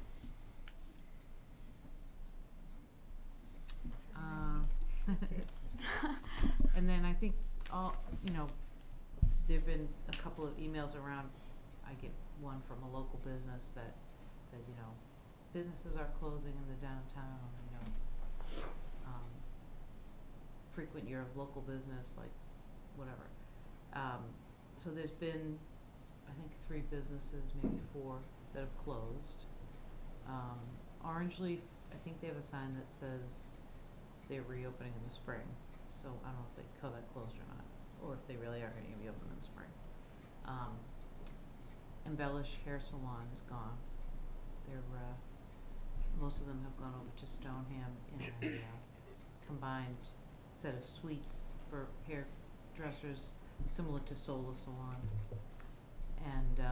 It's really It's- And then I think there've been a couple of emails around. I get one from a local business that said, businesses are closing in the downtown, frequent year of local business, like, whatever. So there's been, I think, 3 businesses, maybe 4, that have closed. Orange Leaf, I think they have a sign that says they're reopening in the spring, so I don't know if they call that closed or not, or if they really are gonna reopen in the spring. Embellish Hair Salon is gone. They're, most of them have gone over to Stoneham in a combined set of suites for hairdressers, similar to Sola Salon. And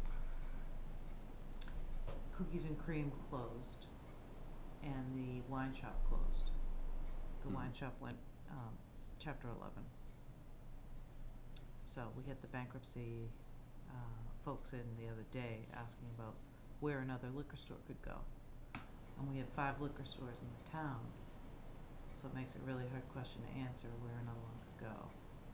Cookies and Cream closed, and the wine shop closed. The wine shop went Chapter 11. So we had the bankruptcy folks in the other day asking about where another liquor store could go. And we have 5 liquor stores in the town, so it makes it a really hard question to answer where another one could go.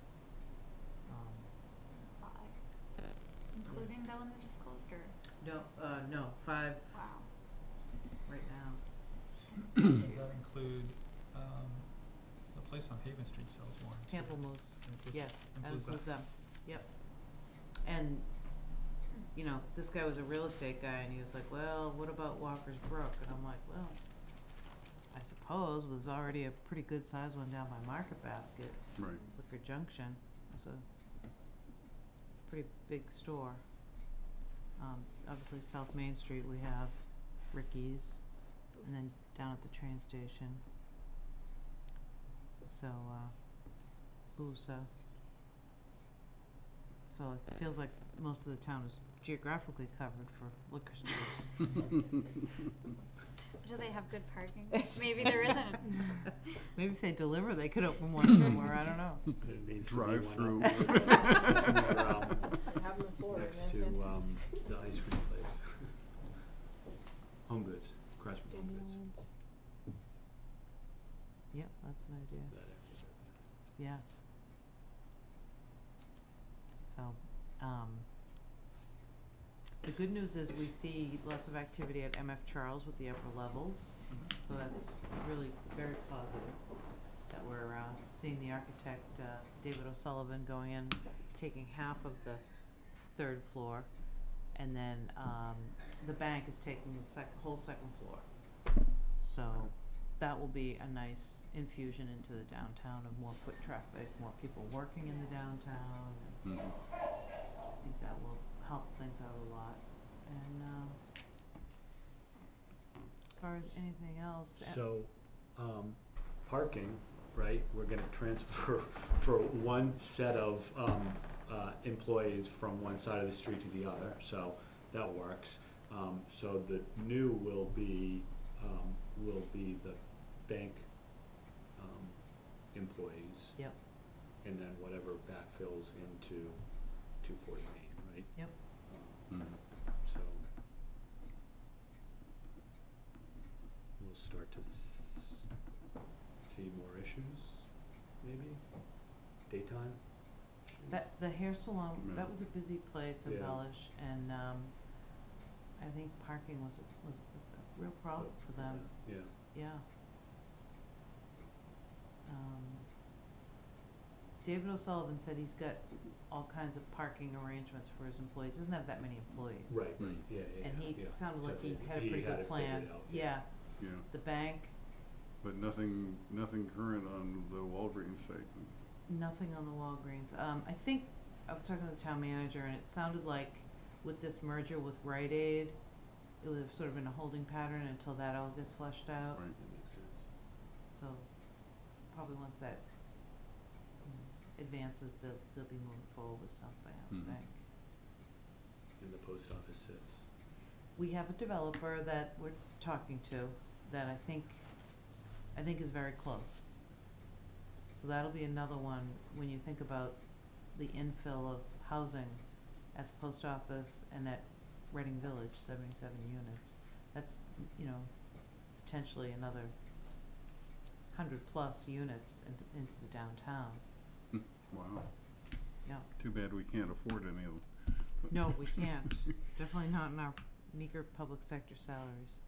5. Including that one that just closed, or? No, 5 Wow. right now. Does that include, the place on Haven Street sells wine? too? Pamplemousse, Includes- yes, that includes includes that. them, yep. And, this guy was a real estate guy, and he was like, well, what about Walker's Brook? And I'm like, well, I suppose there's already a pretty good sized one down by Market Basket. Right. Liquor Junction, it's a pretty big store. Obviously South Main Street, we have Ricky's, and then down at the train station. So, Boosa. So it feels like most of the town is geographically covered for liquor stores. Do they have good parking? Maybe there isn't. Maybe if they deliver, they could open one somewhere, I don't know. There needs to be Drive one through. up near, Have them for next to, the ice cream place. Home Goods, Craftsman Home Goods. Yep, that's an idea. That area. Yeah. So, the good news is we see lots of activity at MF Charles with the upper levels. So that's really very positive that we're seeing the architect, David O'Sullivan, going in. He's taking half of the 3rd floor, and then the bank is taking the whole 2nd floor. So that will be a nice infusion into the downtown of more foot traffic, more people working in the downtown. Mhm. I think that will help things out a lot. And as far as anything else, So, parking, right, we're gonna transfer for one set of, employees from one side of the street to the other, so that works. So the new will be the bank, employees. Yep. And then whatever backfills into 240 Main, right? Yep. Mhm. So we'll start to see more issues, maybe? Daytime? that the hair salon, Yeah. that was a busy place in Yeah. Bellish, and I think parking was a real problem for them. Yeah. Yeah. David O'Sullivan said he's got all kinds of parking arrangements for his employees. He doesn't have that many employees. Right, yeah, yeah. And he yeah. sounded So like he had a he pretty had good it plan. figured out, Yeah. Yeah, The bank, but nothing current on the Walgreens site. nothing on the Walgreens. I think I was talking to the town manager, and it sounded like with this merger with Rite Aid, it was sort of in a holding pattern until that all gets fleshed out. Right. That makes sense. So probably once that advances, they'll be moving forward with something, I would Mhm. think. And the post office sits. We have a developer that we're talking to that I think is very close. So that'll be another one, when you think about the infill of housing at the post office and at Reading Village, 77 units. That's, potentially another 100+ units into the downtown. Wow. Yeah. Too bad we can't afford any of them. No, we can't. Definitely not in our meager public sector salaries.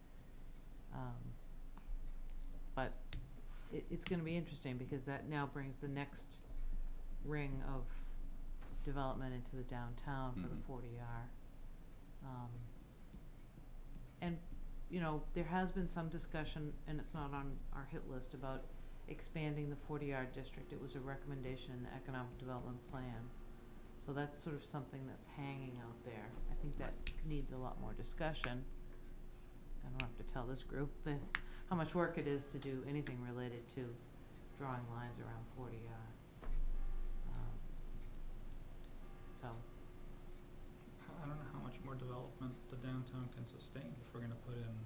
But it's gonna be interesting, because that now brings the next ring of development into the downtown for the Mhm. 40R. And, there has been some discussion, and it's not on our hit list, about expanding the 40R district. It was a recommendation in the economic development plan. So that's sort of something that's hanging out there. I think that needs a lot more discussion. I don't have to tell this group how much work it is to do anything related to drawing lines around 40R. So, I don't know how much more development the downtown can sustain if we're gonna put in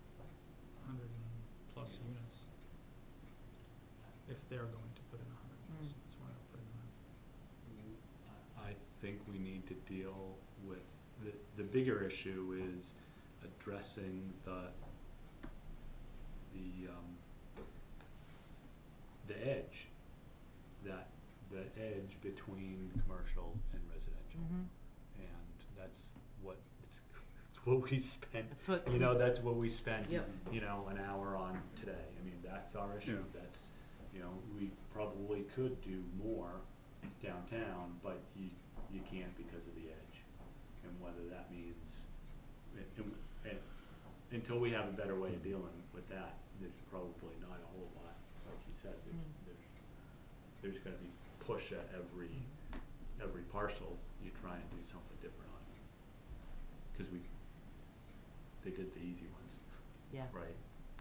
100+ units. If they're going to put in 100+, that's why they're putting them in. I think we need to deal with, the bigger issue is addressing the edge, the edge between commercial and residential. And that's what we spent, that's what. that's what we spent, Yep. an hour on today. I mean, that's our issue. Yeah. That's, we probably could do more downtown, but you can't because of the edge. And whether that means, until we have a better way of dealing with that, there's probably not a whole lot, like you said, there's gonna be push at every parcel, you try and do something different on it. 'Cause they did the easy ones, Yeah. right?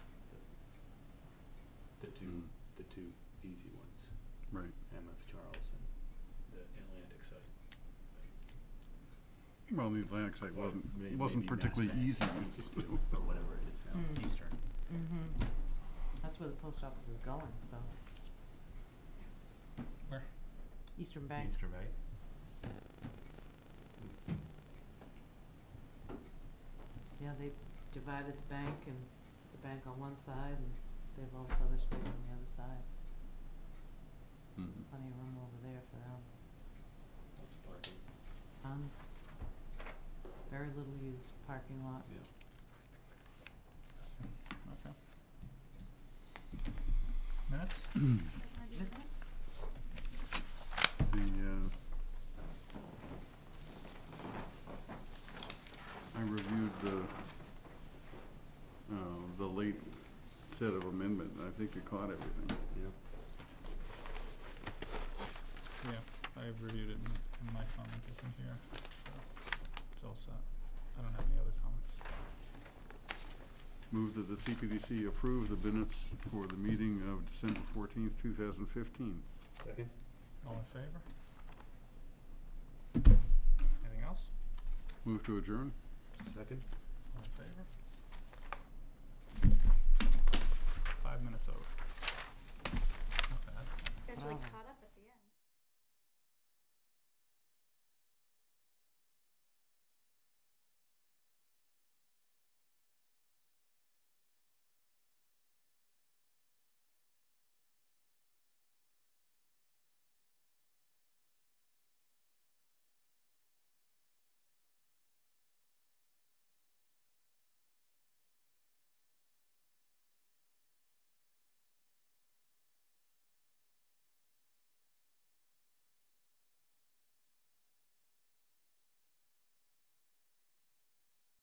The two, the two easy ones, Right. MF Charles and the Atlantic site. Well, the Atlantic site Or wasn't maybe particularly Mass easy. Bank used to do, or whatever it is now, Mm. Eastern. Mm-hmm. That's where the post office is going, so. Where? Eastern Bank. Eastern Bank. Yeah, they divided the bank and the bank on one side and they have all this other space on the other side. Mhm. Plenty of room over there for them. Lots of parking. Tons. Very little used parking lot. Yeah. Okay. Minutes? Minutes? I reviewed the late set of amendment, and I think you caught everything. Yeah. Yeah, I reviewed it and my comment is in here, so it's all set. I don't have any other comments. Move that the CPDC approve the minutes for the meeting of December 14th, 2015. Second? All in favor? Anything else? Move to adjourn. Second? All in favor? 5 minutes over. Not bad. Guys, Wow. like caught up?